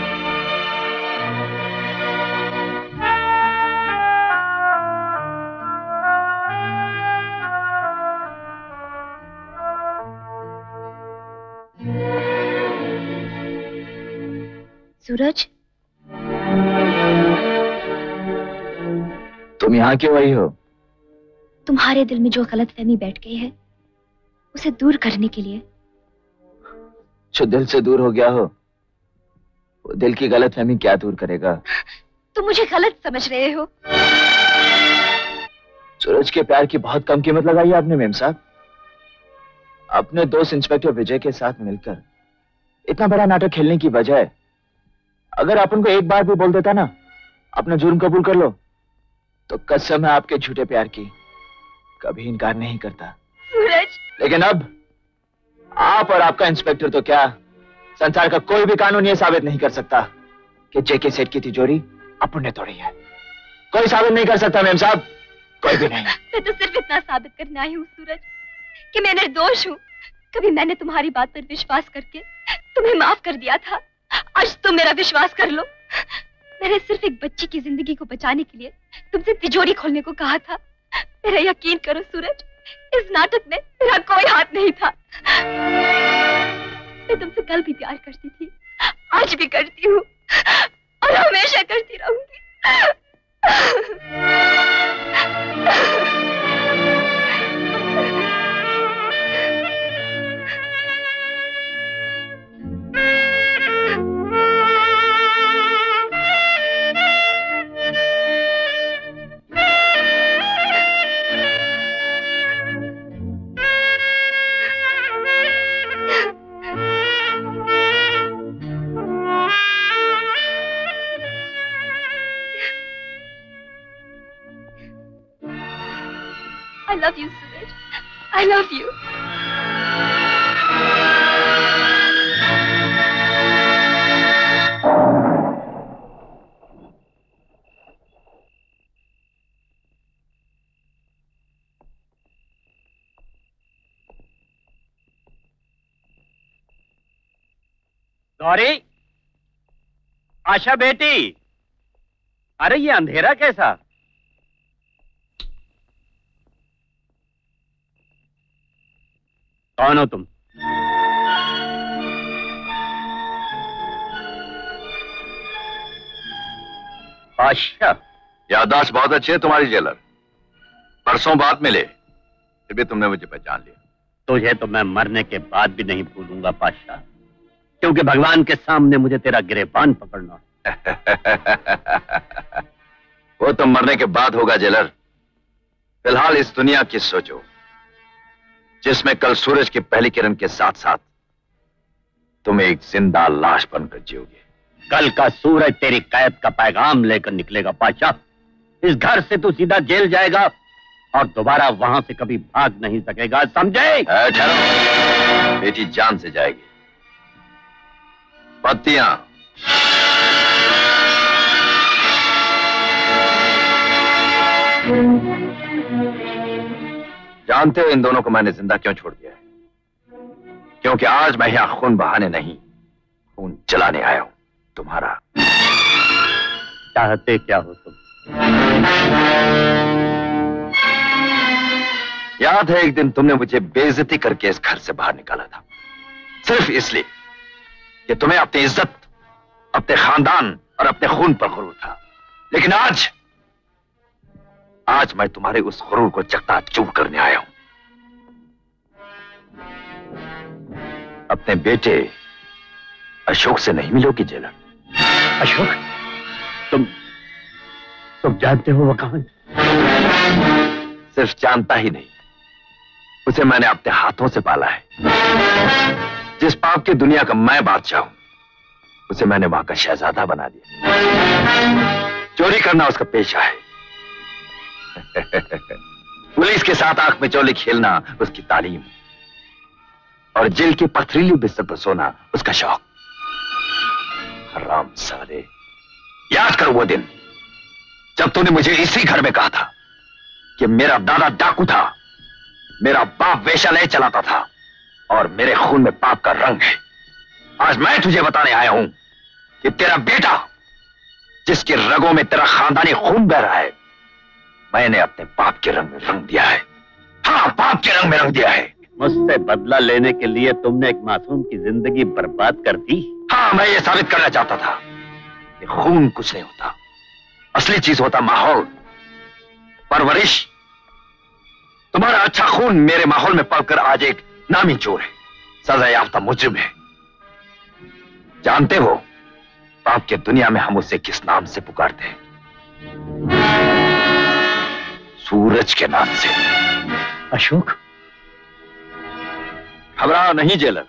Speaker 13: सूरज,
Speaker 16: तुम यहाँ क्यों आई हो?
Speaker 13: तुम्हारे दिल में जो गलतफहमी बैठ गई है उसे दूर करने के लिए।
Speaker 16: जो दिल से दूर हो गया हो वो दिल की गलतफहमी क्या दूर करेगा?
Speaker 13: तुम मुझे गलत समझ रहे हो।
Speaker 16: सूरज के प्यार की बहुत कम कीमत लगाई है आपने मेम साहब। अपने दोस्त इंस्पेक्टर विजय के साथ मिलकर इतना बड़ा नाटक खेलने की बजाय अगर आप उनको एक बार भी बोल देता ना अपना जुर्म कबूल कर लो, तो कसम है आपके झूठे प्यार की कभी इनकार नहीं करता।
Speaker 13: सूरज।
Speaker 16: लेकिन अब आप और आपका इंस्पेक्टर तो क्या, संसार का कोई भी कानून यह साबित नहीं कर सकता कि जेके सेठ की तिजोरी अपुन ने तोड़ी है। कोई साबित नहीं कर सकता मेम साहब, कोई भी नहीं।
Speaker 13: मैं तो सिर्फ इतना साबित करने आई हूँ सूरज कि मैं निर्दोष हूँ। कभी मैंने तुम्हारी बात पर विश्वास करके तुम्हें माफ कर दिया था, आज तुम मेरा विश्वास कर लो। मैंने सिर्फ एक बच्ची की जिंदगी को बचाने के लिए तुमसे तिजोरी खोलने को कहा था। मेरा यकीन करो सूरज, इस नाटक में मेरा कोई हाथ नहीं था। मैं तुमसे कल भी प्यार करती थी, आज भी करती हूँ और हमेशा करती रहूंगी। I love you, Suraj. I love you.
Speaker 4: Gauri, आशा बेटी, अरे ये अंधेरा कैसा? कौन हो तुम? पाशा।
Speaker 2: याददाश्त बहुत अच्छी है तुम्हारी जेलर। परसों बाद मिले फिर भी तुमने मुझे पहचान लिया।
Speaker 4: तुझे तो मैं मरने के बाद भी नहीं भूलूंगा पाशा, क्योंकि भगवान के सामने मुझे तेरा गिरेबान पकड़ना है।
Speaker 2: वो तो मरने के बाद होगा जेलर। फिलहाल इस दुनिया की सोचो जिसमें कल सूरज की पहली किरण के साथ साथ तुम एक जिंदा लाश बनकर जियोगे।
Speaker 4: कल का सूरज तेरी कैद का पैगाम लेकर निकलेगा पाशा। इस घर से तू सीधा जेल जाएगा और दोबारा वहां से कभी भाग नहीं सकेगा, समझे?
Speaker 2: ठहरो, बेटी जान से जाएगी। पत्तियां जानते हो इन दोनों को मैंने जिंदा क्यों छोड़ दिया है? क्योंकि आज मैं यहां खून बहाने नहीं, खून जलाने आया हूं तुम्हारा।
Speaker 4: चाहते क्या हो तुम?
Speaker 2: याद है एक दिन तुमने मुझे बेइज्जती करके इस घर से बाहर निकाला था, सिर्फ इसलिए कि तुम्हें अपनी इज्जत, अपने खानदान और अपने खून पर गुरूर था। लेकिन आज मैं तुम्हारे उस गुरूर को चकनाचूर करने आया हूं। अपने बेटे अशोक से नहीं मिलोगी जेलर?
Speaker 4: अशोक? तुम जानते हो वो कौन?
Speaker 2: सिर्फ जानता ही नहीं, उसे मैंने अपने हाथों से पाला है। जिस पाप की दुनिया का मैं बादशाह हूं, उसे मैंने वहां का शहजादा बना दिया। चोरी करना उसका पेशा है। पुलिस के साथ आंख में चोली खेलना उसकी तालीम, और जेल के पथरीली बिस्तर पर सोना उसका शौक। हराम साले, याद कर वो दिन जब तूने मुझे इसी घर में कहा था कि मेरा दादा डाकू था, मेरा बाप वेश्यालय चलाता था और मेरे खून में पाप का रंग है। आज मैं तुझे बताने आया हूं कि तेरा बेटा, जिसके रगों में तेरा खानदानी खून बह रहा है, मैंने अपने पाप के रंग में रंग दिया है। हाँ, पाप के रंग में रंग दिया है।
Speaker 4: मुझसे बदला लेने के लिए तुमने एक मासूम की जिंदगी बर्बाद कर दी।
Speaker 2: हाँ, मैं ये साबित करना चाहता था कि खून कुछ नहीं होता, असली चीज होता माहौल, परवरिश। तुम्हारा अच्छा खून मेरे माहौल में पलकर आज एक नामी चोर है, सजा याफ्ता मुजरिम है। जानते हो पाप के दुनिया में हम उसे किस नाम से पुकारते हैं? सूरज के नाम से।
Speaker 16: अशोक?
Speaker 2: घबराओ नहीं जेलर,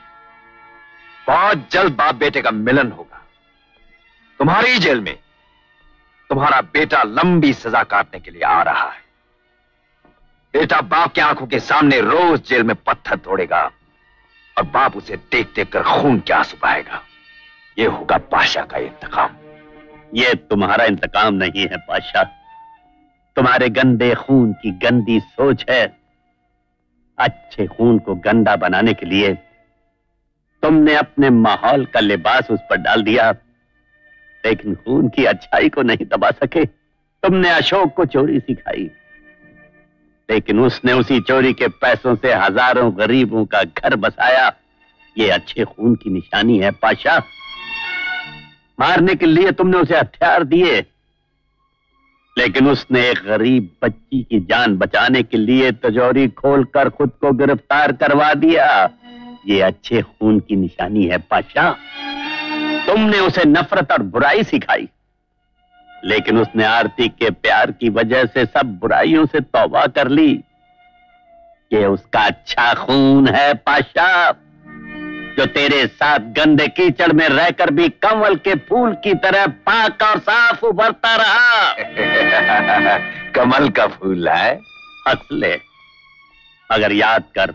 Speaker 2: बहुत जल्द बाप बेटे का मिलन होगा। तुम्हारी ही जेल में तुम्हारा बेटा लंबी सजा काटने के लिए आ रहा है। बेटा बाप की आंखों के सामने रोज जेल में पत्थर तोड़ेगा और बाप उसे देख देख कर खून के आंसू बहाएगा। यह होगा पाशा का इंतकाम।
Speaker 4: यह तुम्हारा इंतकाम नहीं है पाशा, तुम्हारे गंदे खून की गंदी सोच है। अच्छे खून को गंदा बनाने के लिए तुमने अपने माहौल का लिबास उस पर डाल दिया, लेकिन खून की अच्छाई को नहीं दबा सके। तुमने अशोक को चोरी सिखाई, लेकिन उसने उसी चोरी के पैसों से हजारों गरीबों का घर बसाया। ये अच्छे खून की निशानी है पाशा। मारने के लिए तुमने उसे हथियार दिए, लेकिन उसने एक गरीब बच्ची की जान बचाने के लिए तिजोरी खोलकर खुद को गिरफ्तार करवा दिया। ये अच्छे खून की निशानी है पाशा। तुमने उसे नफरत और बुराई सिखाई, लेकिन उसने आरती के प्यार की वजह से सब बुराइयों से तौबा कर ली। ये उसका अच्छा खून है पाशा, जो तेरे साथ गंदे कीचड़ में रहकर भी कमल के फूल की तरह पाक और साफ उभरता रहा।
Speaker 2: कमल का फूल है?
Speaker 4: हंस ले, मगर याद कर,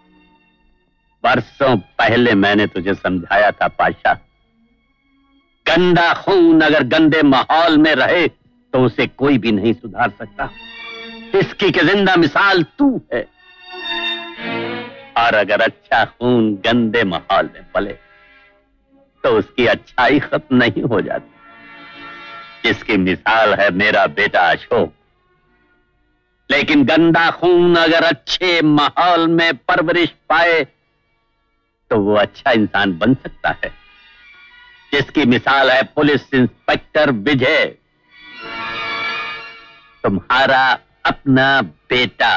Speaker 4: बरसों पहले मैंने तुझे समझाया था पाशा, गंदा खून अगर गंदे माहौल में रहे तो उसे कोई भी नहीं सुधार सकता। इसकी के जिंदा मिसाल तू है। और अगर अच्छा खून गंदे माहौल में पले तो उसकी अच्छाई खत्म नहीं हो जाती। इसकी मिसाल है मेरा बेटा अशोक। लेकिन गंदा खून अगर अच्छे माहौल में परवरिश पाए तो वो अच्छा इंसान बन सकता है, जिसकी मिसाल है पुलिस इंस्पेक्टर विजय, तुम्हारा अपना बेटा।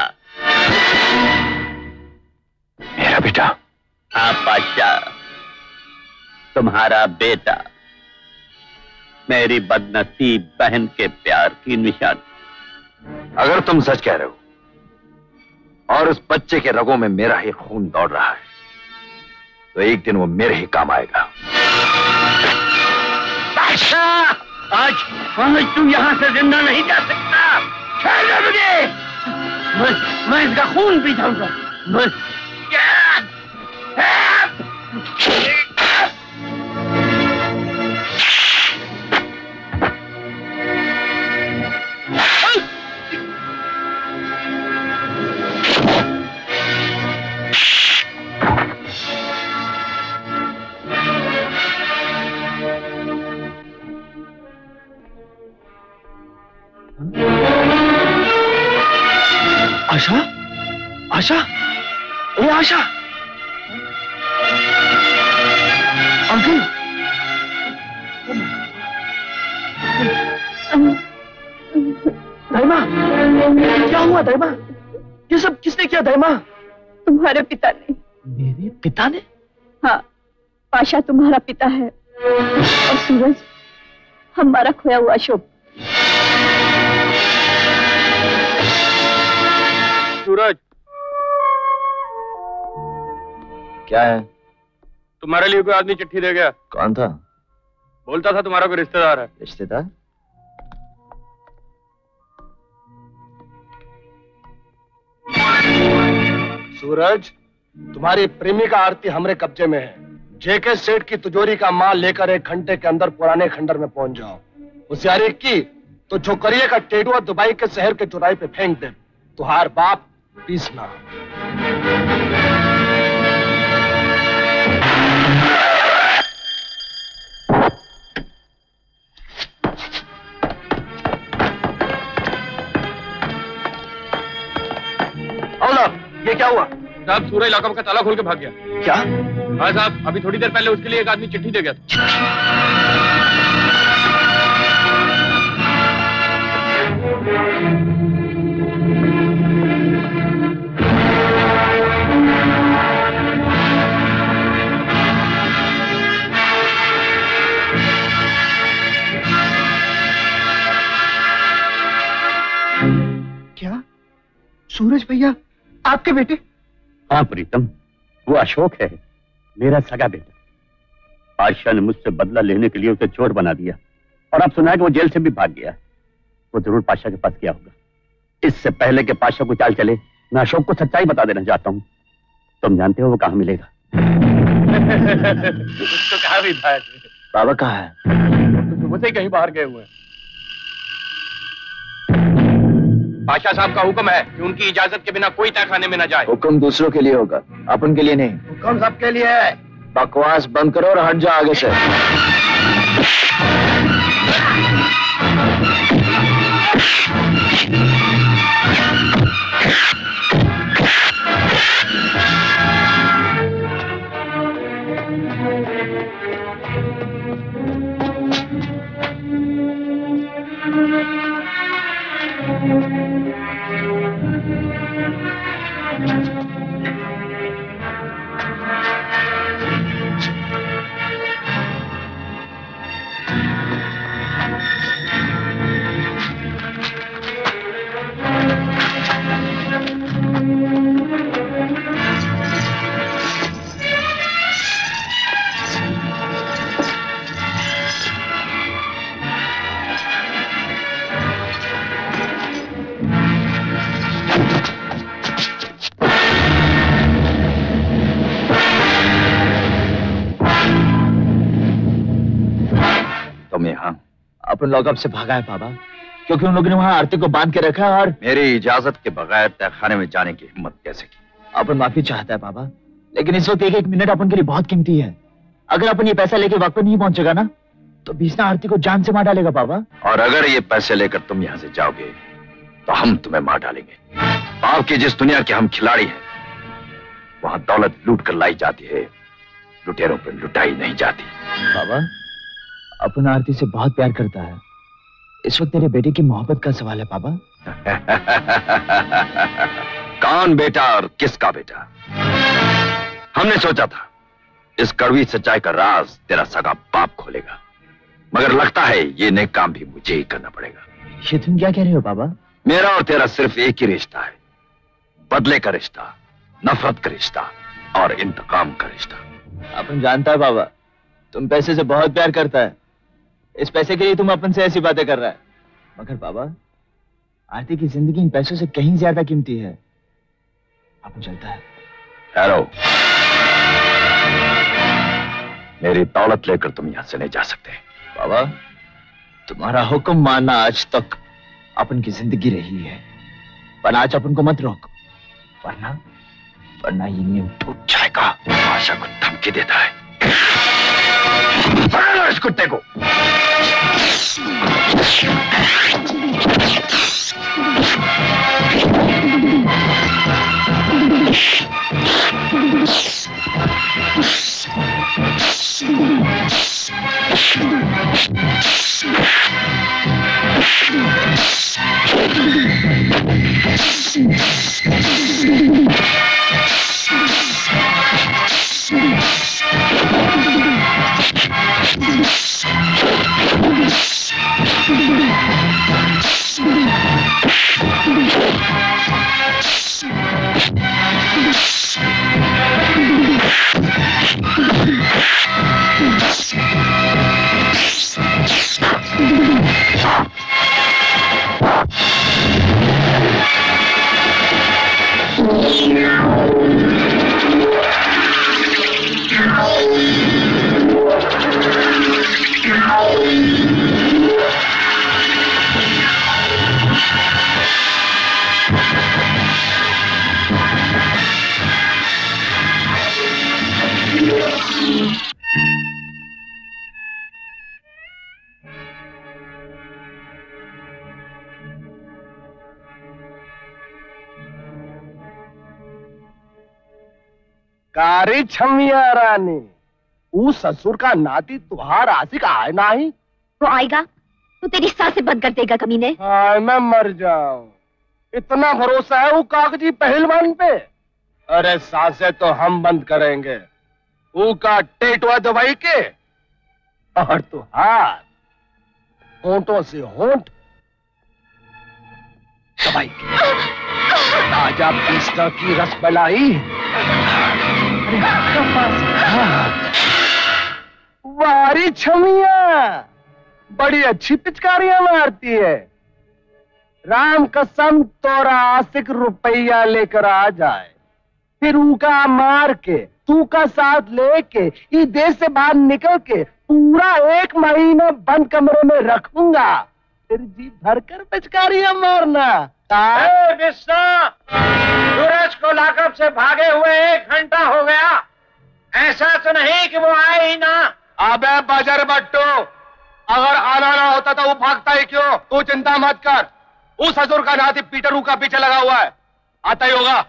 Speaker 2: मेरा बेटा?
Speaker 4: हाँ पाशा, तुम्हारा बेटा, मेरी बदनसीब बहन के प्यार की निशानी।
Speaker 2: अगर तुम सच कह रहे हो और उस बच्चे के रगों में मेरा ही खून दौड़ रहा है, तो एक दिन वो मेरे ही काम आएगा।
Speaker 4: पाशा, आज तू यहां से जिंदा नहीं जा सकता। छोड़ मुझे, मैं इसका खून पी जाऊंगा।
Speaker 16: आशा? आशा? ए आशा? अंकल? दाइमा, क्या हुआ दाइमा? ये सब किसने किया दाइमा?
Speaker 7: तुम्हारे पिता ने।
Speaker 16: मेरे पिता ने?
Speaker 7: हाँ, पाशा तुम्हारा पिता है और सूरज हमारा खोया हुआ अशोक।
Speaker 8: सूरज,
Speaker 16: क्या है?
Speaker 8: तुम्हारे लिए कोई आदमी चिट्ठी दे गया।
Speaker 16: कौन था?
Speaker 8: बोलता था तुम्हारा कोई रिश्तेदार है।
Speaker 16: रिश्तेदार?
Speaker 11: सूरज, तुम्हारी प्रेमिका आरती हमारे कब्जे में है। जेके सेठ की तिजोरी का माल लेकर 1 घंटे के अंदर पुराने खंडर में पहुंच जाओ। होशियारी की तो छोकरिए का टेटुआ दुबई के शहर के चौराहे पे फेंक दे। तुहार बाप पीसना।
Speaker 8: ये क्या हुआ साहब? सूरज लॉकअप का ताला खोल के भाग गया।
Speaker 16: क्या?
Speaker 8: हाँ साहब, अभी थोड़ी देर पहले उसके लिए एक आदमी चिट्ठी दे गया था।
Speaker 10: क्या? सूरज भैया आपके बेटे?
Speaker 4: हाँ प्रीतम, वो अशोक है, मेरा सगा बेटा। पाशा ने मुझसे बदला लेने के लिए उसे चोर बना दिया और अब सुना है कि वो जेल से भी भाग गया। वो जरूर पाशा के पास गया होगा। इससे पहले कि पाशा को चाल चले, मैं अशोक को सच्चाई बता देना चाहता हूँ। तुम जानते हो वो कहाँ मिलेगा?
Speaker 8: तो कहा भी था।
Speaker 16: बाबा कहाँ है?
Speaker 8: तो सुबह से ही कहीं बाहर गए हुए हैं। पाशा साहब का हुक्म है कि उनकी इजाजत के बिना कोई तहखाने में न जाए।
Speaker 16: हुक्म दूसरों के लिए होगा, अपन के लिए नहीं।
Speaker 10: हुक्म सबके लिए है।
Speaker 16: बकवास बंद करो और हट जाओ आगे से। अपन लॉकअप से भागा है बाबा, क्योंकि उन लोगों ने वहां आरती को बांध के रखा और
Speaker 2: मेरी इजाजत के बगैर तहखाने में जाने की हिम्मत कैसे की?
Speaker 16: अपन माफी चाहता है बाबा, लेकिन इस वक्त 1-1 मिनट अपन के लिए बहुत कीमती है। अगर अपन ये पैसा लेके वक्त पर नहीं पहुंचेगा ना, तो बीसना आरती को जान से मार डालेगा बाबा।
Speaker 2: और अगर ये पैसे लेकर तुम यहाँ से जाओगे तो हम तुम्हें मार डालेंगे। पाप की जिस दुनिया के हम खिलाड़ी हैं, वहां दौलत लूट कर लाई जाती है, लुटेरों पर लुटाई नहीं जाती।
Speaker 16: बाबा, अपन आरती से बहुत प्यार करता है। इस वक्त तेरे बेटे की मोहब्बत का सवाल है बाबा।
Speaker 2: कौन बेटा और किसका बेटा? हमने सोचा था इस कड़वी सच्चाई का राज तेरा सगा बाप खोलेगा, मगर लगता है ये नेक काम भी मुझे ही करना पड़ेगा।
Speaker 16: ये तुम क्या कह रहे हो बाबा?
Speaker 2: मेरा और तेरा सिर्फ एक ही रिश्ता है, बदले का रिश्ता, नफरत का रिश्ता और इंतकाम का रिश्ता।
Speaker 16: अपन जानता है बाबा, तुम पैसे से बहुत प्यार करता है। इस पैसे के लिए तुम अपन से ऐसी बातें कर रहा है, मगर बाबा आरती की जिंदगी इन पैसों से कहीं ज्यादा कीमती है। अपन चलता है।
Speaker 2: ठहरो, मेरी दौलत लेकर तुम यहां से नहीं जा सकते।
Speaker 16: बाबा, तुम्हारा हुक्म मानना आज तक अपन की जिंदगी रही है, पर आज अपन को मत रोक, वरना ये नियम टूट जाएगा।
Speaker 2: पाशा को धमकी देता है। पकड़ लो इस कुत्ते को।
Speaker 11: कारी छमिया रानी, उस ससुर का नाती तुहार आशिक आए नहीं?
Speaker 13: वो आएगा तो तेरी सांसें बंद कर देगा कमीने।
Speaker 11: हाय मैं मर जाऊं, इतना भरोसा है वो कागजी पहलवान पे? अरे सांसें तो हम बंद करेंगे, वो का टेटवा दवाई के, और तुहार होंठों से होंठ दवाई के। ताजा पिस्ता की रसमलाई। वारी छमिया, बड़ी अच्छी पिचकारियां मारती है। राम कसम तोरा आशिक रुपया लेकर आ जाए, फिर ऊका मार के तू का साथ लेके इस देश से बाहर निकल के पूरा 1 महीना बंद कमरे में रखूंगा, फिर जी भरकर पिचकारियां मारना।
Speaker 19: सूरज को लॉकअप से भागे हुए 1 घंटा हो गया, ऐसा तो नहीं कि वो आए ही ना।
Speaker 11: अबे बजर बट्टू, अगर आना ना होता तो वो भागता ही क्यों? तू चिंता मत कर, उस हजूर का नाती पीटर का पीछे लगा हुआ है, आता ही होगा।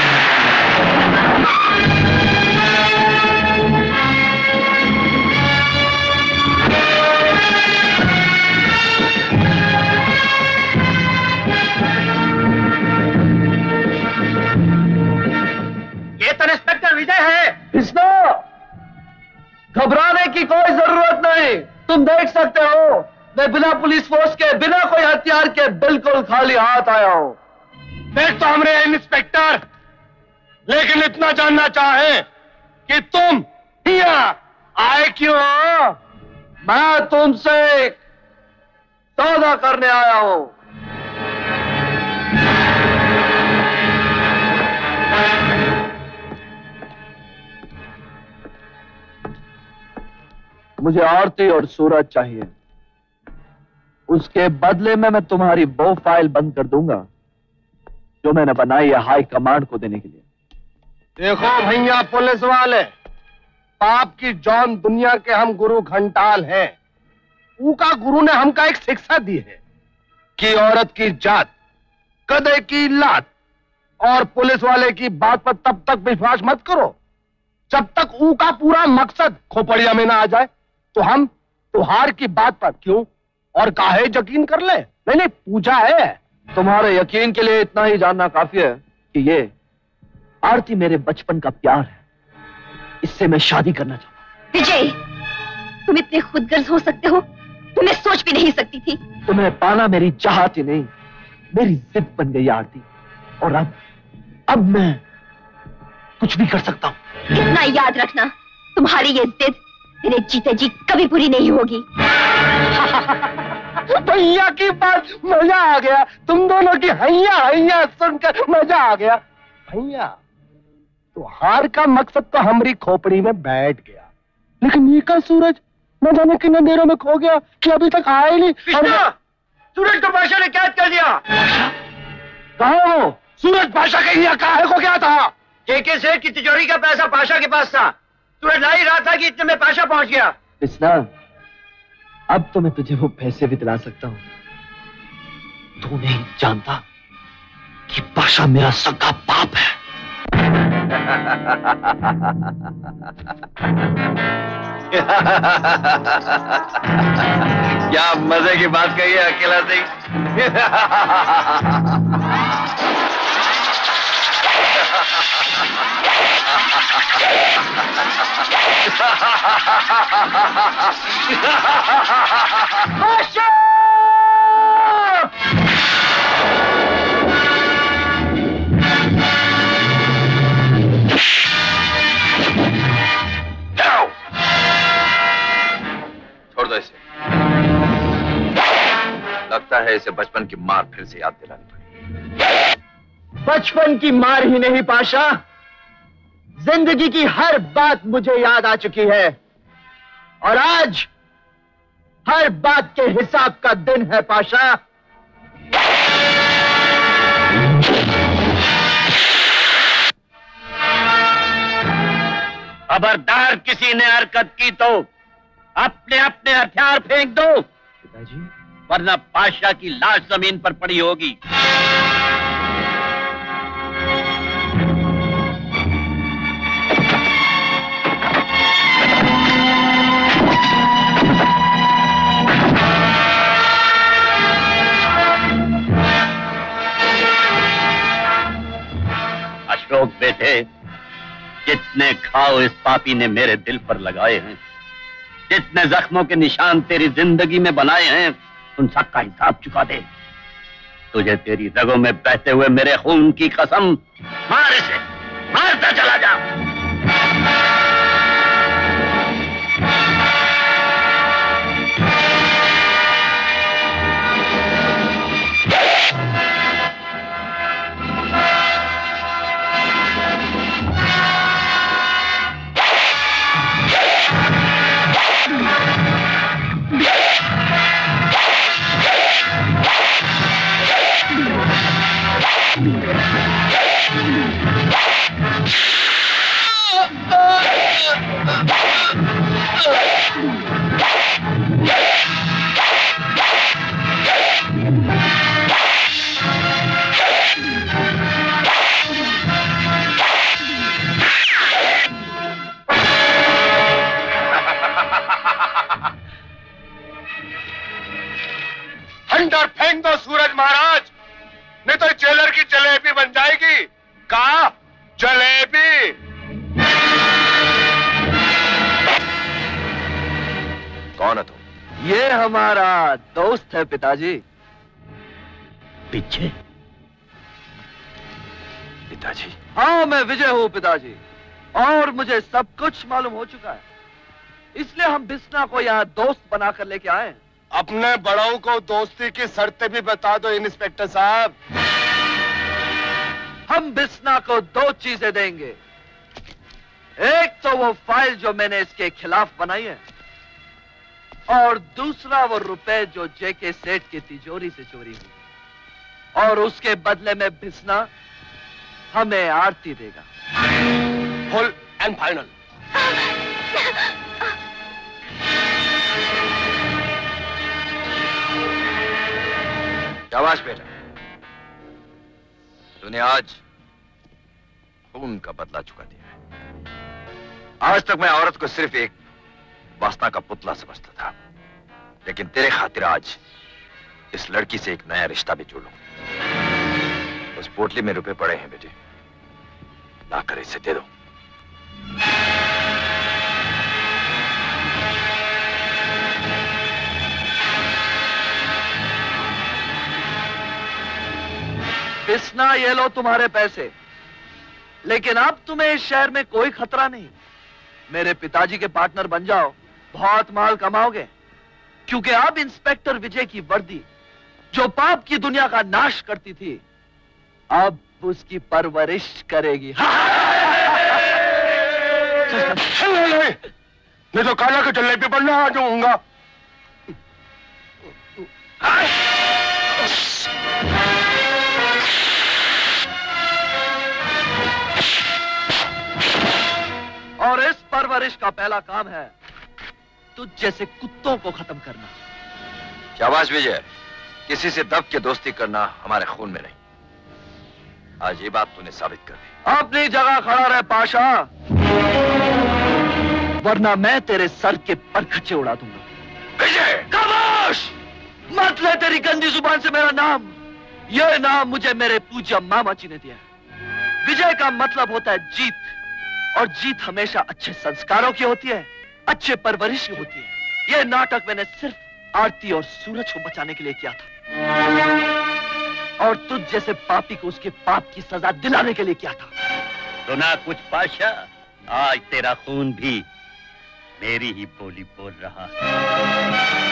Speaker 3: ये तो इंस्पेक्टर विजय है। इसको घबराने की कोई जरूरत नहीं, तुम देख सकते हो मैं बिना पुलिस फोर्स के, बिना कोई हथियार के बिल्कुल खाली हाथ आया हूं।
Speaker 11: देख तो हमरे इंस्पेक्टर, लेकिन इतना जानना चाहे कि तुम यहाँ आए क्यों?
Speaker 3: मैं तुमसे सौदा करने आया हूं। मुझे आरती और सूरज चाहिए, उसके बदले में मैं तुम्हारी वो फाइल बंद कर दूंगा जो मैंने बनाई है हाई कमांड को देने के लिए।
Speaker 11: देखो भैया पुलिस वाले, पाप की जौन दुनिया के हम गुरु घंटाल हैं, उनका गुरु ने हमका एक शिक्षा दी है कि औरत की जात, गधे की लात और पुलिस वाले की बात पर तब तक विश्वास मत करो जब तक उनका पूरा मकसद खोपड़िया में ना आ जाए। तो हम तुहार की बात पर क्यों और काहे यकीन कर ले? नहीं नहीं, पूछा है।
Speaker 3: तुम्हारे यकीन के लिए इतना ही जानना काफी है कि ये आरती मेरे बचपन का प्यार है, इससे मैं शादी करना चाहता हूं।
Speaker 13: विजय, तुम इतने खुदगर्ज हो सकते हो, तुम्हें सोच भी नहीं सकती थी।
Speaker 3: तुम्हें पाना मेरी चाहत ही नहीं, मेरी जिद बन गई आरती, और अब मैं कुछ भी कर सकता हूं।
Speaker 13: इतना याद रखना, तुम्हारी ये जिद तेरे जीते जी कभी पूरी नहीं होगी।
Speaker 11: भैया की बात, मजा आ गया, तुम दोनों की हैया हैया सुनकर मजा आ गया। भैया तुहार का मकसद तो हमारी खोपड़ी में बैठ गया, लेकिन ये का सूरज न जाने कितने देरों में खो गया कि अभी तक आया ही नहीं।
Speaker 19: सूरज को पाशा ने कैद कर दिया।
Speaker 11: कहाँ वो? सूरज पाशा के यहाँ काहे को गया था?
Speaker 19: केके सेठ की तिजोरी का पैसा पाशा के पास था, सूरज ला ही रहा था कि इतने में पाशा पहुंच गया।
Speaker 3: कृष्णा, अब तो मैं तुझे वो पैसे भी दिला सकता हूं। तू नहीं जानता कि पाशा मेरा सगा बाप है।
Speaker 2: क्या मजे की बात कही है अकेला सिंह। छोड़ दो इसे, लगता है इसे बचपन की मार फिर से याद दिलानी पड़ेगी।
Speaker 3: बचपन की मार ही नहीं पाशा, जिंदगी की हर बात मुझे याद आ चुकी है, और आज हर बात के हिसाब का दिन है पाशा।
Speaker 4: खबरदार किसी ने हरकत की तो अपने अपने हथियार फेंक दो,
Speaker 3: पिताजी,
Speaker 4: वरना पाशा की लाश जमीन पर पड़ी होगी। अशोक बेटे, जितने घाव इस पापी ने मेरे दिल पर लगाए हैं, जितने जख्मों के निशान तेरी जिंदगी में बनाए हैं, उन सब का हिसाब चुका दे। तुझे तेरी रगों में बहते हुए मेरे खून की कसम, मार इसे, मारता चला जा।
Speaker 11: अंदर फेंक दो सूरज महाराज, नहीं तो जेलर की जलेबी बन जाएगी। कहा जलेबी।
Speaker 2: कौन है तुम?
Speaker 3: ये हमारा दोस्त है पिताजी।
Speaker 4: पीछे?
Speaker 2: पिताजी?
Speaker 3: हाँ, मैं विजय हूँ पिताजी, और मुझे सब कुछ मालूम हो चुका है, इसलिए हम बिस्ना को यहाँ दोस्त बनाकर लेके आए हैं।
Speaker 11: अपने बड़ों को दोस्ती की शर्तें भी बता दो इंस्पेक्टर साहब।
Speaker 3: हम बिस्ना को दो चीजें देंगे, एक तो वो फाइल जो मैंने इसके खिलाफ बनाई है, और दूसरा वो रुपए जो जेके सेठ की तिजोरी से चोरी हुई, और उसके बदले में बिस्ना हमें आरती देगा।
Speaker 11: Full and final.
Speaker 2: शाबाश बेटा, तूने आज खून का बदला चुका दिया। आज तक मैं औरत को सिर्फ एक वासना का पुतला समझता था, लेकिन तेरे खातिर आज इस लड़की से एक नया रिश्ता भी जोड़ूं। उस पोटली में रुपए पड़े हैं बेटे, लाकर इसे दे दो।
Speaker 3: बिस्ना, ये लो तुम्हारे पैसे, लेकिन अब तुम्हें इस शहर में कोई खतरा नहीं। मेरे पिताजी के पार्टनर बन जाओ, बहुत माल कमाओगे, क्योंकि अब इंस्पेक्टर विजय की वर्दी जो पाप की दुनिया का नाश करती थी, अब उसकी परवरिश करेगी।
Speaker 11: नहीं तो काला के जलेबी बनना आ जाऊंगा।
Speaker 3: और इस परवरिश का पहला काम है तुझ जैसे कुत्तों को खत्म करना।
Speaker 2: शाबाश विजय, किसी से दब के दोस्ती करना हमारे खून में नहीं। आज ये बात तूने साबित कर दी।
Speaker 3: अपनी जगह खड़ा रहे पाशा, वरना मैं तेरे सर के परखच्चे उड़ा दूंगा।
Speaker 2: विजय!
Speaker 3: खामोश! मत ले तेरी गंदी जुबान से मेरा नाम। यह नाम मुझे मेरे पूज्य मामा जी ने दिया है। विजय का मतलब होता है जीत, और जीत हमेशा अच्छे संस्कारों की होती है, अच्छे परवरिश की होती है। यह नाटक मैंने सिर्फ आरती और सूरज को बचाने के लिए किया था, और तुझ जैसे पापी को उसके पाप की सजा दिलाने के लिए किया था।
Speaker 4: सुना कुछ पाशा? आज तेरा खून भी मेरी ही बोली बोल रहा है।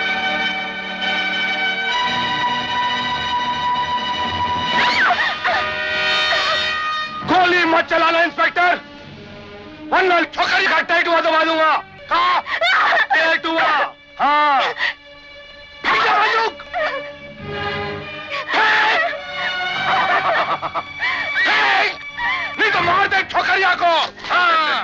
Speaker 11: गोली मत चलाना इंस्पेक्टर, वरना छोकरी का टैटुआ दबा दूंगा। कहा टैटुआ? हाँ। नहीं तो मार दे छोकरिया को। हाँ।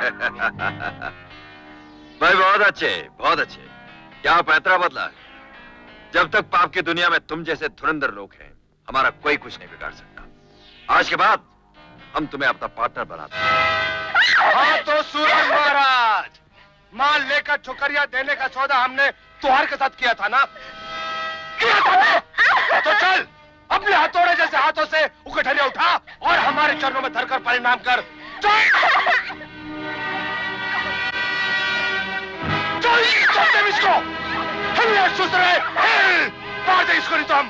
Speaker 2: भाई बहुत अच्छे, बहुत अच्छे। क्या पैतरा बदला? जब तक पाप की दुनिया में तुम जैसे धुरंधर लोग हैं, हमारा कोई कुछ नहीं बिगाड़ सकता। आज के बाद हम तुम्हें अपना पार्टनर बनाते हैं।
Speaker 11: हाँ तो सूरज महाराज, माल लेकर छोकरिया देने का सौदा हमने तुहार के साथ किया था ना? किया था ना? तो चल अपने हथौड़े जैसे हाथों से उकठरिया उठा और हमारे चरणों में धरकर परिणाम कर। चल इसको, मार दे इसको, नहीं तो हम।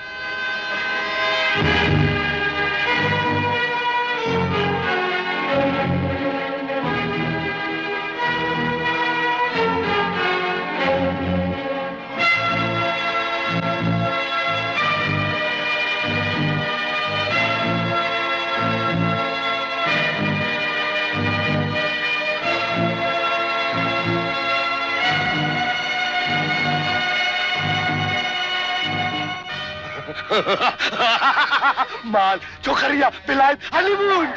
Speaker 11: माल, चोखरिया, बिलायत, हनीमून।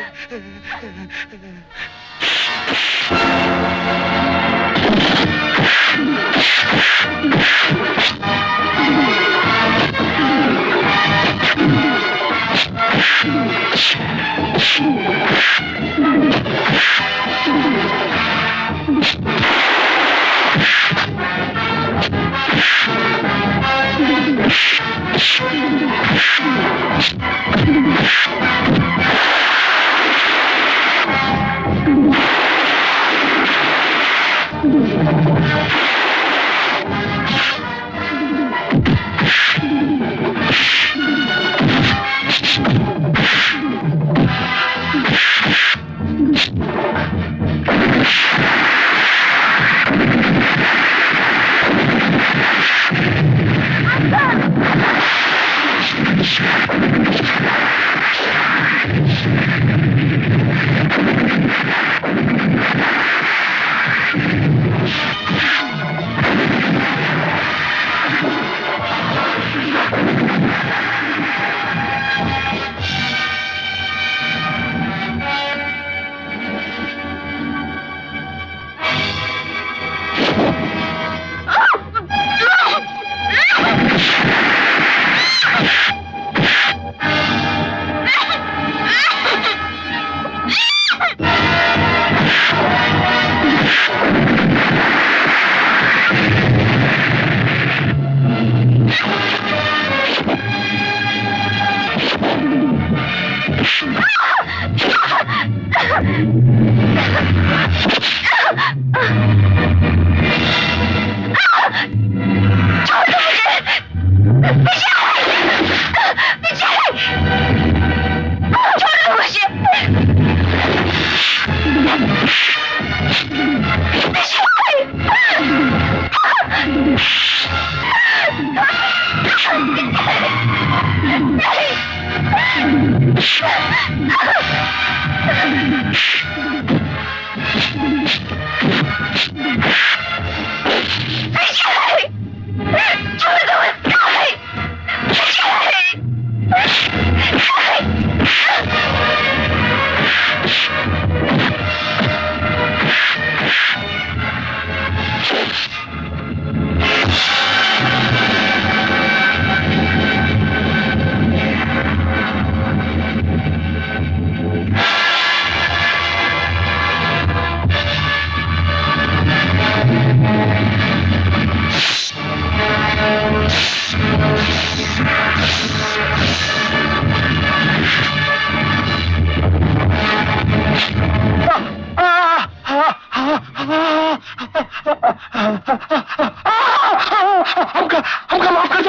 Speaker 11: हमका माफ कर दो,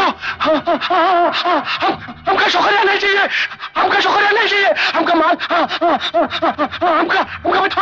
Speaker 11: हमका शुक्रिया नहीं चाहिए, हमका शुक्रिया नहीं चाहिए, हमका माल, हमका बता।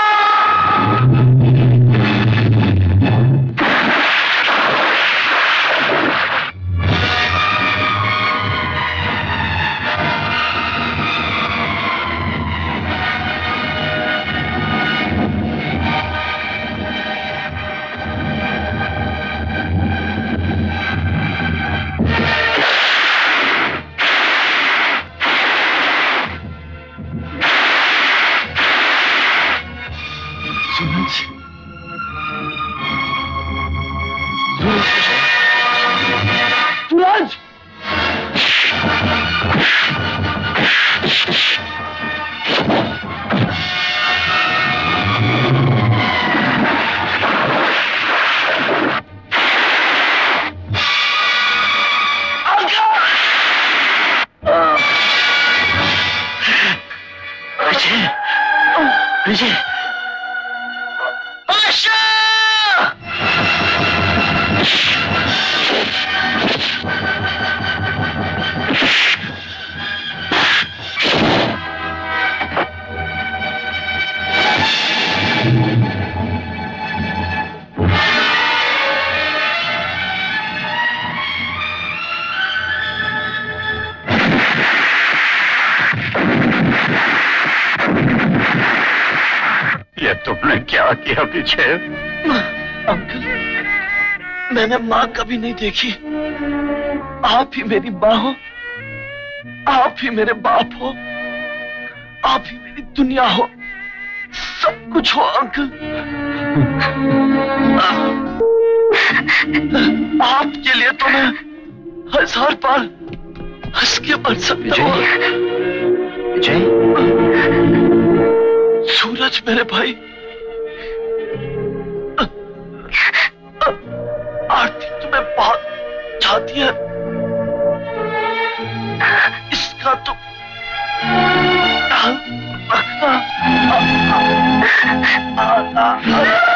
Speaker 11: सूरज,
Speaker 16: विजय, विजय, पाशा!
Speaker 9: ये तुमने क्या किया विजय?
Speaker 3: अंकल, मैंने माँ कभी नहीं देखी। आप ही मेरी माँ हो, आप ही मेरे बाप हो, आप ही मेरी दुनिया हो, सब कुछ हो अंकल। आपके लिए तो मैं 1000 बार हंस के मर सकता हूँ। सूरज मेरे भाई, आरती तुम्हें बहुत चाहती है, इसका तो ख्याल रखना।